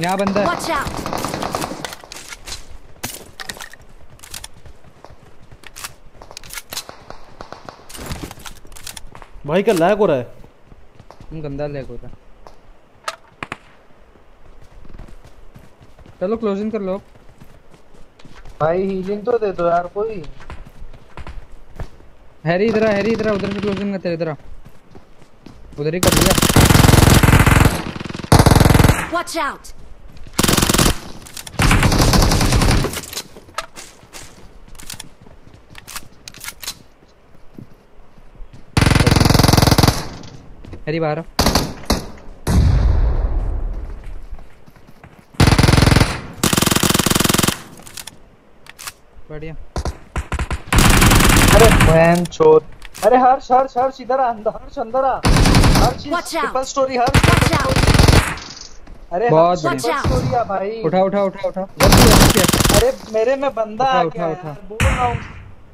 Speaker 2: यहाँ बंदा है।
Speaker 3: Watch out!
Speaker 1: भाई क्या लैग हो रहा है?
Speaker 2: गंदा लैग हो रहा है। चलो क्लोजिंग कर लो।
Speaker 4: भाई हीलिंग तो दे दो यार कोई।
Speaker 2: हैरी इधर आ, हैरी इधर आ, उधर से क्लोजिंग करते इधर आ। उधर ही कर दिया।
Speaker 3: Watch out!
Speaker 2: हैरी बाहर आ। बढ़िया।
Speaker 4: अरे बहन चोद। अरे हर्ष हर्ष हर्ष इधर आ, हर्ष अंदर आ। Harsh
Speaker 3: Watch out.
Speaker 4: Triple storey Harsh.
Speaker 3: Watch out!
Speaker 4: अरे
Speaker 2: बहुत
Speaker 4: हर्ष
Speaker 2: बढ़िया।
Speaker 4: ट्रिपल स्टोरी आ भाई।
Speaker 2: उठा उठा उठा उठा। जल्दी जल्दी।
Speaker 4: अरे मेरे में बंदा आ
Speaker 2: उठा,
Speaker 4: गया
Speaker 2: उठा,
Speaker 4: यार, बोल रहा हूँ।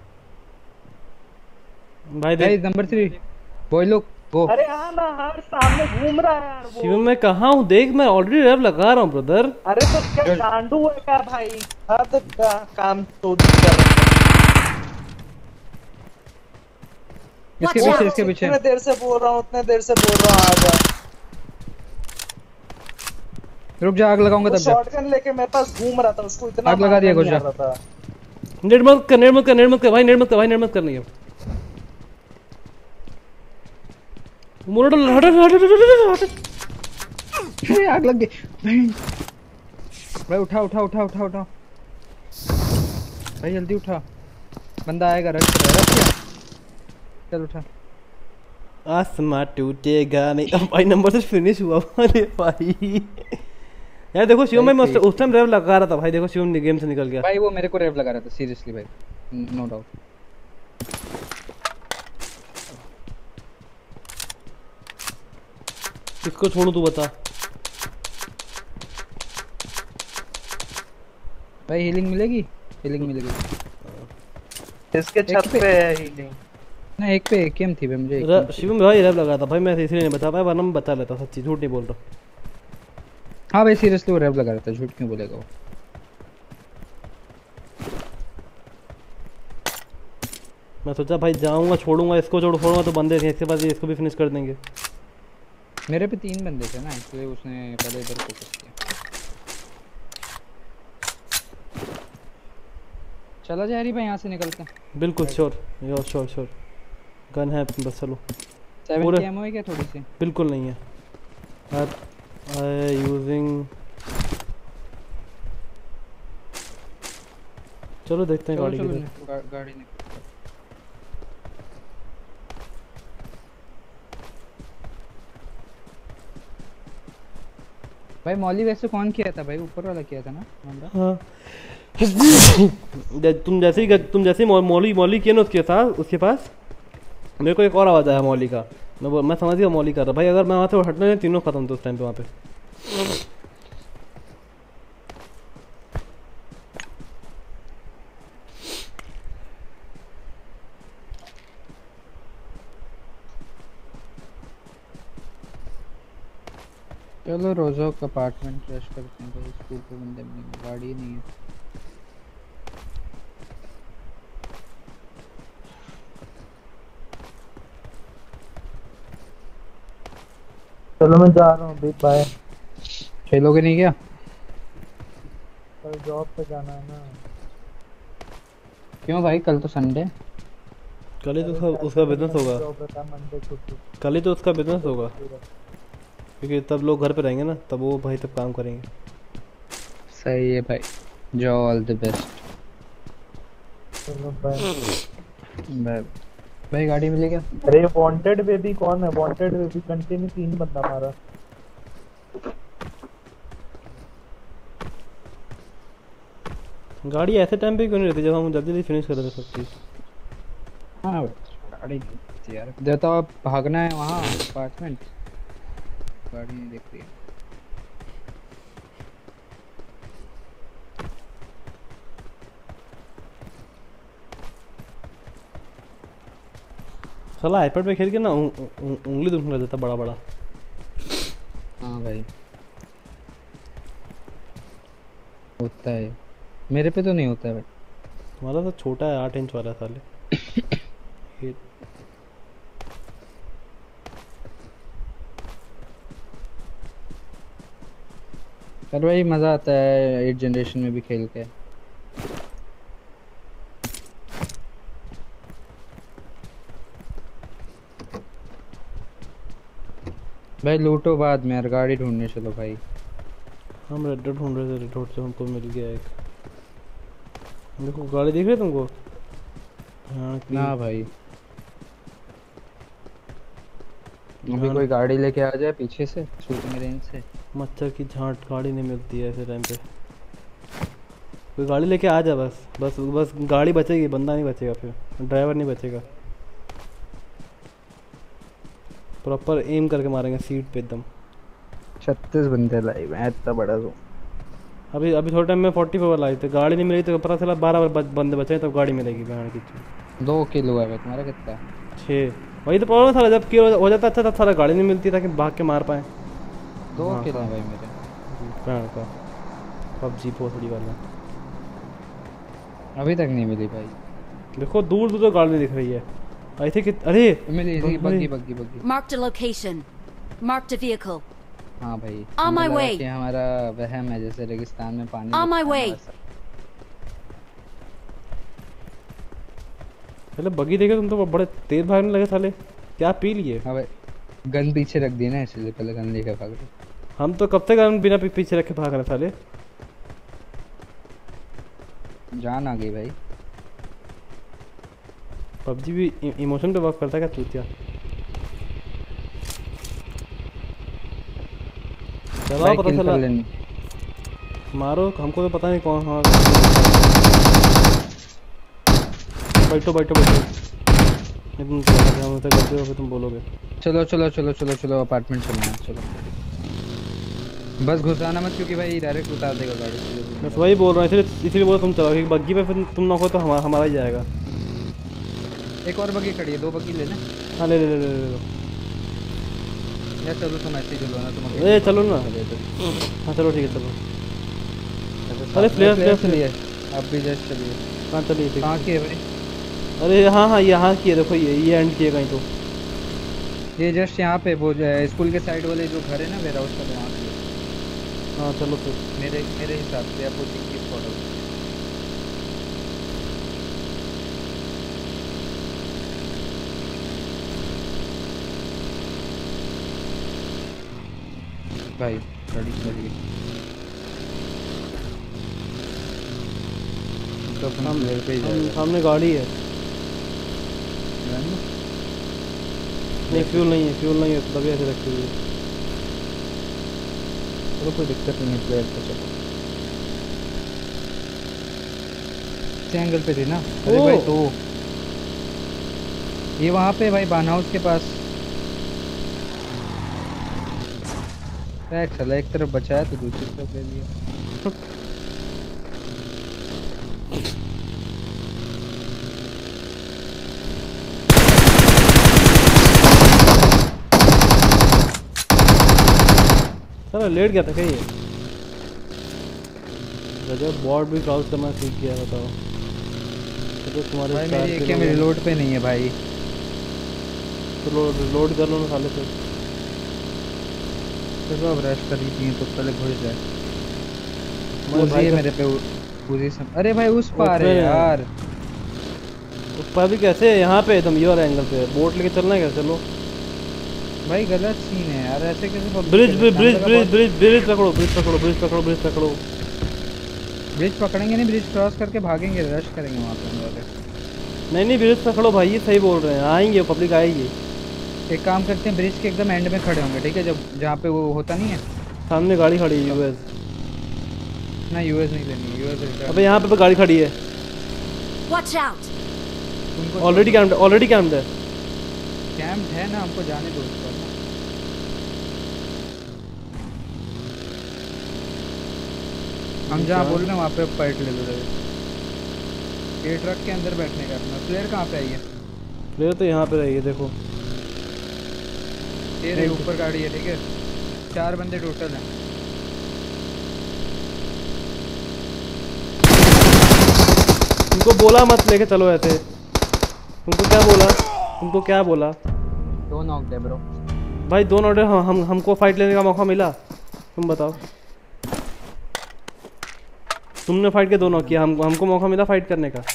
Speaker 1: भाई
Speaker 2: गाइस
Speaker 1: देख
Speaker 2: नंबर 3 बॉय लोग गो।
Speaker 4: अरे हाँ ना हर्ष सामने घूम रहा है यार वो।
Speaker 1: शिवम मैं कहाँ हूँ देख, मैं ऑलरेडी रेव लगा रहा हूँ ब्रदर।
Speaker 4: अरे तो क्या गांडू है क्या भाई? हद का काम चोदी कर रहा है।
Speaker 2: इसके
Speaker 3: Watch
Speaker 2: पीछे
Speaker 3: out.
Speaker 2: इसके पीछे।
Speaker 4: इतने देर से बोल रहा हूँ, उतने देर से बोल रहा हूँ आजा।
Speaker 2: रुक जा, आग लगाऊंगा
Speaker 4: वो
Speaker 2: तब जा।
Speaker 4: शॉटगन लेके मेरे पास घूम रहा था, उसको इतना
Speaker 2: आग लगा दिया
Speaker 4: मारना नहीं
Speaker 2: गुजरा।
Speaker 4: आ रहा था।
Speaker 1: नेट मत कर, नेट मत कर, नेट मत कर भाई, नेट मत कर भाई, नेट मत कर। नहीं मोड़ हट हट हट हट।
Speaker 2: अरे आग लग गई भाई। उठा उठा उठा उठा उठा भाई, जल्दी उठा। बंदा आएगा। रख किया। चल उठा।
Speaker 1: आसमां टूटेगा नहीं। अब भाई नंबर से फिनिश हुआ। अरे भाई यार देखो शिवम, मैं उस टाइम रेव लगा रहा था भाई। देखो शिवम गेम से निकल गया
Speaker 2: भाई वो मेरे को रेव लगा रहा था सीरियसली भाई, नो डाउट।
Speaker 1: किसको छोड़ू तू बता।
Speaker 2: भाई हीलिंग मिलेगी, हीलिंग मिलेगी।
Speaker 4: इसके छत पे है हीलिंग।
Speaker 2: ना एक पे एकेएम थी भाई, मुझे AKM थी।
Speaker 1: शिवम भाई रेव लगा था भाई, मैं इसलिए नहीं बता पाया, वरना मैं बता लेता सच्ची, झूठ नहीं बोल रहा।
Speaker 2: हाँ भाई सीरियसली वो रेव लगा रहा था, झूठ क्यों बोलेगा वो।
Speaker 1: मैं सोचा भाई जाऊंगा छोड़ूंगा इसको, छोड़ूंगा तो बंदे थे इसके पास, इसको भी फिनिश कर देंगे।
Speaker 2: मेरे पे 3 बंदे थे ना, इसलिए उसने पहले इधर फोकस किया। चला जा रही भाई, यहाँ से निकलते हैं।
Speaker 1: बिल्कुल sure, yo sure sure. Gun है बस, चलो।
Speaker 2: 70 एमओ है क्या थोड़ी सी?
Speaker 1: बिल्कुल नहीं है यार। आई यूजिंग, चलो देखते हैं गाड़ी किधर।
Speaker 2: गाड़ी निकल। भाई मौली वैसे कौन किया था भाई? ऊपर वाला किया था ना बंदा?
Speaker 1: हाँ तुम जैसे ही मौली किया ना उसके पास मेरे को एक और आवाज़ आया मौली का। मैं समझ गया मौली कर रहा भाई। अगर मैं वहाँ से हटने तीनों खत्म थे उस टाइम पे वहाँ पे।
Speaker 2: चलो रोजो का अपार्टमेंट क्रैश करते हैं भाई। स्कूल पे बंदे मिलेंगे, गाड़ी नहीं है।
Speaker 4: चलो मैं जा रहा हूँ, बाय।
Speaker 2: खेलोगे नहीं क्या?
Speaker 4: कल जॉब पे जाना है ना।
Speaker 2: क्यों भाई, कल तो संडे।
Speaker 1: कल ही तो उसका बिजनेस होगा।
Speaker 4: जॉब रहता है मंडे छुट्टी।
Speaker 1: कल ही तो उसका बिजनेस होगा, क्योंकि तब लोग घर पे रहेंगे ना, तब वो भाई तब काम करेंगे।
Speaker 2: सही है भाई, जो ऑल द बेस्ट।
Speaker 4: चलो बाय।
Speaker 2: बाय भाई। गाड़ी मिली क्या?
Speaker 4: अरे वांटेड बेबी कौन है? वांटेड बेबी कंटिन्यू 3 बंदा मारा।
Speaker 1: गाड़ी ऐसे टाइम पे क्यों नहीं रहती जब हम जल्दी जल्दी फिनिश कर रहे थे सब चीज़।
Speaker 2: हाँ गाड़ी यार देता हूँ, भागना है वहाँ अपार्टमेंट। गाड़ी नहीं दिख रही है।
Speaker 1: साला आईपैड पे खेल के ना उंगली दुखने लग जाता बड़ा बड़ा।
Speaker 2: हाँ भाई होता है। मेरे पे तो नहीं होता है भाई।
Speaker 1: तुम्हारा तो छोटा है, 8 इंच वाला साले। ये
Speaker 2: पर भाई मजा आता है 8 जनरेशन में भी खेल के। भाई लूटो बाद में यार, गाड़ी ढूंढने चलो भाई।
Speaker 1: हम रेड डॉट ढूंढ रहे थे, रेड डॉट से हमको मिल गया एक। देखो गाड़ी दिख रही है तुमको? हाँ
Speaker 2: ना भाई, अभी कोई गाड़ी लेके आ जाए पीछे से शूटिंग रेंज से।
Speaker 1: मच्छर की झांट, गाड़ी नहीं मिलती है ऐसे टाइम पे। कोई गाड़ी लेके आ जा, बस बस बस गाड़ी बचेगी, बंदा नहीं बचेगा, फिर ड्राइवर नहीं बचेगा। प्रॉपर एम करके मारेंगे सीट पे एकदम।
Speaker 2: 36 बंदे लाइव हैं, इतना बड़ा तो।
Speaker 1: अभी अभी थोड़े टाइम में 44 वाला आई थी, गाड़ी नहीं मिली तो पता चला 12 बंदे बचे, तब गाड़ी मिलेगी। गाड़ी की
Speaker 2: 2 किलो है भाई, तुम्हारा कितना है?
Speaker 1: 6। वही तो प्रॉब्लम था, जब किल हो जाता अच्छा, तब सारा गाड़ी नहीं मिलती ताकि भाग के मार पाए।
Speaker 2: 2
Speaker 1: हाँ,
Speaker 2: किलो है
Speaker 1: हाँ।
Speaker 2: भाई मेरे।
Speaker 1: पैण का पबजी पोथड़ी वाला।
Speaker 2: अभी तक नहीं मिली भाई।
Speaker 1: देखो दूर दूर तो गाड़ी नहीं दिख रही है। आई थिंक अरे
Speaker 2: मिली थी,
Speaker 1: भाई।
Speaker 2: बग्गी।
Speaker 3: Marked a location. Marked a vehicle.
Speaker 2: हाँ भाई,
Speaker 3: On
Speaker 2: हमें
Speaker 3: my
Speaker 2: लगा
Speaker 3: way.
Speaker 2: कि हमारा वहम है, जैसे रेगिस्तान में पानी
Speaker 3: On my
Speaker 2: दिखता है
Speaker 3: way.
Speaker 2: वैसा।
Speaker 1: पहले बगी देखे तुम तो बड़े तेज भागने लगे साले, क्या पी लिए?
Speaker 2: हाँ भाई, गन पीछे रख दी ना, इसलिए पहले गन लेकर भाग रहे।
Speaker 1: हम तो कब तक हम बिना पीछे रखे भाग रहे साले।
Speaker 2: जान आ गई भाई।
Speaker 1: पबजी भी इमोशन पे वर्क करता है क्या चूतिया? चलो
Speaker 2: भाई
Speaker 1: पता
Speaker 2: किल
Speaker 1: चला,
Speaker 2: कर लेनी।
Speaker 1: मारो, हमको तो पता नहीं कौन। हाँ बैठो बैठो बैठो, नहीं तुम तो बताते, हम तो करते हो फिर तुम बोलोगे।
Speaker 2: चलो अपार्टमेंट चलना है, चलो। बस घुसाना मत, क्योंकि भाई डायरेक्ट उतार देगा गाड़ी से।
Speaker 1: बस वही बोल रहा हूँ, इसलिए बोलो तुम चलो, क्योंकि बग्गी पे फिर तुम ना हो तो हमारा ही जाएगा।
Speaker 2: एक और बग्गी खड़ी है, 2 बग्गी लेना।
Speaker 1: हाँ ले ले ले ले ले लो।
Speaker 2: या चलो तुम ऐसे ही चलो ना, तुम अकेले
Speaker 1: ए चलो ना।
Speaker 2: चले तो।
Speaker 1: हाँ चलो ठीक है चलो।
Speaker 2: अच्छा,
Speaker 1: अरे फ्लेयर
Speaker 2: फ्लेयर
Speaker 1: फ्लेयर
Speaker 2: चलिए, अब भी जस्ट चलिए।
Speaker 1: कहाँ चलिए? ठीक
Speaker 2: कहाँ की है भाई?
Speaker 1: अरे हाँ हाँ यहाँ की है, देखो ये एंड किए कहीं तो।
Speaker 2: ये जस्ट यहाँ पे वो स्कूल के साइड वाले जो घर है ना, वेयर हाउस का, वहाँ की है।
Speaker 1: हाँ चलो फिर।
Speaker 2: मेरे हिसाब से आपको की फोटो। भाई गाड़ी चली गई तो अपन फ्लेयर पे ही जाएगा।
Speaker 1: सामने गाड़ी है। नहीं फ्यूल नहीं है, तभी ऐसे रखी हुई है।
Speaker 2: चलो कोई दिक्कत नहीं है, फ्लेयर पे चलो। इस एंगल पे थी ना? अरे
Speaker 1: ओ!
Speaker 2: भाई तो ये वहाँ पे भाई बान हाउस के पास। चला एक तरफ बचाया तो दूसरी तरफ ले लिया।
Speaker 1: सर लेट गया था क्या ये? गजब, बॉर्ड भी क्रॉस करना सीख गया, बताओ। तो तुम्हारे
Speaker 2: भाई
Speaker 1: 4
Speaker 2: मेरी
Speaker 1: किलो
Speaker 2: क्या, मेरे लोड पे नहीं है भाई।
Speaker 1: तो लोड कर लो ना साले से।
Speaker 2: चलो अब रेस्ट कर ही थी तो पहले घुस जाए।
Speaker 1: हमारे
Speaker 2: उसी
Speaker 1: भाई
Speaker 2: है
Speaker 1: का-
Speaker 2: मेरे पे उसी सम... अरे भाई उस पार है
Speaker 1: ऊपर है।
Speaker 2: यार।
Speaker 1: उस पर भी कैसे है? यहाँ पे एकदम ये वाला एंगल पे बोट लेके चलना है क्या? चलो
Speaker 2: भाई गलत सीन है यार, ऐसे कैसे public
Speaker 1: ब्रिज
Speaker 2: करे?
Speaker 1: ब्रिज ब्रिज
Speaker 2: कैमरा
Speaker 1: ब्रिज
Speaker 2: का
Speaker 1: ब्रिज ब्रिज पकड़ो, ब्रिज पकड़ो, ब्रिज पकड़ो, ब्रिज पकड़ो।
Speaker 2: ब्रिज पकड़ेंगे नहीं, ब्रिज क्रॉस करके भागेंगे, रश करेंगे वहाँ पे अंदर।
Speaker 1: नहीं ब्रिज पकड़ो भाई, ये सही बोल रहे हैं, आएंगे पब्लिक आएगी।
Speaker 2: एक काम करते हैं, ब्रिज के एकदम एंड में खड़े होंगे, ठीक है? जब जहाँ पे वो होता नहीं है
Speaker 1: सामने गाड़ी खड़ी है यूएस।
Speaker 2: ना, यूएस नहीं लेनी, यूएस
Speaker 1: अबे यहाँ पे गाड़ी खड़ी है,
Speaker 3: Watch out!
Speaker 2: तुमको
Speaker 1: ऑलरेडी कैम्प्ड है।
Speaker 2: कैंप है ना, हमको जाने दो उस पर ना। हम जहाँ बोल रहे हैं वहाँ पे फाइट ले लो। ये ट्रक के अंदर बैठने का अपना प्लेयर कहाँ पे आई है?
Speaker 1: ले तो यहाँ पे रही है, देखो
Speaker 2: ये रही ऊपर गाड़ी है, ठीक है? 4 बंदे टोटल हैं।
Speaker 1: तुमको बोला मत लेके चलो ऐसे। तुमको क्या बोला? तुमको क्या बोला?
Speaker 2: 2 नॉक है ब्रो।
Speaker 1: भाई 2 ऑर्डर हमको फाइट लेने का मौका मिला? तुम बताओ। तुमने फाइट के 2 नॉक किया, हमको मौका मिला फाइट करने का?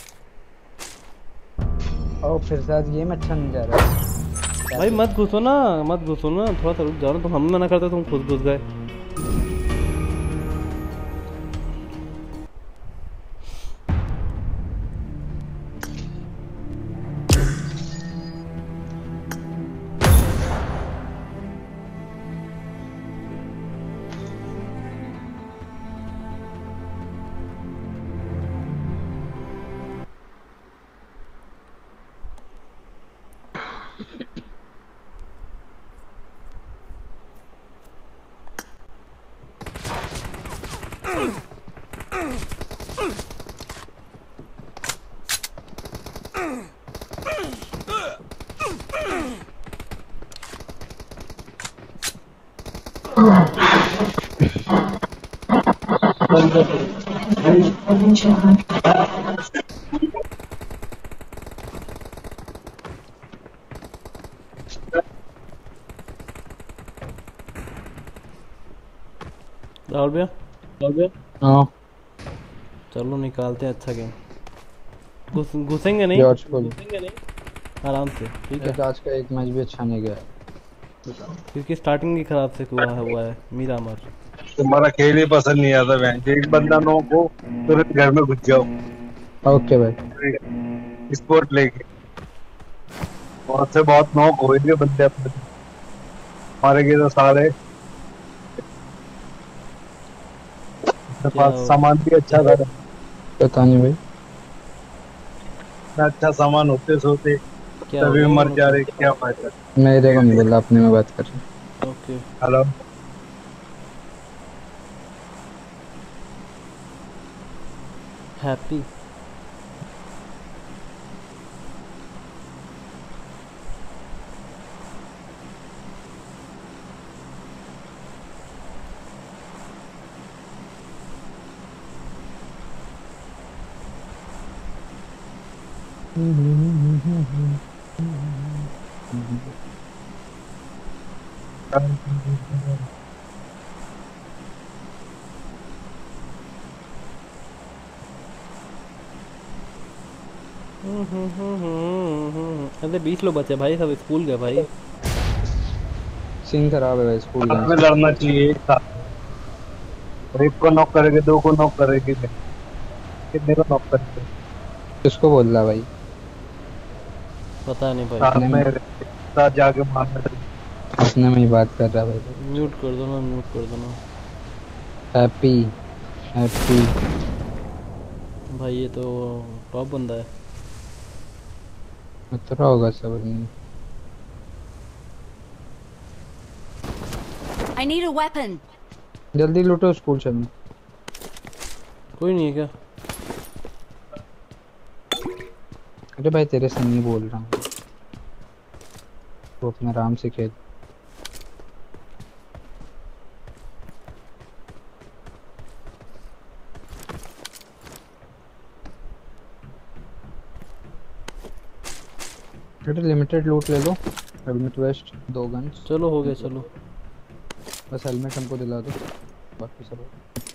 Speaker 2: और फिर से आज गेम अच्छा नहीं जा रहा है।
Speaker 1: भाई मत घुसो ना, मत घुसो ना, थोड़ा सा रुक जाओ ना। तुम हम मना करते तुम खुद घुस गए। राहुल भैया
Speaker 2: हाँ
Speaker 1: चलो निकालते हैं अच्छा गेम। घुसेंगे नहीं,
Speaker 2: जॉर्ज को
Speaker 1: आराम से, ठीक है?
Speaker 2: आज का एक मैच भी अच्छा नहीं गया।
Speaker 1: क्योंकि स्टार्टिंग ही खराब से हुआ है मीरामर।
Speaker 5: तुम्हारा खेल ही पसंद नहीं आता बहन। एक बंदा नॉक हो तुरंत घर में घुस जाओ।
Speaker 2: ओके भाई।
Speaker 5: स्पोर्ट लेके बहुत से बहुत नॉक हो गए बंदे अपने हमारे के तो सारे पास सामान भी अच्छा था।
Speaker 2: पता नहीं भाई,
Speaker 5: इतना अच्छा सामान होते सोते
Speaker 1: क्या
Speaker 5: तभी
Speaker 1: हुआ?
Speaker 5: मर जा रहे, क्या फायदा।
Speaker 2: मेरे को नहीं बोला, अपने में बात कर रहे।
Speaker 1: Okay
Speaker 5: hello
Speaker 1: happy. अरे 20 लोग बचे भाई, सब स्कूल गए भाई।
Speaker 2: सीन खराब है भाई स्कूल
Speaker 5: साथ
Speaker 2: का।
Speaker 5: में लड़ना चाहिए एक साथ। एक को नॉक करेंगे, 2 को नॉक करेंगे, कितने को नॉक करेंगे?
Speaker 2: किसको बोल रहा भाई?
Speaker 1: पता नहीं भाई।
Speaker 5: साथ में साथ जाके मारना चाहिए।
Speaker 2: अपने में ही बात कर रहा भाई।
Speaker 1: म्यूट कर दो ना, म्यूट कर दो ना
Speaker 2: हैप्पी हैप्पी
Speaker 1: भाई। ये तो टॉप बंदा है।
Speaker 2: उतरा होगा सब नहीं।
Speaker 3: I need a weapon.
Speaker 2: जल्दी लूटो, स्कूल चलना।
Speaker 1: कोई नहीं है क्या?
Speaker 2: अरे भाई तेरे से नहीं बोल रहा हूँ, तो अपना आराम से खेल। लिमिटेड लूट ले लो। Helmet waste 2 guns.
Speaker 1: चलो हो गया, चलो।
Speaker 2: बस हेलमेट हमको दिला दो, बाकी सब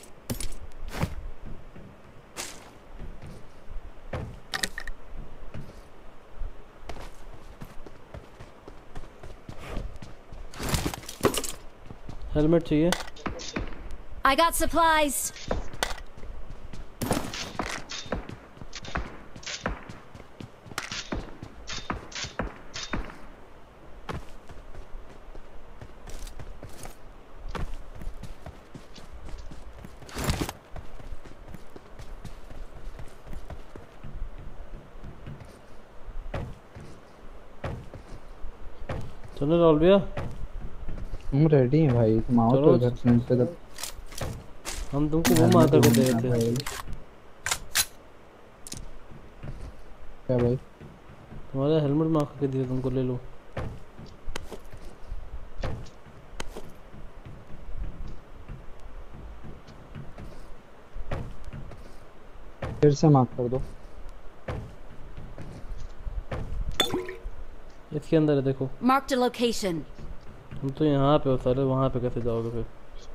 Speaker 1: हेलमेट चाहिए?
Speaker 3: I got supplies.
Speaker 1: चलो राहुल भैया,
Speaker 2: हम रेडी हैं भाई। तुम आओ तो इधर फ्रंट पे। तब
Speaker 1: हम तुमको वो माता को दे रहे थे।
Speaker 2: क्या भाई?
Speaker 1: तुम्हारा हेलमेट मार के दिया तुमको, ले लो।
Speaker 2: फिर से मार्क कर दो।
Speaker 1: इसके अंदर है देखो।
Speaker 3: Marked a location.
Speaker 1: तुम तो यहाँ पे हो साले, वहाँ पे कैसे जाओगे फिर?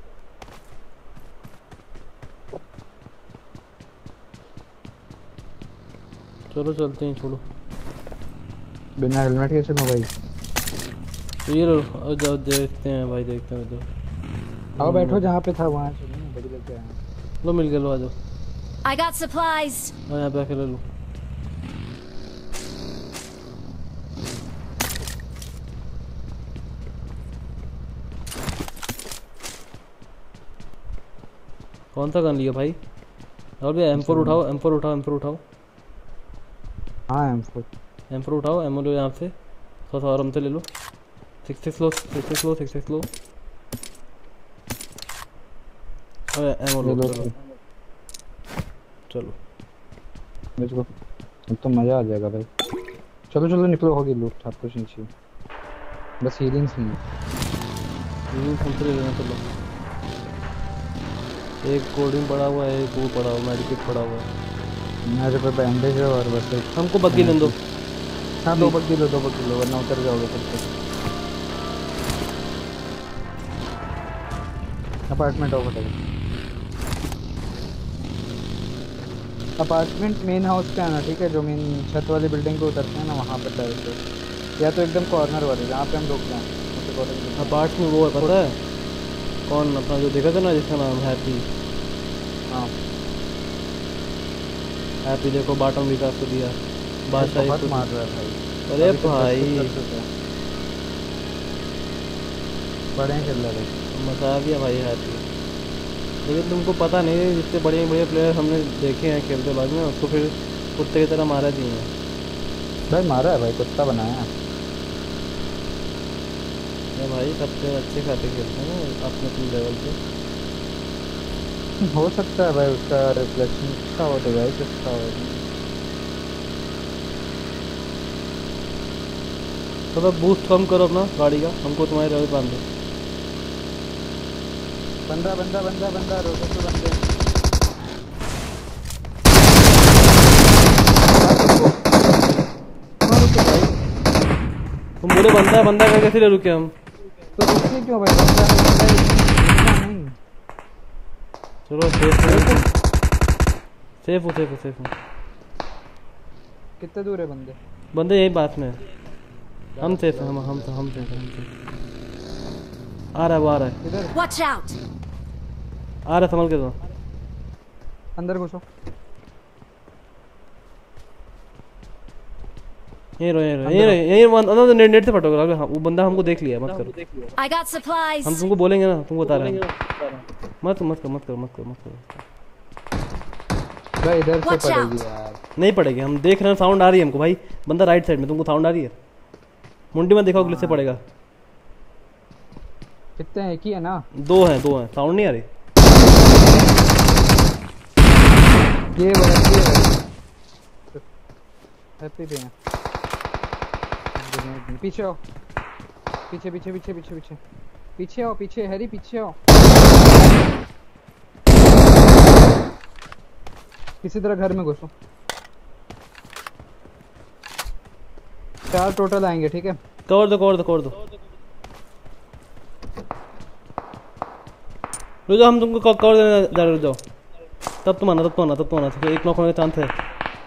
Speaker 1: चलो चलते हैं, छोड़ो।
Speaker 2: बिना हेलमेट के चलो भाई।
Speaker 1: तो ये लो, अब जाओ देखते हैं भाई, देखते हैं इधर।
Speaker 2: आओ बैठो जहाँ पे था वहाँ चलो ना, बड़ी लेके आए।
Speaker 1: लो मिल गया, लो आ जाओ।
Speaker 3: I got supplies.
Speaker 1: और यहाँ पे आके ले लो। कौन सा गन लिया भाई? और भी M4 उठाओ, M4 उठाओ, M4 उठाओ,
Speaker 2: हाँ M4
Speaker 1: M4 उठाओ। एमओ लो यहाँ से, 100 आराम से ले लो। 66 लो, 66 लो, 66 लो। अरे एमओ लो, चलो चलो।
Speaker 2: मुझको अब तो मजा आ जाएगा भाई। चलो चलो निकलो, होगी लूट, आप कुछ नहीं चाहिए, बस हीलिंग ही है।
Speaker 1: हीलिंग हमसे ले लेना। चलो, एक कोडिंग पड़ा हुआ है, एक वो पड़ा हुआ, मेडिकेट पड़ा हुआ है।
Speaker 2: मेरे पे बैंडेज है और बस एक
Speaker 1: हमको बग्गी ले दो।
Speaker 2: हाँ 2 बग्गी लो, 2 बग्गी लो, वरना उतर जाओगे फिर से। अपार्टमेंट ओवर है। अपार्टमेंट मेन हाउस पे आना, ठीक है? जो मेन छत वाली बिल्डिंग पे उतरते हैं ना, वहाँ पर डायरेक्ट, या तो एकदम कॉर्नर वाले जहाँ पे हम रुक जाएं।
Speaker 1: अपार्ट में वो है, पता है कौन? अपना जो देखा था ना, जिसका नाम हैप्पी।
Speaker 2: हाँ
Speaker 1: हैप्पी देखो, बॉटम विकास को दिया, बादशाह
Speaker 2: बहुत
Speaker 1: को।
Speaker 2: मार रहा है भाई।
Speaker 1: अरे
Speaker 2: अभी तो
Speaker 1: भाई
Speaker 2: 10 बड़े खेल रहे हैं।
Speaker 1: मजा आ गया भाई हैप्पी। लेकिन तुमको पता नहीं है, जितने बड़े बड़े प्लेयर हमने देखे हैं खेलते बाद में, उसको फिर कुत्ते की तरह मारा दिए हैं
Speaker 2: भाई। मारा है भाई, कुत्ता बनाया है।
Speaker 1: या भाई सबसे अच्छे खाते खेलते हैं ना अपने अपने लेवल पे।
Speaker 2: हो सकता है भाई उसका रिफ्लेक्शन अच्छा हो तो भाई अच्छा हो।
Speaker 1: थोड़ा बूस्ट कम करो अपना गाड़ी का, हमको तुम्हारे लेवल बांध दो।
Speaker 2: बंदा बंदा बंदा बंदा रोके तो बंदे।
Speaker 1: तुम बोले बंदा बंदा का कैसे ले रुके हम?
Speaker 2: तो रुकिए क्यों भाई? बंदा है, बंदा है, नहीं।
Speaker 1: चलो सेफ हो, सेफ हो, सेफ हो, सेफ हो।
Speaker 2: कितने दूर है बंदे?
Speaker 1: बंदे यही बात में है। हम सेफ हैं, हम सेफ हैं, हम सेफ। आ रहा है, वो आ रहा है,
Speaker 2: इधर
Speaker 3: Watch out.
Speaker 1: आ रहा है, संभल के दो।
Speaker 2: अंदर घुसो।
Speaker 1: यही अंदर नेट से फटोगे। अगर वो बंदा हमको देख लिया, मत करो।
Speaker 3: I got supplies.
Speaker 1: हम तुमको बोलेंगे ना, तुमको बता रहे हैं। मत मत करो, मत करो, मत करो, मत करो।
Speaker 2: भाई इधर से
Speaker 3: Watch out.
Speaker 2: पड़ेगी यार।
Speaker 1: नहीं पड़ेगी, हम देख रहे हैं, साउंड आ रही है हमको भाई। बंदा राइट साइड में, तुमको साउंड आ रही है? मुंडी में देखो, से पड़ेगा।
Speaker 2: कितने हैं? एक ही है ना?
Speaker 1: 2 हैं, 2 हैं, साउंड नहीं आ रही।
Speaker 2: ये वाला हैप्पी पे हैं। पीछे आओ, पीछे पीछे पीछे पीछे पीछे पीछे आओ, पीछे हैरी, पीछे आओ। किसी तरह घर में घुसो। 4 टोटल आएंगे, ठीक है?
Speaker 1: कवर दो, कवर दो, कवर दो। रुक जाओ, हम तुमको कवर देने जा रहे, रुक जाओ। तब तुम आना, तब तुम आना, तब तुम आना। तो एक नॉक होने का चांस है।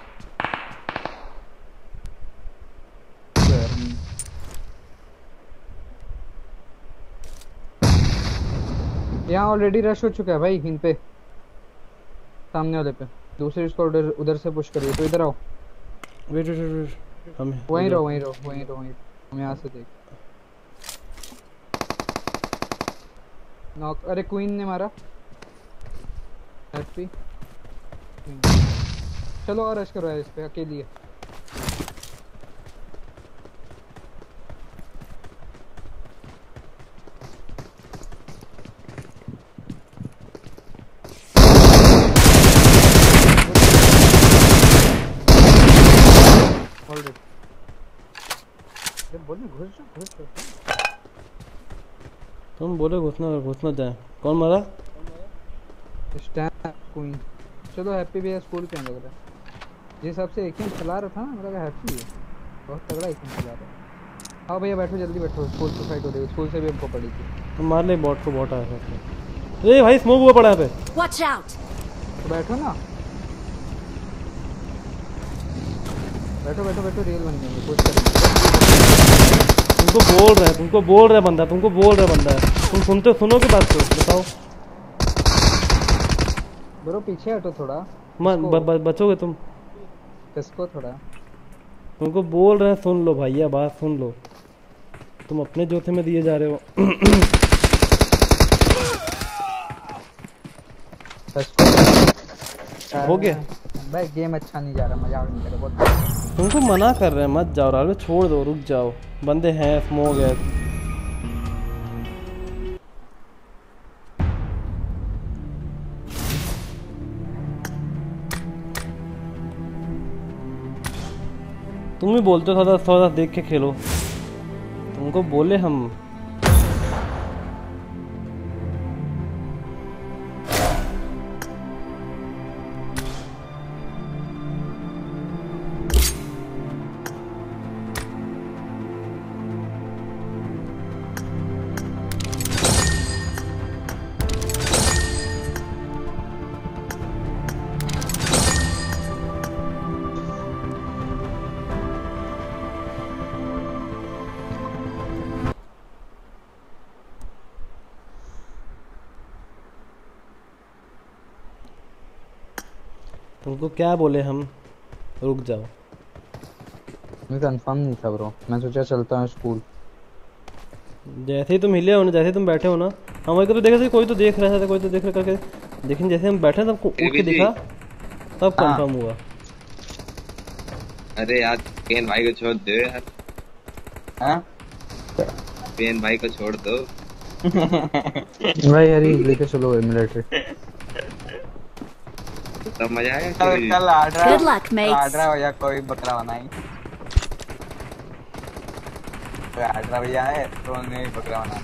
Speaker 2: यहाँ ऑलरेडी रश हो चुका है भाई, इन पे सामने वाले पे। दूसरी स्क्वाड उधर से पुश करिए, तो इधर आओ।
Speaker 1: वेट वेट वेट, हम
Speaker 2: वहीं रहो, वहीं रहो, वहीं रहो, वहीं। हम यहाँ से देख नॉक। अरे क्वीन ने मारा। हैप्पी चलो और रश करो इस पे, अकेली है।
Speaker 1: तुम बोले घुसना जाए। कौन मारा?
Speaker 2: Stand queen. चलो हैप्पी भी स्कूल पे लग रहा है। जिस हिसाब से एक ही चला रहा था ना, मुझे लगा हैप्पी है बहुत तगड़ा एक चला रहा है। हाँ भैया बैठो, जल्दी बैठो, स्कूल से फाइट हो रही है, स्कूल से भी हमको पड़ी थी।
Speaker 1: तुम मार ले बॉट को, बॉट आया था। ए भाई स्मोक हुआ पड़ा है पे।
Speaker 3: Watch out!
Speaker 2: तो बैठो ना, बैठो बैठो बैठो, रेल बन जाएंगे, कुछ करेंगे।
Speaker 1: तुमको बोल रहा है बंदा, तुमको बोल रहा है बंदा। तुम सुनते सुनो की बात को बताओ।
Speaker 2: ब्रो पीछे हटो थोड़ा।
Speaker 1: बचोगे तुम?
Speaker 2: किसको थोड़ा?
Speaker 1: तुमको बोल रहे हैं, सुन लो भैया, बात सुन लो। तुम अपने जोथे में दिए जा रहे हो। हो गया
Speaker 2: भाई, गेम अच्छा नहीं जा रहा, मजा नहीं आ रहा बहुत।
Speaker 1: तुमको मना कर रहे हैं मत जाओ राल, छोड़ दो, रुक जाओ, बंदे हैं, स्मोक है। तुम भी बोलते हो थोड़ा थोड़ा देख के खेलो, तुमको बोले हम। तुमको क्या बोले हम, रुक जाओ।
Speaker 2: मैं कंफर्म नहीं था ब्रो, मैं सोचा चलता हूँ स्कूल।
Speaker 1: जैसे ही तुम हिले हो ना, जैसे ही तुम बैठे हो ना, हमारे को तो देखा था कोई तो देख रहा था, कोई तो देख रहा करके, लेकिन जैसे हम बैठे तब उठ के दिखा, तब कंफर्म हुआ।
Speaker 6: अरे यार पेन भाई को छोड़ दो यार।
Speaker 2: हाँ
Speaker 6: पेन भाई को छोड़ दो।
Speaker 2: भाई यार लेके चलो मिलिट्री।
Speaker 6: तब मजा आएगा।
Speaker 2: कल order
Speaker 3: Good luck, mates.
Speaker 2: Order भैया कोई बकरा बनाई, तो आर्डर भैया है तो नहीं बकरा बना।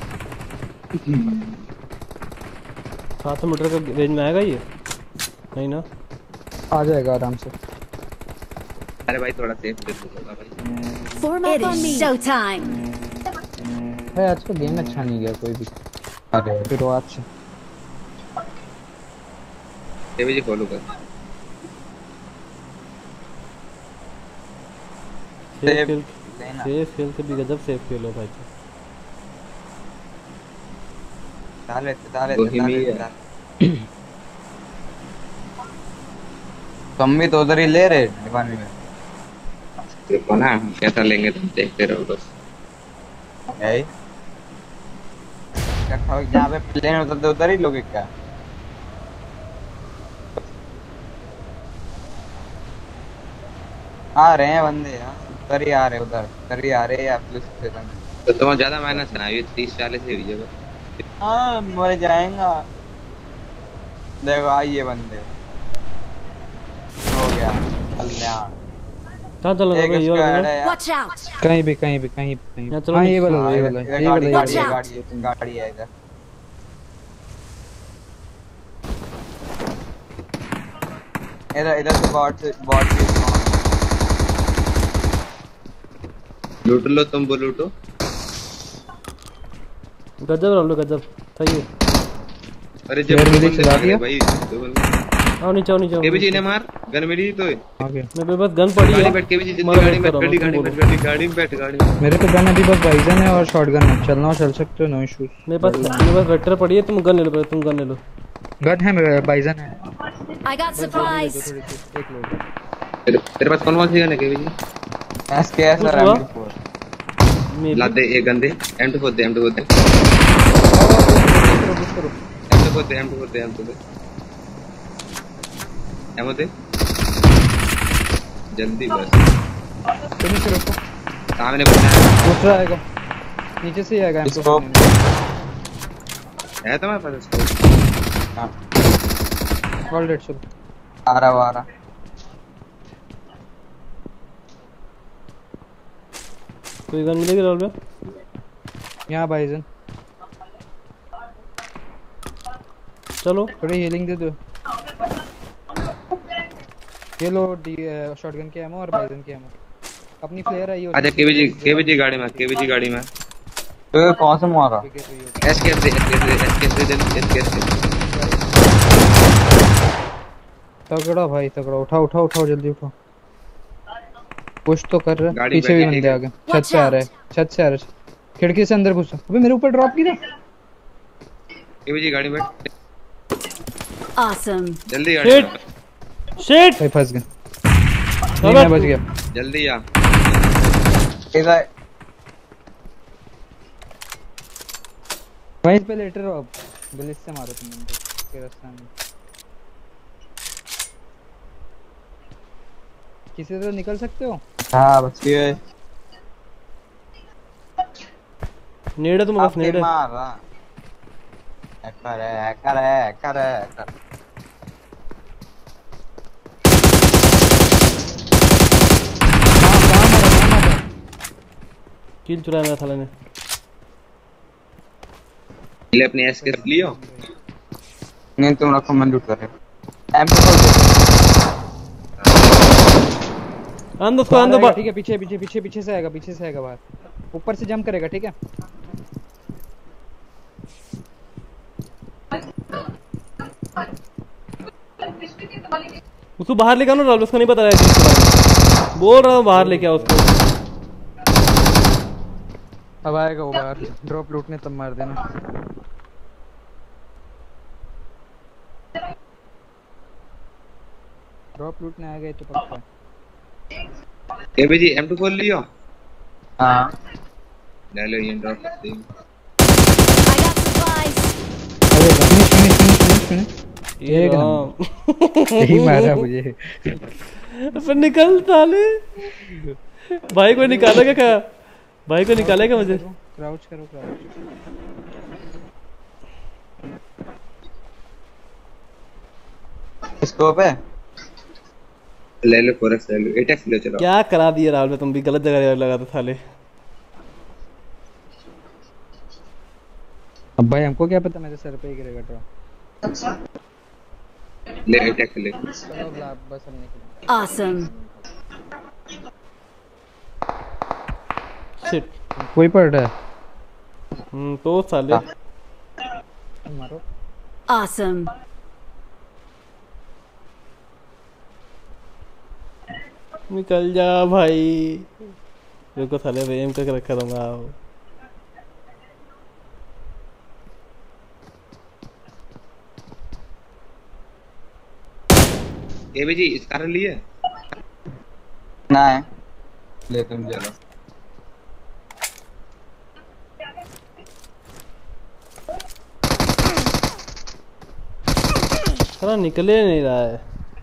Speaker 1: 700 मीटर का रेंज में आएगा ये? नहीं ना, आ
Speaker 2: जाएगा आराम से।
Speaker 6: अरे भाई थोड़ा सेफ दे दो भाई।
Speaker 3: Form up on me. Showtime.
Speaker 2: भाई आज का गेम अच्छा नहीं गया कोई भी। अरे फिर आज से
Speaker 6: ये भी फॉलो कर।
Speaker 1: सेफ खेल से भी गजब सेफ खेलो भाई।
Speaker 2: तुम भी तो उधर ही ले रहे दीवानी में।
Speaker 6: देखो ना कैसा लेंगे, तुम देखते रहो बस।
Speaker 2: यही जहाँ पे प्लेन होता था उधर ही लोगे क्या? आ रहे हैं बंदे, उधर ही आ रहे, उधर ही आ रहे हैं पुलिस स्टेशन।
Speaker 6: तो तुम ज्यादा माइनस ना, ये 30-40 से हुई जगह।
Speaker 2: हाँ मर जाएगा। देखो आइए बंदे, हो गया कल्याण।
Speaker 1: कहाँ चलो भाई? ये वाला
Speaker 3: Watch out!
Speaker 2: कहीं भी कहीं भी कहीं कहीं।
Speaker 1: यहाँ चलो।
Speaker 2: हाँ ये वाला ये वाला ये वाला
Speaker 3: Watch out!
Speaker 2: गाड़ी है इधर। इधर इधर से बॉट
Speaker 6: लूट लो, तुम वो लूटो।
Speaker 1: गजब रहो, गजब सही है।
Speaker 6: अरे जब
Speaker 2: मेरे चला दिया
Speaker 6: भाई
Speaker 1: आओ नीचे, आओ नीचे।
Speaker 6: केबीजी ने मार, गन मिली तो
Speaker 2: ओके।
Speaker 1: मेरे पास गन पड़ी
Speaker 6: गाड़ी
Speaker 1: है।
Speaker 6: बैठ, केबीजी जल्दी
Speaker 1: मरो,
Speaker 6: गाड़ी में
Speaker 1: करो,
Speaker 6: बैठ, गाड़ी
Speaker 1: तुम
Speaker 6: में
Speaker 1: बोलो।
Speaker 6: बैठ, गाड़ी में बैठ, गाड़ी में।
Speaker 2: मेरे पे गन अभी बस बाइजन है और शॉटगन है, चलना हो चल सकते हो, नो इश्यूज।
Speaker 1: मेरे पास वेक्टर पड़ी है, तुम गन ले लो, तुम गन ले लो।
Speaker 2: गन है मेरे, बाइजन है।
Speaker 3: I got supplies.
Speaker 1: एक लोग
Speaker 6: तेरे पास कौन सी गन है केबीजी?
Speaker 2: एसकेएस और
Speaker 1: हुआ?
Speaker 2: M24।
Speaker 6: ला दे एक गन दे, M24 दे, M24 दे, M24 दे, M24 दे, M24 दे, एमो दे जल्दी बस।
Speaker 2: तुम से रुको,
Speaker 6: सामने बंदा है।
Speaker 2: दूसरा आएगा, नीचे से ही आएगा।
Speaker 6: इसको है तुम्हारे पास इसको?
Speaker 2: हां ऑल डेड शुरू आ रहा।
Speaker 1: कोई गन मिलेगी रोल में?
Speaker 2: यहां बाइजन,
Speaker 1: चलो
Speaker 2: थोड़ी हीलिंग दे दो। ये लो शॉटगन की एमो और बाइजन की एमो। अपनी फ्लेयर आई हो
Speaker 6: अच्छा केबीजी गाड़ी में
Speaker 5: तो कौन सा मारा?
Speaker 6: एसकेएस दे
Speaker 2: तगड़ा भाई तगड़ा, उठाओ जल्दी उठाओ। पुश तो कर रहा,
Speaker 6: गाड़ी
Speaker 2: पीछे भी
Speaker 6: बैठी,
Speaker 2: बंदे
Speaker 6: ठीक
Speaker 2: आ गए। छत से आ रहे, खिड़की से अंदर घुसा। अबे मेरे ऊपर ड्रॉप किया।
Speaker 6: केबीजी गाड़ी में
Speaker 3: Awesome.
Speaker 6: जल्दी गाड़ी
Speaker 1: शिट
Speaker 6: में
Speaker 1: शिट
Speaker 2: भाई फंस गए। नहीं मैं बच गया।
Speaker 6: जल्दी आ
Speaker 5: इधर
Speaker 2: भाई इस पे लेटर हो अब, बिलिस से मारो तुम बंदे के रास्ते में। किसी से निकल सकते हो?
Speaker 5: हाँ बस ये
Speaker 1: नेड़े तुम बस
Speaker 5: आपके
Speaker 1: नेड़े।
Speaker 5: मार रहा हैकर
Speaker 1: किल चुराया मेरा साले ने।
Speaker 6: ले अपनी एसकेएस लियो।
Speaker 5: नहीं तुम रखो, मैं लूट कर रहा हूँ। M2
Speaker 1: अंदर उसको
Speaker 2: बाहर
Speaker 1: अंदर
Speaker 2: आएगा, ठीक है पीछे से आएगा बाहर। ऊपर से जंप करेगा, ठीक है।
Speaker 1: उसको बाहर लेके आओ ना राहुल, उसको नहीं पता है। बोल रहा हूँ बाहर लेके आओ उसको।
Speaker 2: अब आएगा वो बाहर, ड्रॉप लूटने तब मार देना। ड्रॉप लूटने आ गए तो पक्का है।
Speaker 6: केबीजी M2 खोल लियो।
Speaker 5: हाँ
Speaker 6: ले लो ये ड्रॉप दे।
Speaker 3: I got supplies.
Speaker 2: अरे फिनिश
Speaker 1: ये
Speaker 2: एक
Speaker 1: राम।
Speaker 2: यही मारा मुझे।
Speaker 1: फिर निकल साले। भाई को निकालेगा क्या? भाई को निकालेगा मुझे।
Speaker 2: क्राउच करो।
Speaker 5: स्कोप है।
Speaker 6: ले लो फोरक्स ले लो, एटेक्स ले चलो।
Speaker 1: क्या करा दिया राहुल में, तुम भी गलत जगह लगा था साले।
Speaker 2: अब भाई हमको क्या पता मेरे सर पे ही गिरेगा ड्रॉप।
Speaker 6: ले एटेक्स ले।
Speaker 2: चलो बस हम निकल।
Speaker 3: Awesome.
Speaker 1: शिट।
Speaker 2: कोई पड़ रहा है।
Speaker 1: तो साले
Speaker 2: मारो।
Speaker 3: Awesome.
Speaker 1: निकल जा भाई। रुको साले वेम करके रखा दूंगा।
Speaker 6: केबीजी इस कारण लिए
Speaker 5: ना है ले तुम चलो।
Speaker 1: साला निकले नहीं रहा है।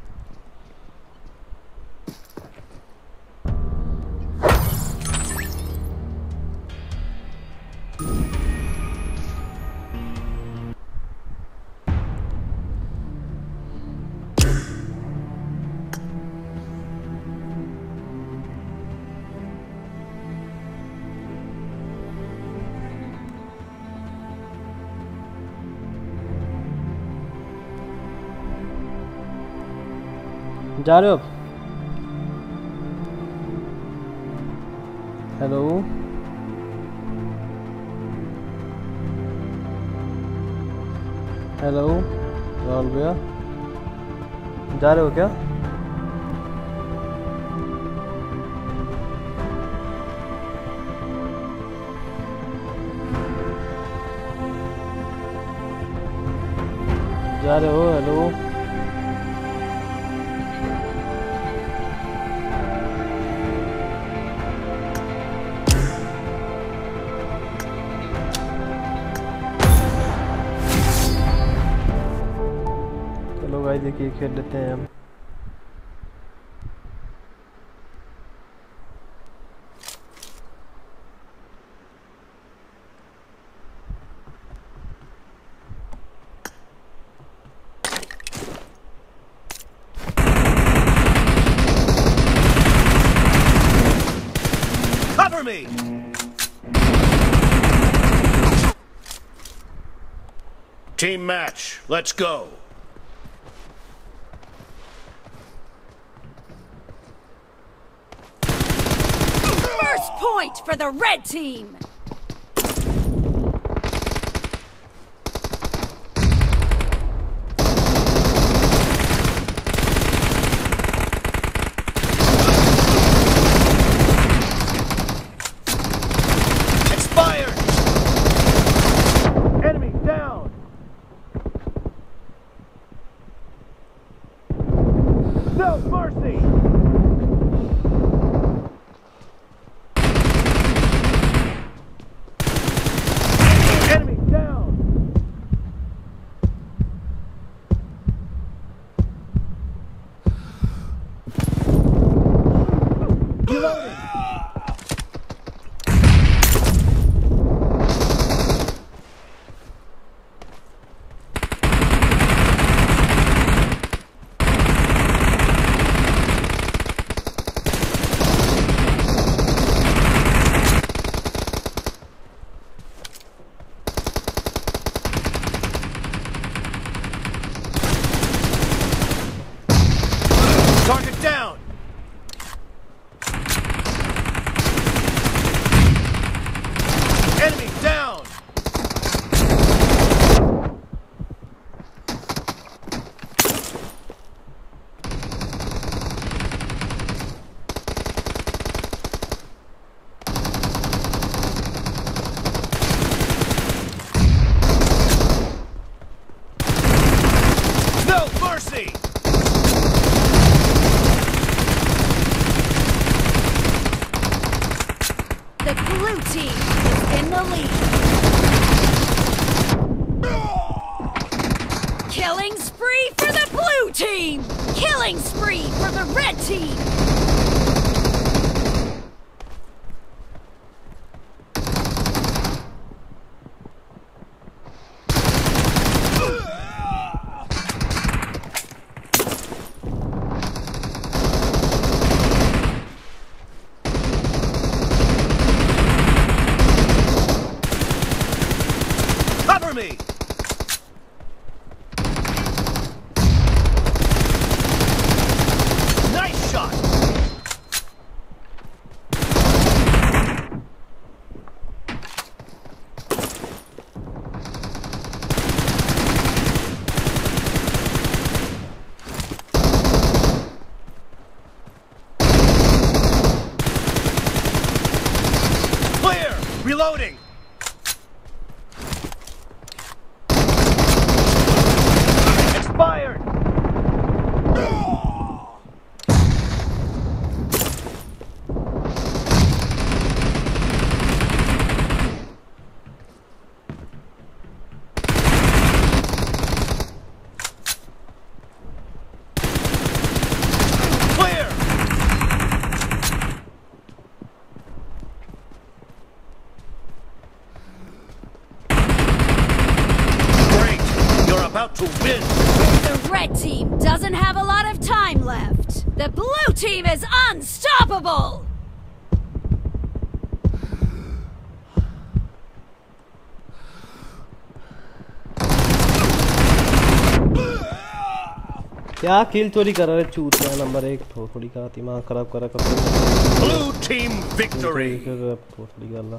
Speaker 1: जा रहे हो अब? हेलो हेलो राहुल भैया, जा रहे हो क्या? जा रहे हो? हेलो भाई, देखिए खेल लेते हैं हम।
Speaker 7: Cover me. Team match. Let's go.
Speaker 3: point for the red team.
Speaker 7: Expired! Enemy down! No mercy! Enemy down! Reloading! Target down! Enemy down! No mercy!
Speaker 3: The blue team is in the lead. Killing spree for the blue team! Killing spree for the red team!
Speaker 7: Cover me! Nice shot! Clear! Reloading! Expired! Clear! Great! You're about to win!
Speaker 3: The red team doesn't have a lot of time left. The blue team is unstoppable!
Speaker 1: क्या किल चोरी कर रहे चूतिया number 1 थोड़ी का दिमाग खराब करा कर
Speaker 7: Blue team victory!
Speaker 1: थोड़ी गल्ला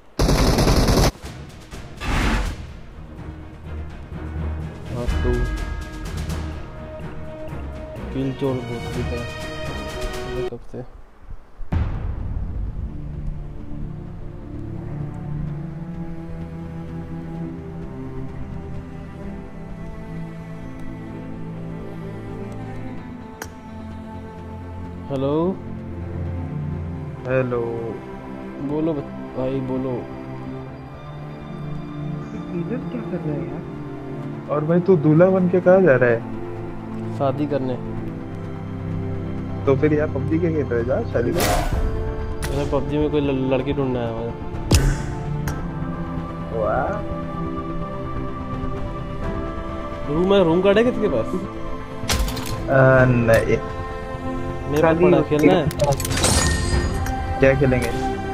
Speaker 1: हाँ तो किल चोर बहुत दिखा ये कब से हेलो
Speaker 5: हेलो।
Speaker 1: बोलो भाई बोलो।
Speaker 2: इधर क्या कर रहा है यार?
Speaker 5: और भाई तू दूल्हा बन के कहाँ जा रहा है?
Speaker 1: शादी करने।
Speaker 5: तो फिर यार पबजी के खेल रहे जा शादी कर।
Speaker 1: मैं पबजी में कोई लड़की ढूंढना है मुझे।
Speaker 5: वाह।
Speaker 1: रूम कार्ड है किसके पास?
Speaker 5: नहीं।
Speaker 1: मेरा पड़ा खेलना है।
Speaker 5: क्या खेलेंगे?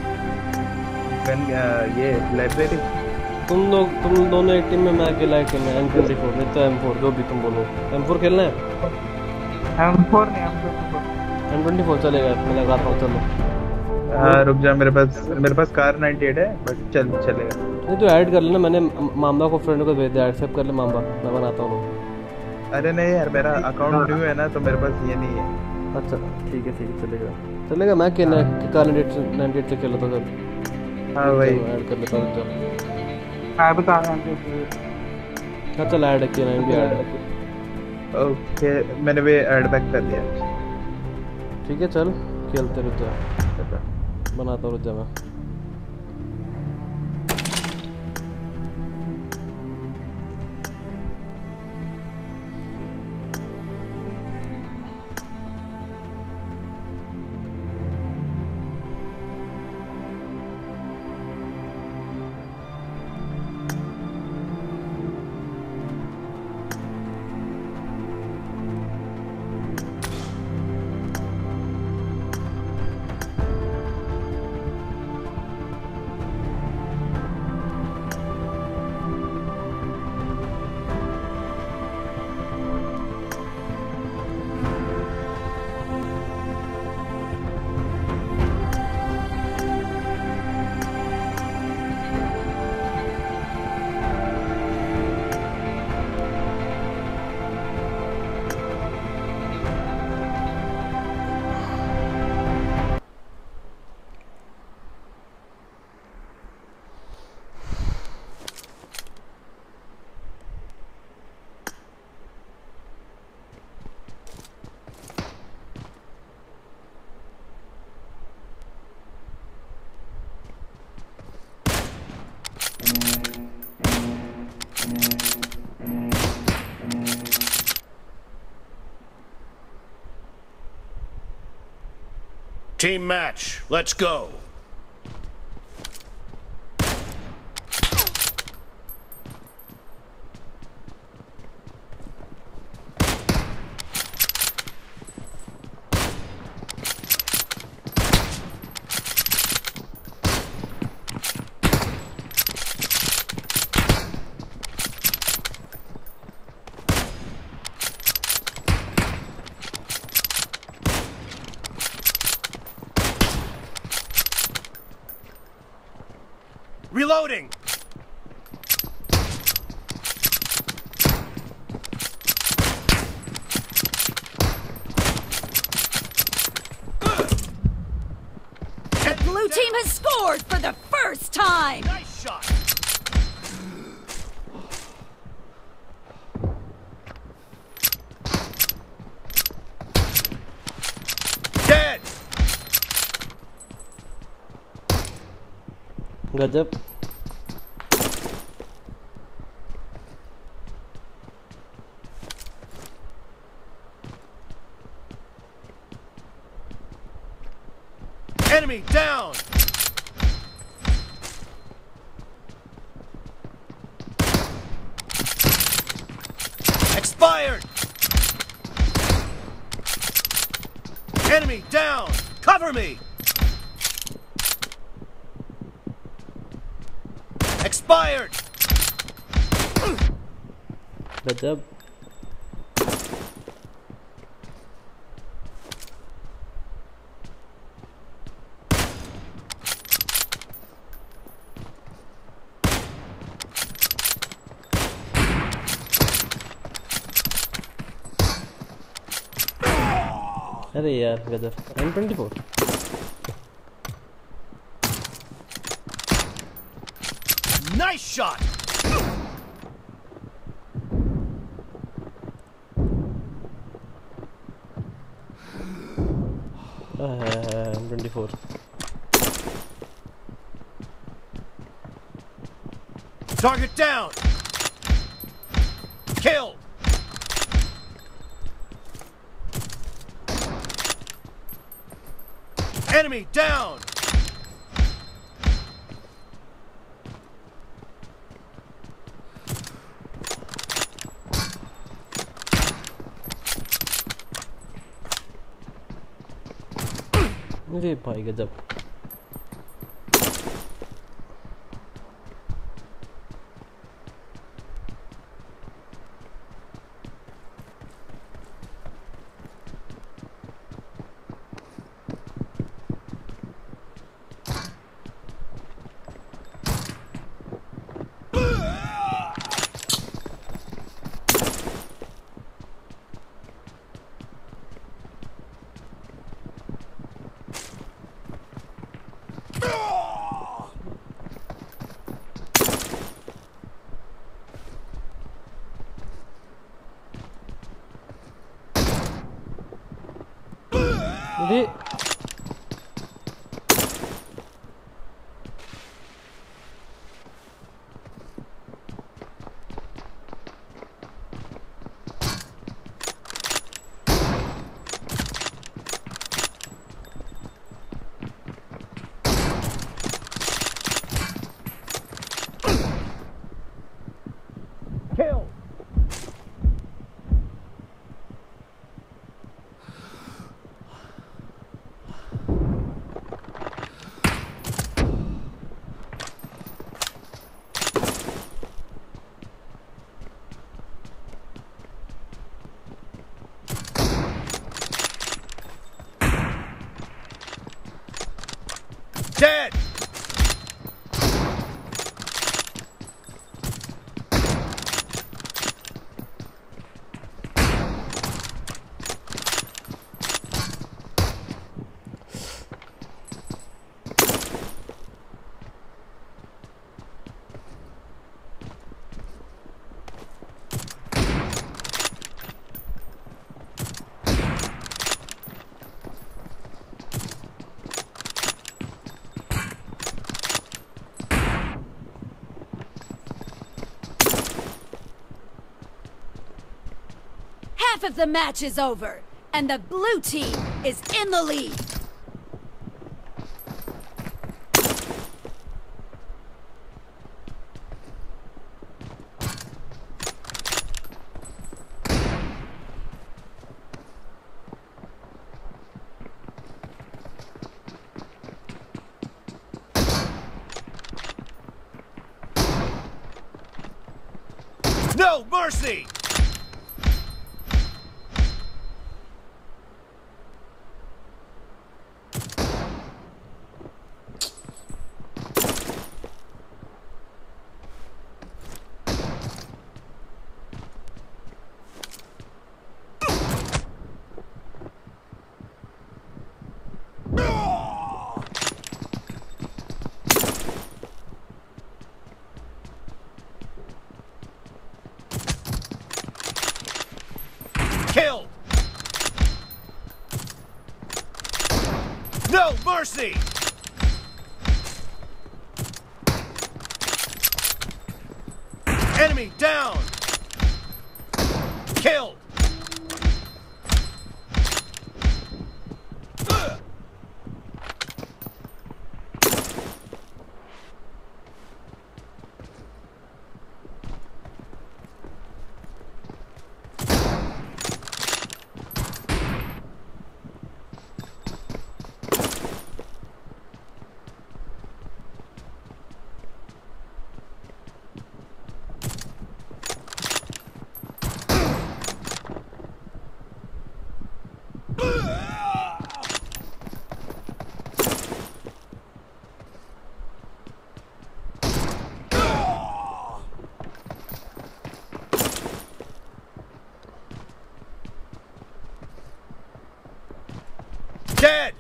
Speaker 5: ये लाइब्रेरी।
Speaker 1: तुम दोनों एक टीम में, मैं अकेला एक टीम में। M24 नहीं तो M4 जो भी तुम बोलो। M4 खेलना है?
Speaker 2: M4 नहीं M24
Speaker 1: चलेगा, मैं लगाता हूँ। चलो
Speaker 2: हाँ रुक जा, मेरे पास कार 98 है बट चलेगा।
Speaker 1: नहीं तो ऐड कर लेना, मैंने मामला को फ्रेंड को भेज दिया, एक्सेप्ट कर ले मामला, मैं बनाता हूँ।
Speaker 2: अरे नहीं यार, मेरा अकाउंट न्यू है ना, तो मेरे पास ये नहीं है।
Speaker 1: अच्छा ठीक है चलेगा। मैं कार 98 से खेला था सर।
Speaker 2: हाँ वही
Speaker 1: ऐड कर लेता हूँ।
Speaker 4: मैं बता रहा हूँ
Speaker 1: हाँ चल ऐड किया, 90 ऐड।
Speaker 2: ओके, मैंने भी ऐड बैक कर दिया।
Speaker 1: ठीक है चल खेलते, रुक जा बनाता हूँ, रुक जा मैं।
Speaker 7: Team match, let's go. Reloading!
Speaker 3: The blue team has scored for the first time!
Speaker 7: Nice shot! Dead!
Speaker 1: गजब।
Speaker 7: Enemy down! Expired! Enemy down! Cover me! Expired!
Speaker 1: गजब। अरे यार गजब। M24
Speaker 7: Nice shot!
Speaker 1: M24
Speaker 7: Target down! Kill! Enemy down!
Speaker 1: अरे भाई गजब। जल्दी।
Speaker 7: Dead!
Speaker 3: Half of the match is over, and the blue team is in the lead.
Speaker 7: No mercy! Killed! No mercy! Enemy down! Killed! Dead!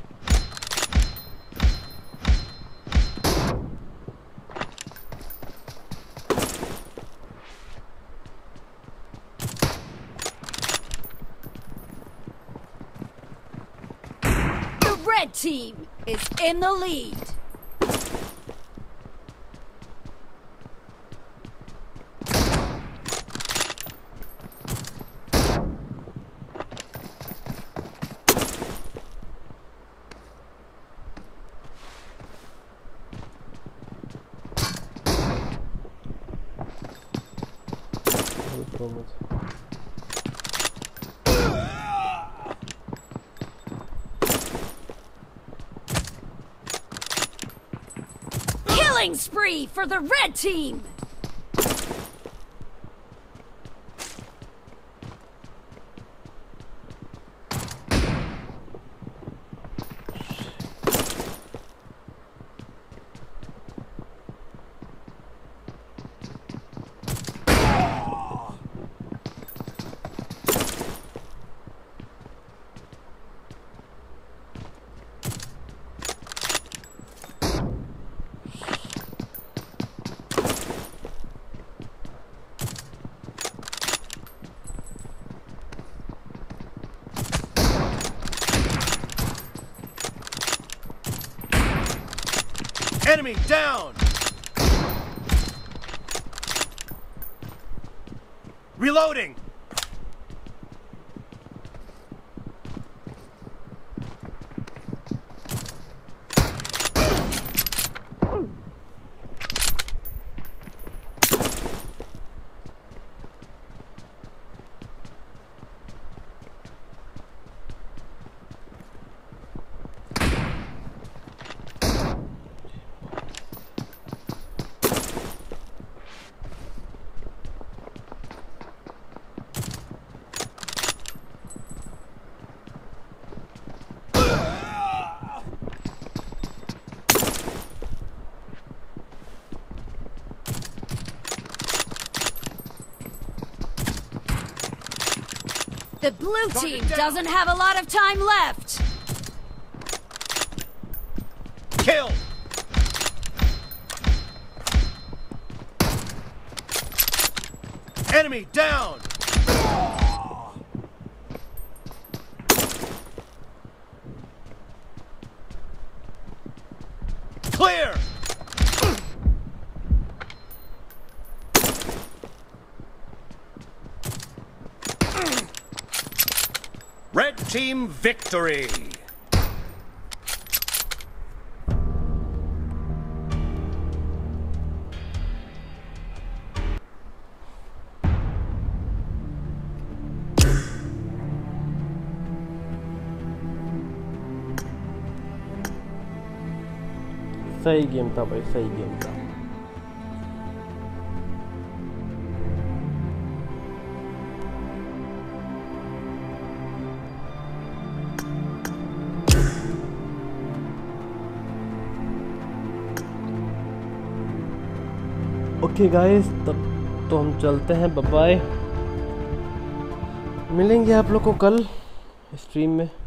Speaker 3: The red team is in the lead. Killing spree for the red team.
Speaker 7: Enemy down! Reloading!
Speaker 3: The blue team doesn't have a lot of time left.
Speaker 7: Kill! Enemy down! Clear! Red team victory!
Speaker 1: सही game था भाई, सही game था। Okay guys, तब तो हम चलते हैं, बाय बाय। मिलेंगे आप लोग को कल स्ट्रीम में।